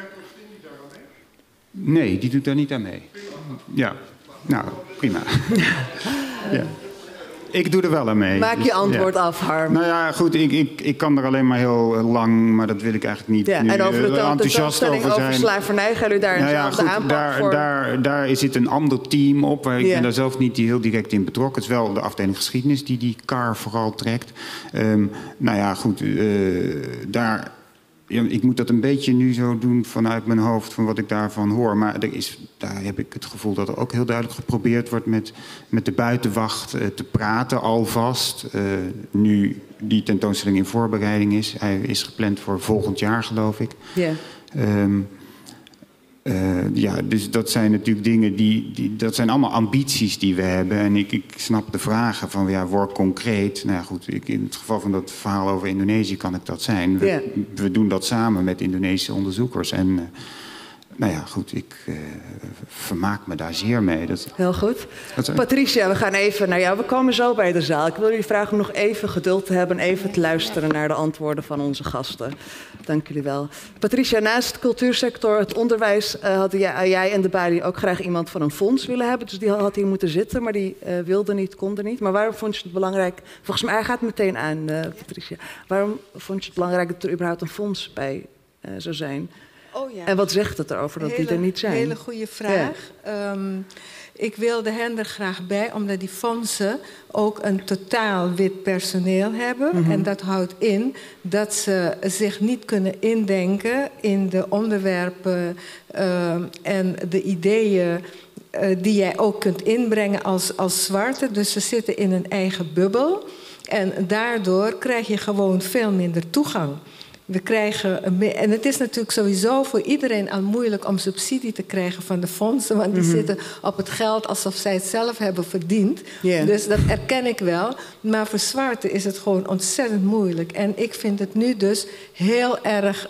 nee, die doet daar niet aan mee. Ja, nou, prima. Ja. Ik doe er wel aan mee. Maak je antwoord af, Harm. Nou ja, goed, ik kan er alleen maar heel lang, maar dat wil ik eigenlijk niet nu en over de enthousiast over zijn. Over slavernij, gaan jullie daar eenzelfde aanpak voor? Daar zit een ander team op. Ik ben daar zelf niet heel direct in betrokken. Het is wel de afdeling geschiedenis die kar vooral trekt. Nou ja, goed, daar... Ja, ik moet dat een beetje nu zo doen vanuit mijn hoofd, van wat ik daarvan hoor. Maar daar heb ik het gevoel dat er ook heel duidelijk geprobeerd wordt met de buitenwacht te praten alvast. Nu die tentoonstelling in voorbereiding is. Hij is gepland voor volgend jaar, geloof ik. Ja, dus dat zijn natuurlijk dingen dat zijn allemaal ambities die we hebben. En ik snap de vragen van, word concreet. Nou ja, goed, in het geval van dat verhaal over Indonesië kan ik dat zijn. We doen dat samen met Indonesische onderzoekers. En nou ja, goed, ik vermaak me daar zeer mee. Heel goed. Patricia, we gaan even naar jou. We komen zo bij de zaal. Ik wil jullie vragen om nog even geduld te hebben en even te luisteren naar de antwoorden van onze gasten. Dank jullie wel. Patricia, naast de cultuursector, het onderwijs, hadden jij en de Bali ook graag iemand van een fonds willen hebben. Dus die had hier moeten zitten, maar die wilde niet, kon er niet. Maar waarom vond je het belangrijk? Volgens mij gaat het meteen aan, Patricia. Waarom vond je het belangrijk dat er überhaupt een fonds bij zou zijn? Oh ja. En wat zegt het erover dat die er niet zijn? Een hele goede vraag. Ja. Ik wilde hen er graag bij, omdat die fondsen ook een totaal wit personeel hebben. Mm-hmm. En dat houdt in dat ze zich niet kunnen indenken in de onderwerpen en de ideeën die jij ook kunt inbrengen als zwarte. Dus ze zitten in een eigen bubbel. En daardoor krijg je gewoon veel minder toegang. We krijgen en het is natuurlijk sowieso voor iedereen al moeilijk om subsidie te krijgen van de fondsen. Want die zitten op het geld alsof zij het zelf hebben verdiend. Yeah. Dus dat erken ik wel. Maar voor zwarten is het gewoon ontzettend moeilijk. En ik vind het nu dus heel erg...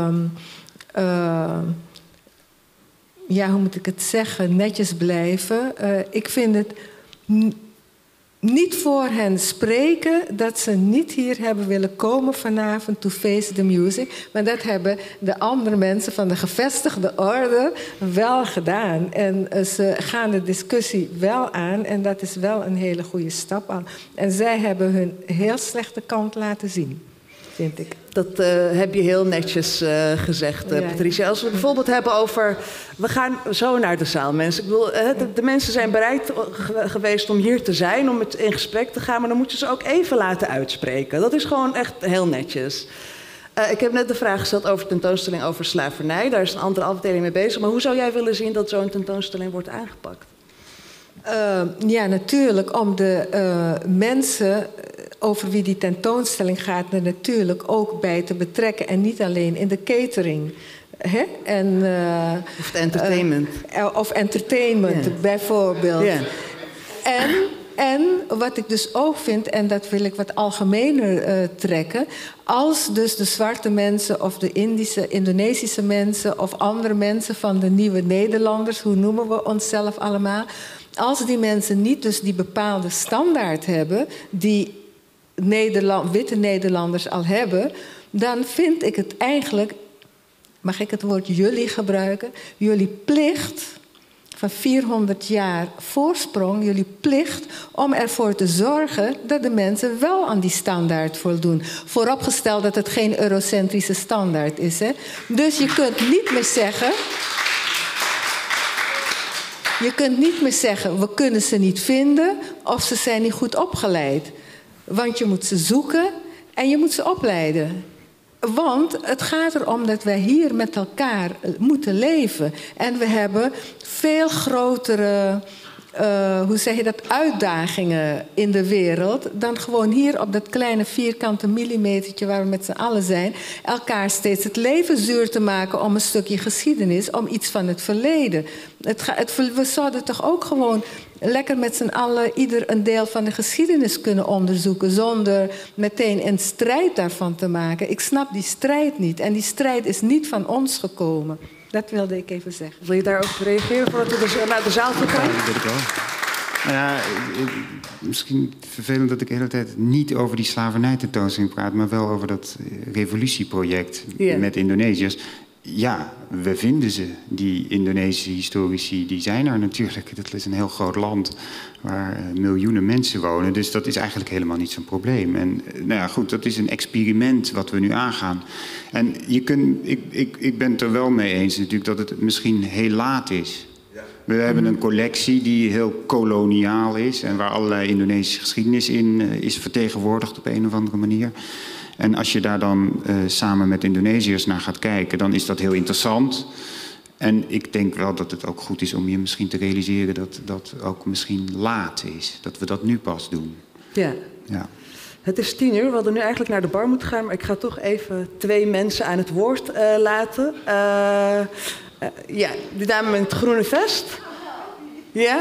hoe moet ik het zeggen? Netjes blijven. Ik vind het... niet voor hen spreken dat ze niet hier hebben willen komen vanavond to face the music. Maar dat hebben de andere mensen van de gevestigde orde wel gedaan. En ze gaan de discussie wel aan en dat is wel een hele goede stap aan. En zij hebben hun heel slechte kant laten zien, vind ik. Dat heb je heel netjes gezegd, Patricia. Als we het bijvoorbeeld hebben over... We gaan zo naar de zaal, mensen. Ik bedoel, de mensen zijn bereid geweest om hier te zijn, om in gesprek te gaan. Maar dan moet je ze ook even laten uitspreken. Dat is gewoon echt heel netjes. Ik heb net de vraag gesteld over de tentoonstelling over slavernij. Daar is een andere afdeling mee bezig. Maar hoe zou jij willen zien dat zo'n tentoonstelling wordt aangepakt? Ja, natuurlijk. Om de mensen over wie die tentoonstelling gaat er natuurlijk ook bij te betrekken. En niet alleen in de catering. Hè? En, of entertainment. Of entertainment, bijvoorbeeld. Yeah. En wat ik dus ook vind, en dat wil ik wat algemener trekken... als dus de zwarte mensen of de Indonesische mensen... of andere mensen van de nieuwe Nederlanders, hoe noemen we onszelf allemaal... Als die mensen niet dus die bepaalde standaard hebben die witte Nederlanders al hebben, dan vind ik het eigenlijk, mag ik het woord jullie gebruiken, jullie plicht van 400 jaar voorsprong, jullie plicht om ervoor te zorgen dat de mensen wel aan die standaard voldoen. Vooropgesteld dat het geen eurocentrische standaard is. Hè? Dus je kunt niet meer zeggen, we kunnen ze niet vinden of ze zijn niet goed opgeleid. Want je moet ze zoeken en je moet ze opleiden. Want het gaat erom dat wij hier met elkaar moeten leven. En we hebben veel grotere uitdagingen in de wereld dan gewoon hier op dat kleine vierkante millimetertje waar we met z'n allen zijn, elkaar steeds het leven zuur te maken om een stukje geschiedenis, om iets van het verleden. We zouden toch ook gewoon lekker met z'n allen ieder een deel van de geschiedenis kunnen onderzoeken zonder meteen een strijd daarvan te maken. Ik snap die strijd niet en die strijd is niet van ons gekomen. Dat wilde ik even zeggen. Wil je daarop reageren voordat we naar de zaal toe gaan? Ja, dat weet ik wel. Nou ja, misschien vervelend dat ik de hele tijd niet over die slavernijtentoonstelling praat, maar wel over dat revolutieproject met Indonesiërs. Ja, we vinden ze, die Indonesische historici, die zijn er natuurlijk. Dat is een heel groot land waar miljoenen mensen wonen. Dus dat is eigenlijk helemaal niet zo'n probleem. En nou ja, goed, dat is een experiment wat we nu aangaan. En ik ben het er wel mee eens natuurlijk dat het misschien heel laat is. We hebben een collectie die heel koloniaal is en waar allerlei Indonesische geschiedenis in is vertegenwoordigd op een of andere manier. En als je daar dan samen met Indonesiërs naar gaat kijken, dan is dat heel interessant. En ik denk wel dat het ook goed is om je misschien te realiseren dat dat ook misschien laat is. Dat we dat nu pas doen. Ja. Het is 10:00. We hadden nu eigenlijk naar de bar moeten gaan, maar ik ga toch even 2 mensen aan het woord laten. Ja, die dame met het groene vest. Ja?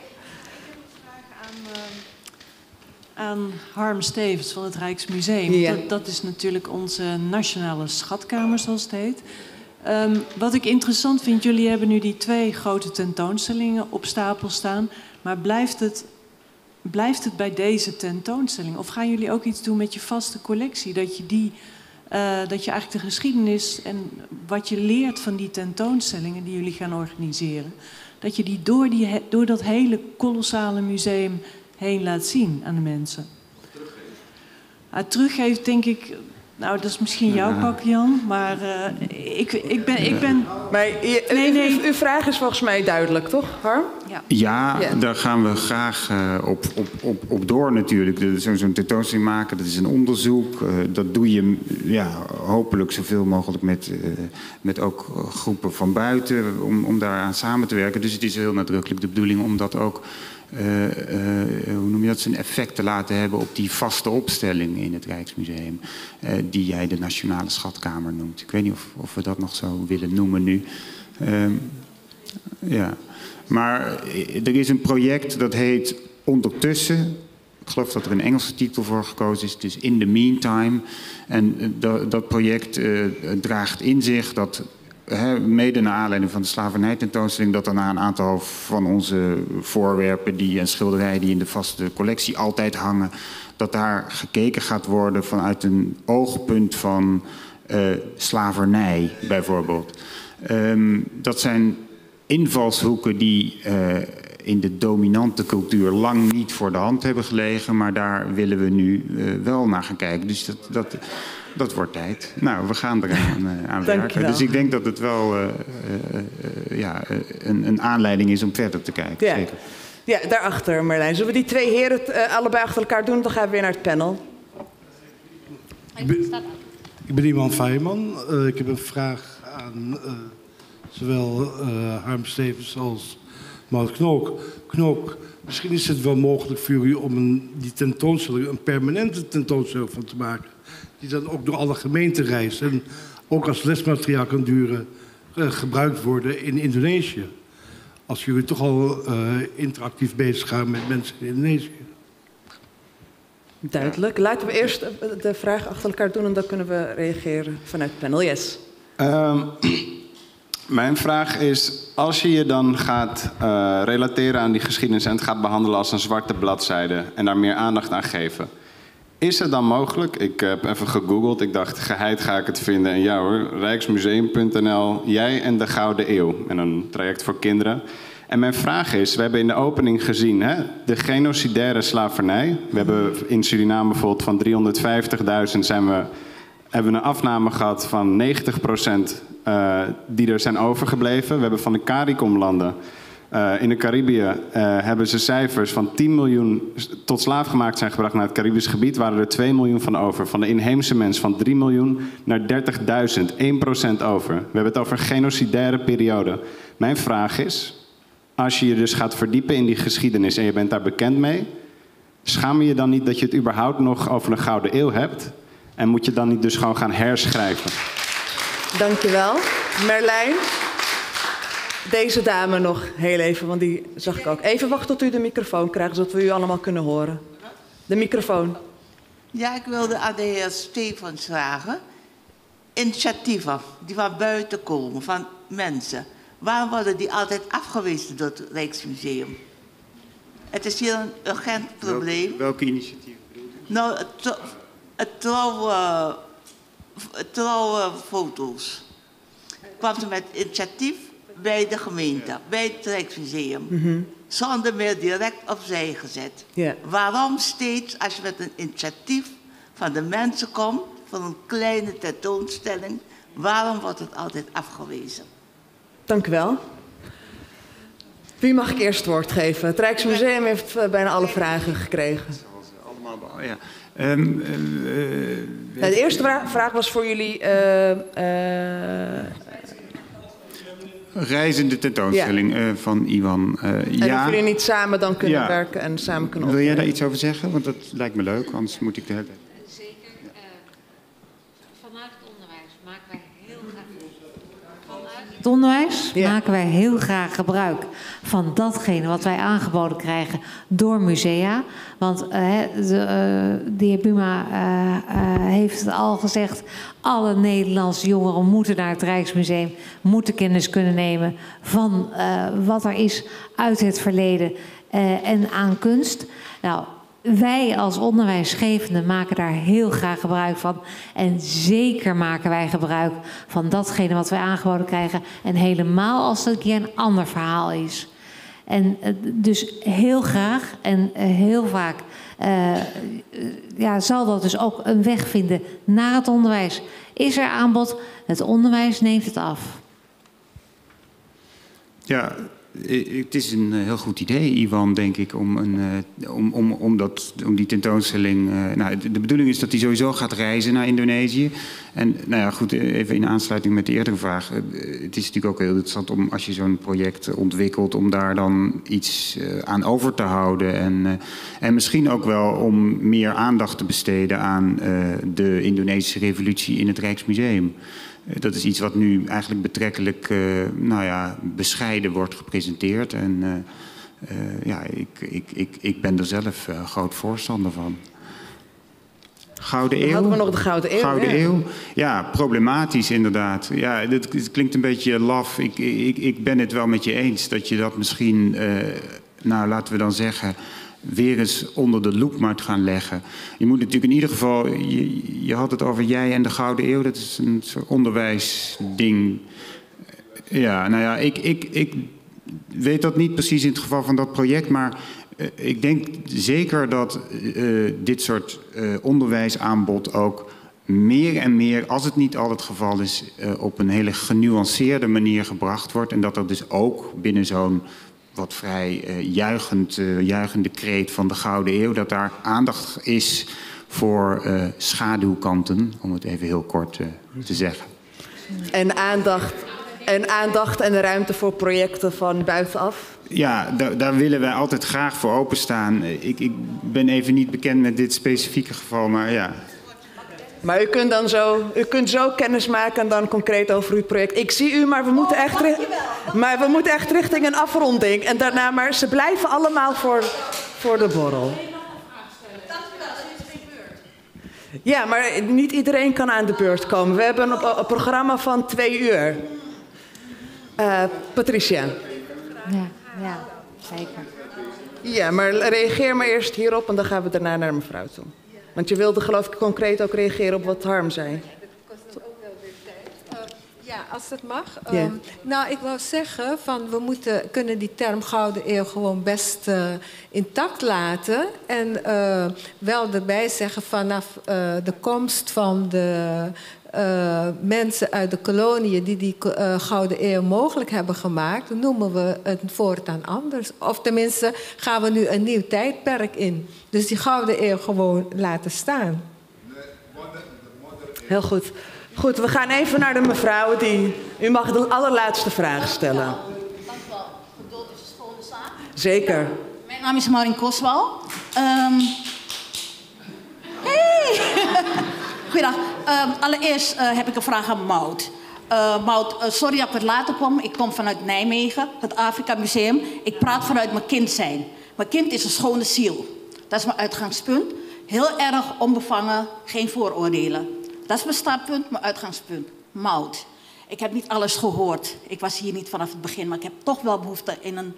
Aan Harm Stevens van het Rijksmuseum. Ja. Dat is natuurlijk onze nationale schatkamer, zoals het heet. Wat ik interessant vind, jullie hebben nu die 2 grote tentoonstellingen op stapel staan. Maar blijft het bij deze tentoonstelling? Of gaan jullie ook iets doen met je vaste collectie? Dat je eigenlijk de geschiedenis en wat je leert van die tentoonstellingen die jullie gaan organiseren, dat je die door dat hele kolossale museum heen laat zien aan de mensen. Teruggeeft, denk ik, nou, dat is misschien jouw pak, Jan, maar ik ben... Maar uw vraag is volgens mij duidelijk, toch, Harm? Ja, daar gaan we graag op door natuurlijk. Zo'n tentoonstelling maken, dat is een onderzoek. Dat doe je hopelijk zoveel mogelijk met ook groepen van buiten om daaraan samen te werken. Dus het is heel nadrukkelijk de bedoeling om dat ook hoe noem je dat, zijn effect te laten hebben op die vaste opstelling in het Rijksmuseum, die jij de Nationale Schatkamer noemt. Ik weet niet of we dat nog zo willen noemen nu. Maar er is een project dat heet Ondertussen. Ik geloof dat er een Engelse titel voor gekozen is. Het is In the Meantime. En dat project draagt in zich dat, mede naar aanleiding van de slavernijtentoonstelling, dat er naar een aantal van onze voorwerpen en schilderijen die in de vaste collectie altijd hangen, dat daar gekeken gaat worden vanuit een oogpunt van slavernij, bijvoorbeeld. Dat zijn invalshoeken die in de dominante cultuur lang niet voor de hand hebben gelegen, maar daar willen we nu wel naar gaan kijken. Dus dat wordt tijd. Nou, we gaan eraan aan werken. Dus ik denk dat het wel een aanleiding is om verder te kijken. Ja. Zeker. Ja, daarachter, Marlijn. Zullen we die 2 heren allebei achter elkaar doen? Dan gaan we weer naar het panel. Ik ben Iman Feijman. Ik heb een vraag aan zowel Harm Stevens als Maud Knok. Misschien is het wel mogelijk voor jullie om die tentoonstelling een permanente tentoonstelling van te maken. Die dan ook door alle gemeenten reist en ook als lesmateriaal kan gebruikt worden in Indonesië. Als jullie toch al interactief bezig gaan met mensen in Indonesië. Duidelijk. Laten we eerst de vraag achter elkaar doen en dan kunnen we reageren vanuit het panel. Yes. Mijn vraag is, als je je dan gaat relateren aan die geschiedenis en het gaat behandelen als een zwarte bladzijde en daar meer aandacht aan geven, is het dan mogelijk? Ik heb even gegoogeld, ik dacht, geheid ga ik het vinden. En ja hoor, rijksmuseum.nl, jij en de Gouden Eeuw. En een traject voor kinderen. En mijn vraag is, we hebben in de opening gezien, hè, de genocidaire slavernij. We hebben in Suriname bijvoorbeeld van 350.000 hebben we een afname gehad van 90% die er zijn overgebleven. We hebben van de CARICOM-landen in de Caribië hebben ze cijfers van 10 miljoen tot slaaf gemaakt zijn gebracht naar het Caribisch gebied. Waren er 2 miljoen van over. Van de inheemse mens van 3 miljoen naar 30.000. 1% over. We hebben het over een genocidaire periode. Mijn vraag is, als je je dus gaat verdiepen in die geschiedenis en je bent daar bekend mee, schaam je je dan niet dat je het überhaupt nog over een Gouden Eeuw hebt? En moet je dan niet dus gewoon gaan herschrijven? Dankjewel. Merlijn. Deze dame nog heel even, want die zag ik ook. Even wachten tot u de microfoon krijgt, zodat we u allemaal kunnen horen. De microfoon. Ja, ik wilde aan de heer Stevens vragen. Initiatieven die van buiten komen, van mensen. Waarom worden die altijd afgewezen door het Rijksmuseum? Het is hier een urgent probleem. Welke initiatieven bedoelt u? Nou, het trouwe foto's. Kwam ze met initiatief bij de gemeente, bij het Rijksmuseum. Zonder meer direct opzij gezet. Waarom steeds, als je met een initiatief van de mensen komt, van een kleine tentoonstelling, waarom wordt het altijd afgewezen? Dank u wel. Wie mag ik eerst het woord geven? Het Rijksmuseum heeft bijna alle vragen gekregen. Allemaal, ja. De eerste vraag was voor jullie... reizende tentoonstelling van Iwan. En of jullie niet samen dan kunnen werken en samen kunnen Wil optreden. jij daar iets over zeggen? Want dat lijkt me leuk, anders moet ik de hele tijd... Zeker. Vanuit het onderwijs maken wij heel graag... Het onderwijs maken wij heel graag gebruik van datgene wat wij aangeboden krijgen door musea. Want de heer Buma heeft het al gezegd, alle Nederlandse jongeren moeten naar het Rijksmuseum, moeten kennis kunnen nemen van wat er is uit het verleden en aan kunst. Nou, wij als onderwijsgevenden maken daar heel graag gebruik van. En zeker maken wij gebruik van datgene wat wij aangeboden krijgen. En helemaal als het een keer een ander verhaal is. En dus heel graag en heel vaak zal dat dus ook een weg vinden naar het onderwijs. Is er aanbod? Het onderwijs neemt het af. Ja, het is een heel goed idee, Iwan, denk ik, om die tentoonstelling... de bedoeling is dat hij sowieso gaat reizen naar Indonesië. En nou ja, goed, even in aansluiting met de eerdere vraag. Het is natuurlijk ook heel interessant om, als je zo'n project ontwikkelt, om daar dan iets aan over te houden. En misschien ook wel om meer aandacht te besteden aan de Indonesische revolutie in het Rijksmuseum. Dat is iets wat nu eigenlijk betrekkelijk bescheiden wordt gepresenteerd. En ik ben er zelf groot voorstander van. Gouden Eeuw. Hadden we nog de Gouden Eeuw? Gouden Eeuw. Ja, problematisch inderdaad. Ja, dit klinkt een beetje laf. Ik ben het wel met je eens dat je dat misschien, laten we dan zeggen, weer eens onder de loep moet gaan leggen. Je moet natuurlijk in ieder geval... Je had het over jij en de Gouden Eeuw. Dat is een soort onderwijsding. Ja, nou ja, ik weet dat niet precies in het geval van dat project, maar ik denk zeker dat dit soort onderwijsaanbod ook meer en meer, als het niet al het geval is, op een hele genuanceerde manier gebracht wordt. En dat er dus ook binnen zo'n wat vrij juichende kreet van de Gouden Eeuw, dat daar aandacht is voor schaduwkanten, om het even heel kort te zeggen. En aandacht en ruimte voor projecten van buitenaf? Ja, daar willen wij altijd graag voor openstaan. Ik ben even niet bekend met dit specifieke geval, maar ja. Maar u kunt zo kennis maken en dan concreet over uw project. Ik zie u, maar we moeten echt richting een afronding. En daarna, maar ze blijven allemaal voor de borrel. Ja, maar niet iedereen kan aan de beurt komen. We hebben een programma van 2 uur. Patricia. Ja, zeker. Ja, maar reageer maar eerst hierop en dan gaan we daarna naar mevrouw toe. Want je wilde geloof ik concreet ook reageren op wat Harm zei. Ja, als dat mag. Nou, ik wou zeggen, kunnen die term Gouden Eeuw gewoon best intact laten. En wel erbij zeggen vanaf de komst van de mensen uit de koloniën die Gouden Eeuw mogelijk hebben gemaakt, noemen we het voortaan anders. Of tenminste gaan we nu een nieuw tijdperk in. Dus die Gouden Eeuw gewoon laten staan. Heel goed. Goed, we gaan even naar de mevrouw. U mag de allerlaatste vraag stellen. Dank u wel. Geduld is een schone zaak. Zeker. Mijn naam is Maureen Koswal. Hey! Goeiedag. Allereerst heb ik een vraag aan Maud. Maud, sorry dat ik wat later kom. Ik kom vanuit Nijmegen, het Afrika Museum. Ik praat vanuit mijn kind zijn. Mijn kind is een schone ziel. Dat is mijn uitgangspunt. Heel erg onbevangen, geen vooroordelen. Dat is mijn startpunt, mijn uitgangspunt. Maud, ik heb niet alles gehoord. Ik was hier niet vanaf het begin, maar ik heb toch wel behoefte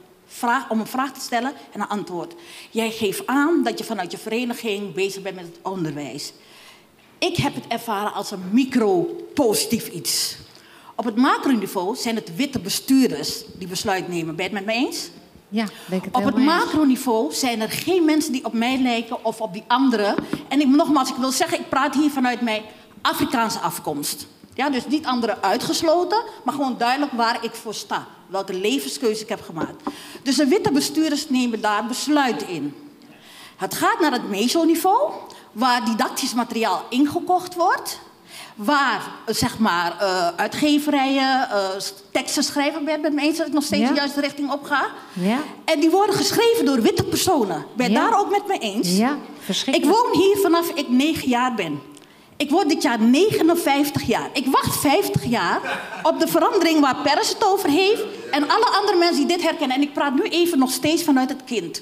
om een vraag te stellen en een antwoord. Jij geeft aan dat je vanuit je vereniging bezig bent met het onderwijs. Ik heb het ervaren als een micro-positief iets. Op het macroniveau zijn het witte bestuurders die besluit nemen. Ben je het met me eens? Ja, ben ik het op het macroniveau zijn er geen mensen die op mij lijken of op die anderen. En ik wil zeggen, ik praat hier vanuit mijn Afrikaanse afkomst. Ja, dus niet anderen uitgesloten, maar gewoon duidelijk waar ik voor sta. Welke levenskeuze ik heb gemaakt. Dus de witte bestuurders nemen daar besluiten in. Het gaat naar het mesoniveau, waar didactisch materiaal ingekocht wordt. Waar, zeg maar, uitgeverijen, teksten schrijven. Ben je het met me eens dat ik nog steeds de juiste richting op ga? Ja. En die worden geschreven door witte personen. Ben je daar ook met me eens? Ja, verschrikkelijk. Ik woon hier vanaf ik 9 jaar ben. Ik word dit jaar 59 jaar. Ik wacht 50 jaar op de verandering waar Peres het over heeft. En alle andere mensen die dit herkennen. En ik praat nu even nog steeds vanuit het kind.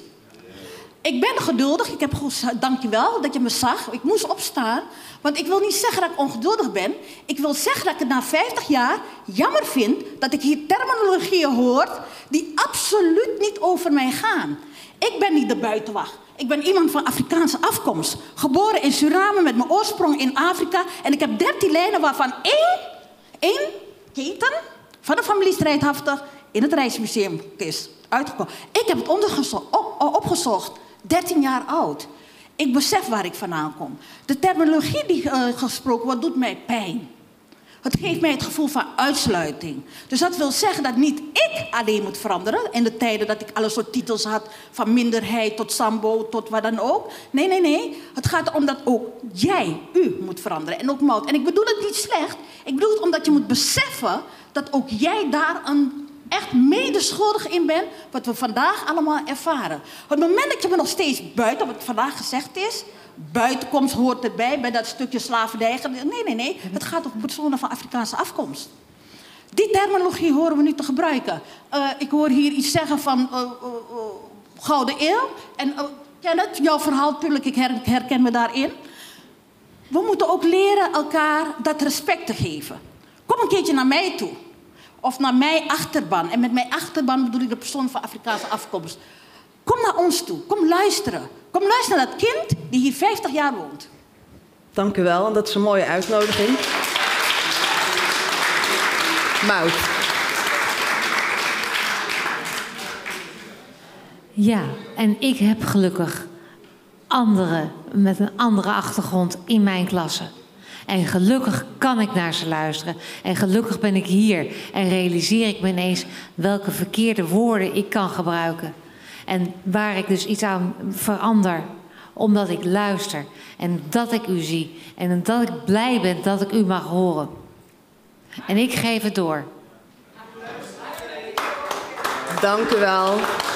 Ik ben geduldig. Ik heb gezegd, dankjewel dat je me zag. Ik moest opstaan. Want ik wil niet zeggen dat ik ongeduldig ben. Ik wil zeggen dat ik het na 50 jaar jammer vind dat ik hier terminologieën hoor die absoluut niet over mij gaan. Ik ben niet de buitenwacht. Ik ben iemand van Afrikaanse afkomst. Geboren in Suriname met mijn oorsprong in Afrika. En ik heb 13 lijnen waarvan één keten van de familie Strijdhaftig in het Rijksmuseum is uitgekomen. Ik heb het opgezocht. 13 jaar oud. Ik besef waar ik vandaan kom. De terminologie die gesproken wordt, doet mij pijn. Het geeft mij het gevoel van uitsluiting. Dus dat wil zeggen dat niet ik alleen moet veranderen. In de tijden dat ik alle soort titels had. Van minderheid tot sambo, tot wat dan ook. Nee. Het gaat erom dat ook u moet veranderen. En ook Maud. En ik bedoel het niet slecht. Ik bedoel het omdat je moet beseffen dat ook jij daar een echt medeschuldig in bent. Wat we vandaag allemaal ervaren. Op het moment dat je me nog steeds buiten, wat vandaag gezegd is. Buitenkomst hoort erbij, bij dat stukje slavernij. Nee. Het gaat om personen van Afrikaanse afkomst. Die terminologie horen we nu te gebruiken. Ik hoor hier iets zeggen van Gouden Eeuw. En Kenneth, jouw verhaal natuurlijk, ik herken me daarin. We moeten ook leren elkaar dat respect te geven. Kom een keertje naar mij toe. Of naar mijn achterban. En met mijn achterban bedoel ik de persoon van Afrikaanse afkomst. Kom naar ons toe. Kom luisteren. Kom luisteren naar dat kind die hier 50 jaar woont. Dank u wel. En dat is een mooie uitnodiging. Maud. Ja, en ik heb gelukkig anderen met een andere achtergrond in mijn klasse. En gelukkig kan ik naar ze luisteren. En gelukkig ben ik hier. En realiseer ik me ineens welke verkeerde woorden ik kan gebruiken. En waar ik dus iets aan verander. Omdat ik luister. En dat ik u zie. En dat ik blij ben dat ik u mag horen. En ik geef het door. Dank u wel.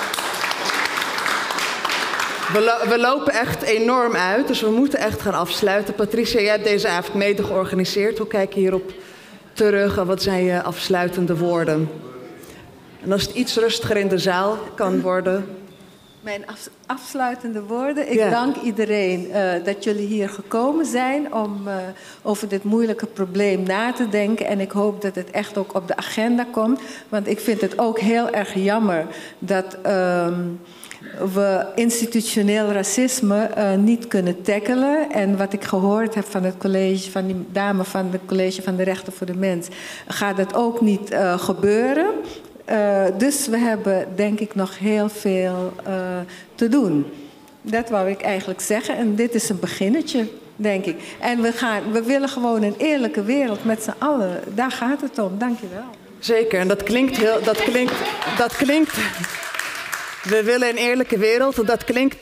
We lopen echt enorm uit, dus we moeten echt gaan afsluiten. Patricia, jij hebt deze avond mede georganiseerd. Hoe kijk je hierop terug en wat zijn je afsluitende woorden? En als het iets rustiger in de zaal kan worden. Mijn afsluitende woorden. Ik dank iedereen dat jullie hier gekomen zijn om over dit moeilijke probleem na te denken. En ik hoop dat het echt ook op de agenda komt. Want ik vind het ook heel erg jammer dat we institutioneel racisme niet kunnen tackelen. En wat ik gehoord heb van het college, van die dame van het College van de Rechten voor de Mens, gaat dat ook niet gebeuren. Dus we hebben denk ik nog heel veel te doen. Dat wou ik eigenlijk zeggen. En dit is een beginnetje, denk ik. En we willen gewoon een eerlijke wereld met z'n allen. Daar gaat het om. Dank je wel. Zeker. En dat klinkt heel... Dat klinkt... We willen een eerlijke wereld. Dat klinkt...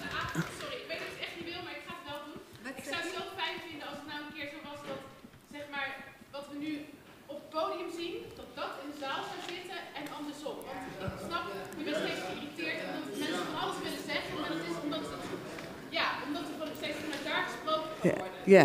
Ja.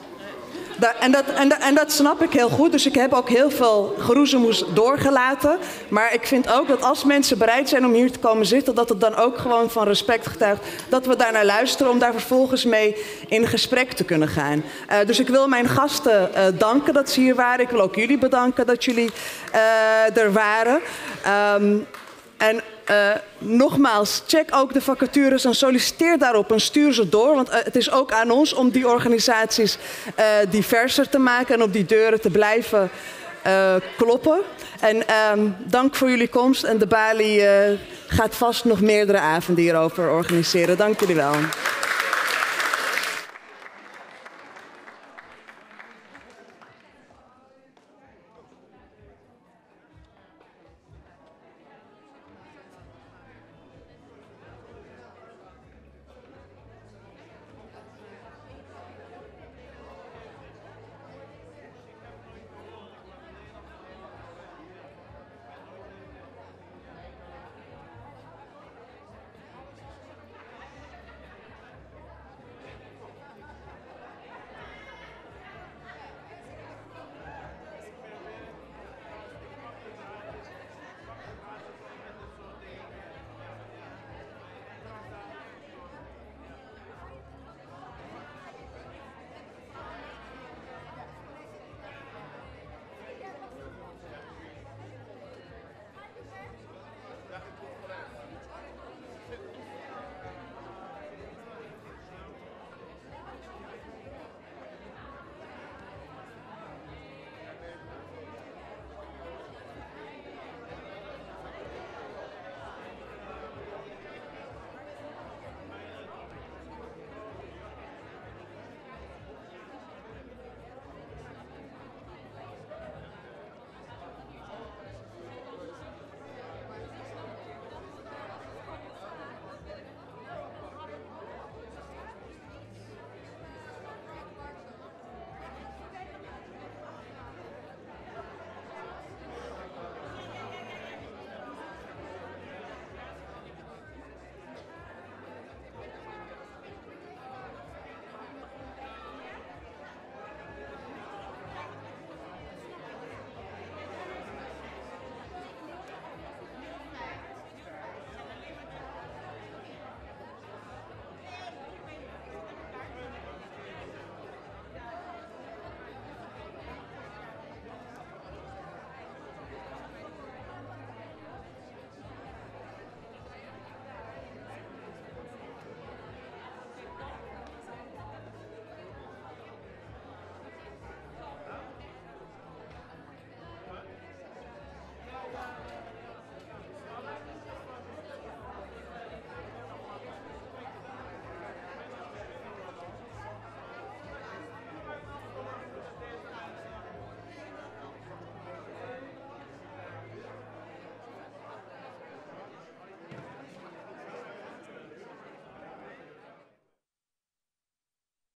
En dat snap ik heel goed. Dus ik heb ook heel veel geroezemoes doorgelaten. Maar ik vind ook dat als mensen bereid zijn om hier te komen zitten, dat het dan ook gewoon van respect getuigt dat we daar naar luisteren om daar vervolgens mee in gesprek te kunnen gaan. Dus ik wil mijn gasten danken dat ze hier waren. Ik wil ook jullie bedanken dat jullie er waren. Nogmaals, check ook de vacatures en solliciteer daarop en stuur ze door. Want het is ook aan ons om die organisaties diverser te maken en op die deuren te blijven kloppen. En dank voor jullie komst. En de Bali gaat vast nog meerdere avonden hierover organiseren. Dank jullie wel.